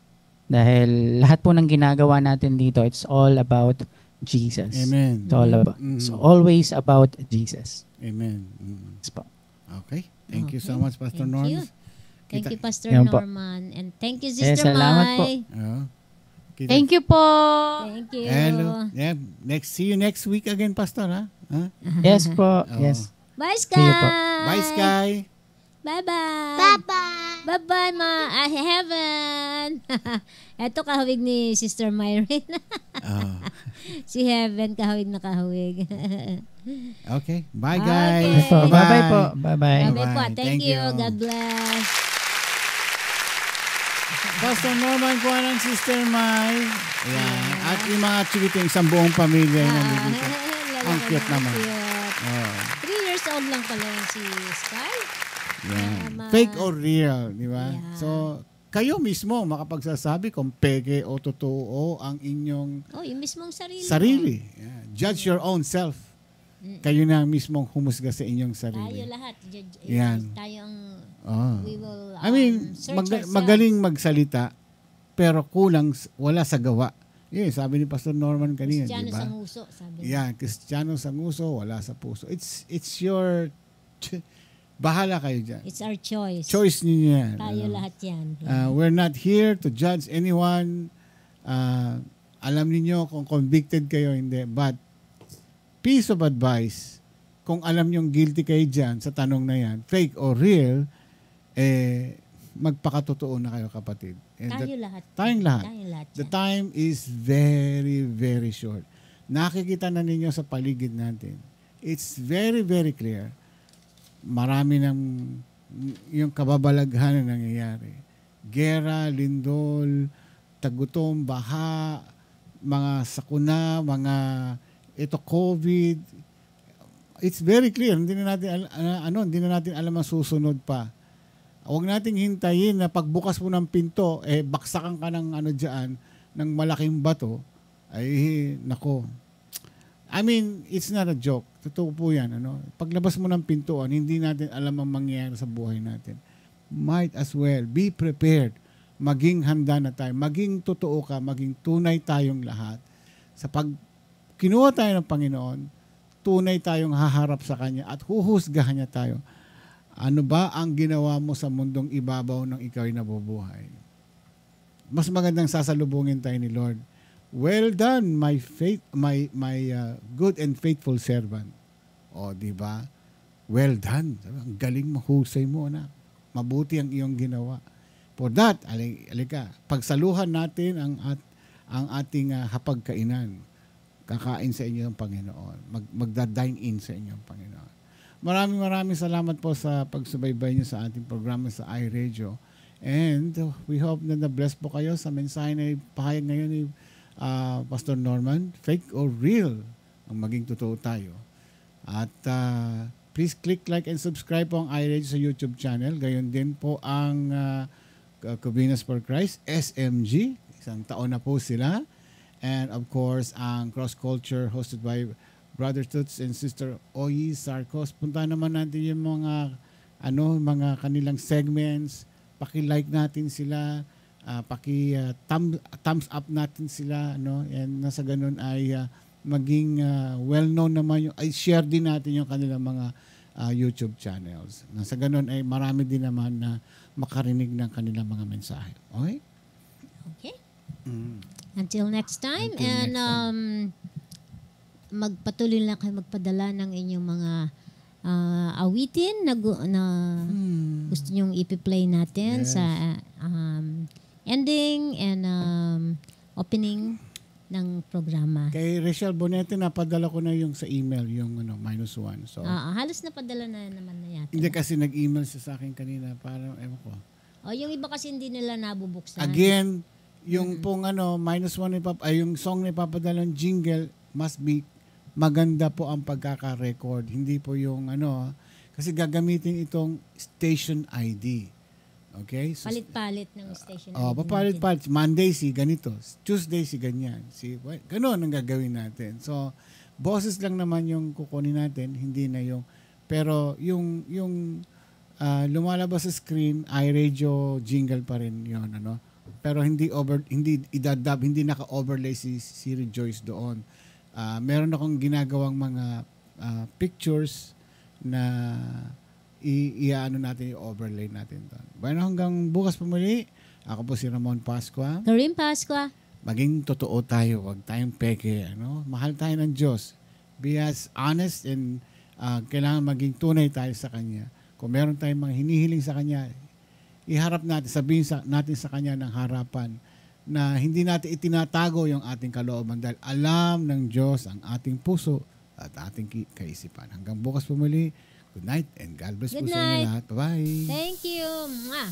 Dahil lahat po ng ginagawa natin dito, it's all about Jesus. Amen. It's all about, Mm. it's always about Jesus. Amen. Mm. Yes po. Okay. Thank you so Okay. much, Pastor Thank Norm. you. Thank Kita- you, Pastor Yan po. Norman. And thank you, Eh, Sister salamat po. Mai. Oh. Kita- Thank you po. Thank you. Hello. Yeah. Next, see you next week again, Pastor, ha? Huh? Yes po. Oo. Yes. Bye, See you po. Sky. Bye, Sky. Bye-bye. Bye-bye. Bye-bye, ma. Ah, Heaven. Eto kahawig ni Sister Myrin. Oh. Si Heaven, kahawig na kahawig. Okay. Bye, Okay. guys. Yes po. Bye-bye po. Bye-bye. Bye-bye po. Bye-bye. Thank, Thank you. you. God bless. Pastor Norman ko ng Sister Mai. Ayan. At yung mga chikiting isang buong pamilya yung nandito. Ang cute naman. Oh. Three years old lang pala yung si Sky. Yan. Tama. Fake or real, di ba? Yeah. So, kayo mismo makapagsasabi kung peke o totoo ang inyong Oh, yung mismong sarili. sarili. Yeah. Judge your own self. Kayo na mismong humusga sa inyong Tayo sarili. lahat. Judge, Yan. Tayo ang Oh. we will um, I mean, search mag- ourselves. magaling magsalita pero kulang s- wala sa gawa. Yeah, sabi ni Pastor Norman kanina, Kristiyano di ba? sa nguso, sabi niya. Yeah, Kristiyano sa nguso, wala sa puso. It's it's your bahala kayo dyan. It's our choice. Choice niyo yan. Tayo ano. lahat yan. Uh, we're not here to judge anyone. Uh, alam niyo kung convicted kayo, hindi. But, piece of advice, kung alam niyong guilty kayo dyan sa tanong na yan, fake or real, eh, magpakatotoo na kayo, kapatid. And Tayo that, lahat. Tayong lahat. Tayong lahat The yan. time is very, very short. Nakikita na ninyo sa paligid natin. It's very, very clear. Marami ng yung kababalaghan na nangyayari. Gera, lindol, tagutom, baha, mga sakuna, mga ito COVID. It's very clear. Hindi na natin al- ano, hindi na natin alam ang susunod pa. Huwag nating hintayin na pagbukas mo ng pinto, eh baksakan ka ng ano diyan ng malaking bato. Ay nako. I mean, it's not a joke. Totoo po 'yan, ano. Paglabas mo ng pintuan, hindi natin alam ang mangyayari sa buhay natin. Might as well be prepared. Maging handa na tayo, maging totoo ka, maging tunay tayong lahat. Sa pag kinuha tayo ng Panginoon, tunay tayong haharap sa Kanya at huhusgahan niya tayo. Ano ba ang ginawa mo sa mundong ibabaw ng ikaw'y nabubuhay? Mas magandang sasalubungin tayo ni Lord. Well done, my faith, my my uh, good and faithful servant. O, di ba? Well done. Ang galing mo, husay mo na. Mabuti ang iyong ginawa. For that, alika, pagsaluhan natin ang at ang ating uh, hapagkainan. Kakain sa inyo ng Panginoon. Mag, magda-dine in sa inyong Panginoon. Maraming maraming salamat po sa pagsubaybay niyo sa ating programa sa iRadio. And uh, we hope na na-bless po kayo sa mensahe na pahayag ngayon ni uh, Pastor Norman. Fake or real ang maging totoo tayo. At uh, please click like and subscribe po ang iRadio sa YouTube channel. Gayon din po ang uh, Covinas for Christ, S M G. Isang taon na po sila. And of course, ang Cross Culture hosted by Brother Toots and Sister Oyi Sarcos. Punta naman natin yung mga ano, mga kanilang segments. Paki-like natin sila, uh, paki uh, thumb, thumbs up natin sila, no? And nasa ganun ay uh, maging uh, well-known naman yung ay share din natin yung kanilang mga uh, YouTube channels. Nasa ganun ay marami din naman na makarinig ng kanilang mga mensahe. Okay? Okay. Mm. Until next time. Until and next time. um magpatuloy lang kayo magpadala ng inyong mga uh, awitin na, gu- na hmm. gusto nyong ipi-play natin Yes. sa um, ending and um, opening ng programa. Kay Rachel Bonete, napadala ko na yung sa email, yung ano, minus one. So, Ah, halos napadala na naman na yata. hindi kasi nag-email siya sa akin kanina. Parang, ewan ko. O, yung iba kasi hindi nila nabubuksan. Again, yung pong ano, minus one, ipap- ay, yung song na ipapadala ng jingle must be maganda po ang pagkaka-record. Hindi po yung ano, kasi gagamitin itong station I D. Okay? So, Palit-palit ng station. oh, I D papalit-palit. Monday si ganito. Tuesday si ganyan. Si, well, ganun ang gagawin natin. So, boses lang naman yung kukunin natin, hindi na yung, pero yung, yung uh, lumalabas sa screen, iRadio jingle pa rin yun, ano? Pero hindi over, hindi idadab, hindi naka-overlay si, si Rejoice doon. Uh, meron akong ginagawang mga uh, pictures na i-ano natin, i-overlay natin doon. Bueno, hanggang bukas pa muli, ako po si Ramon Pascua. Karim Pascua. Maging totoo tayo, wag tayong peke. Ano? Mahal tayo ng Diyos. Be as honest and uh, kailangan maging tunay tayo sa Kanya. Kung meron tayong mga hinihiling sa Kanya, iharap natin, sabihin sa, natin sa Kanya ng harapan na hindi natin itinatago yung ating kalooban dahil alam ng Diyos ang ating puso at ating ki- kaisipan. Hanggang bukas po muli, good night and God bless Good po sa inyo night. lahat. Bye-bye. Thank you. Mwah.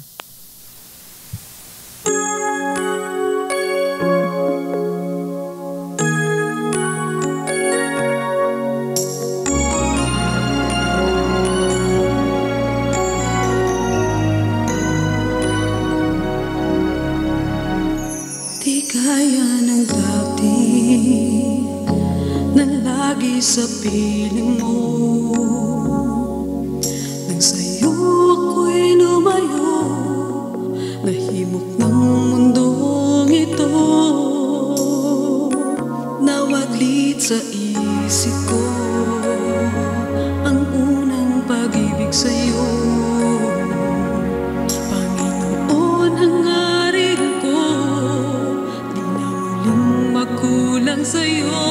Di kaya ng dati na lagi sa piling mo. Nang sa'yo ako'y lumayo, nahimok ng mundo. sa isip ko ang unang pag-ibig sa'yo. Panginoon, hangarin ko, di na muling magkulang sa'yo.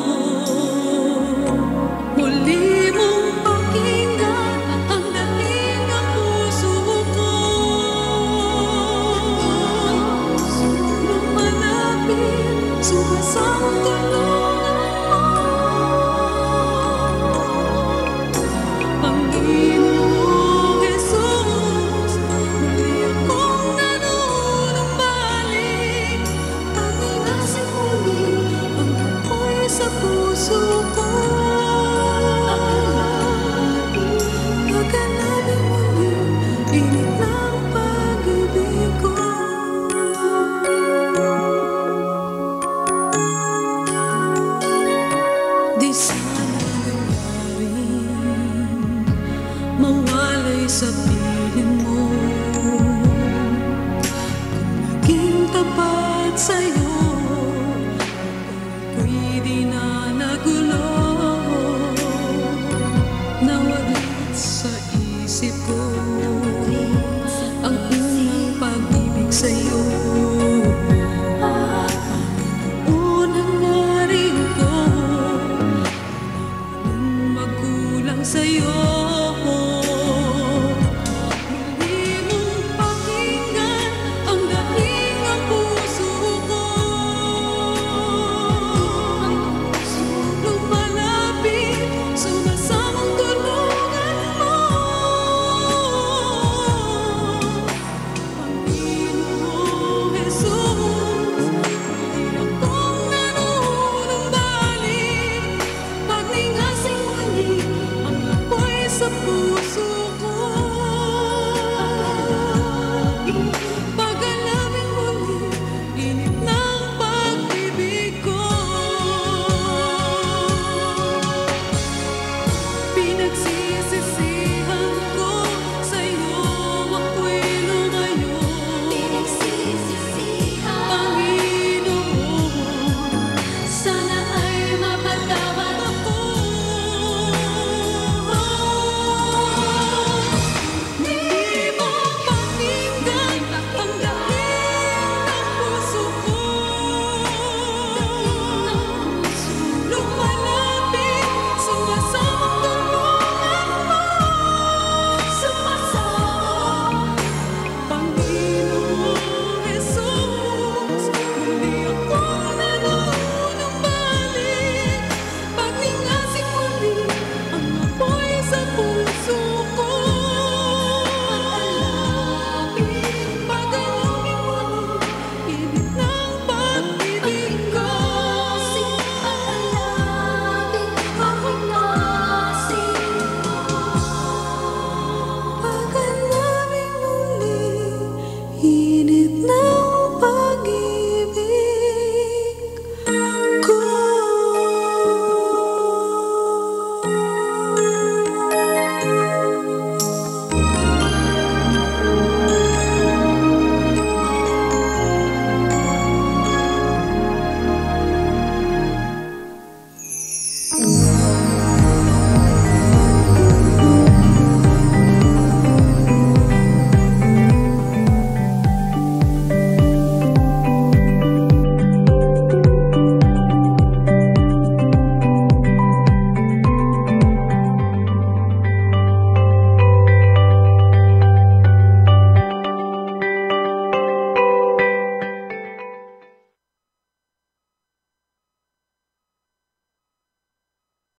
Muli mong pakinggan ang dating ng puso ko. Lumalapit, sumasang sa piling mo. Kung naging tapat sa'yo, ako'y di na nagulo. Nawalit sa isip ko ang unang pag-ibig sa'yo. Panginoon, hangarin ko, nang magkulang sa'yo. Pinagsisihan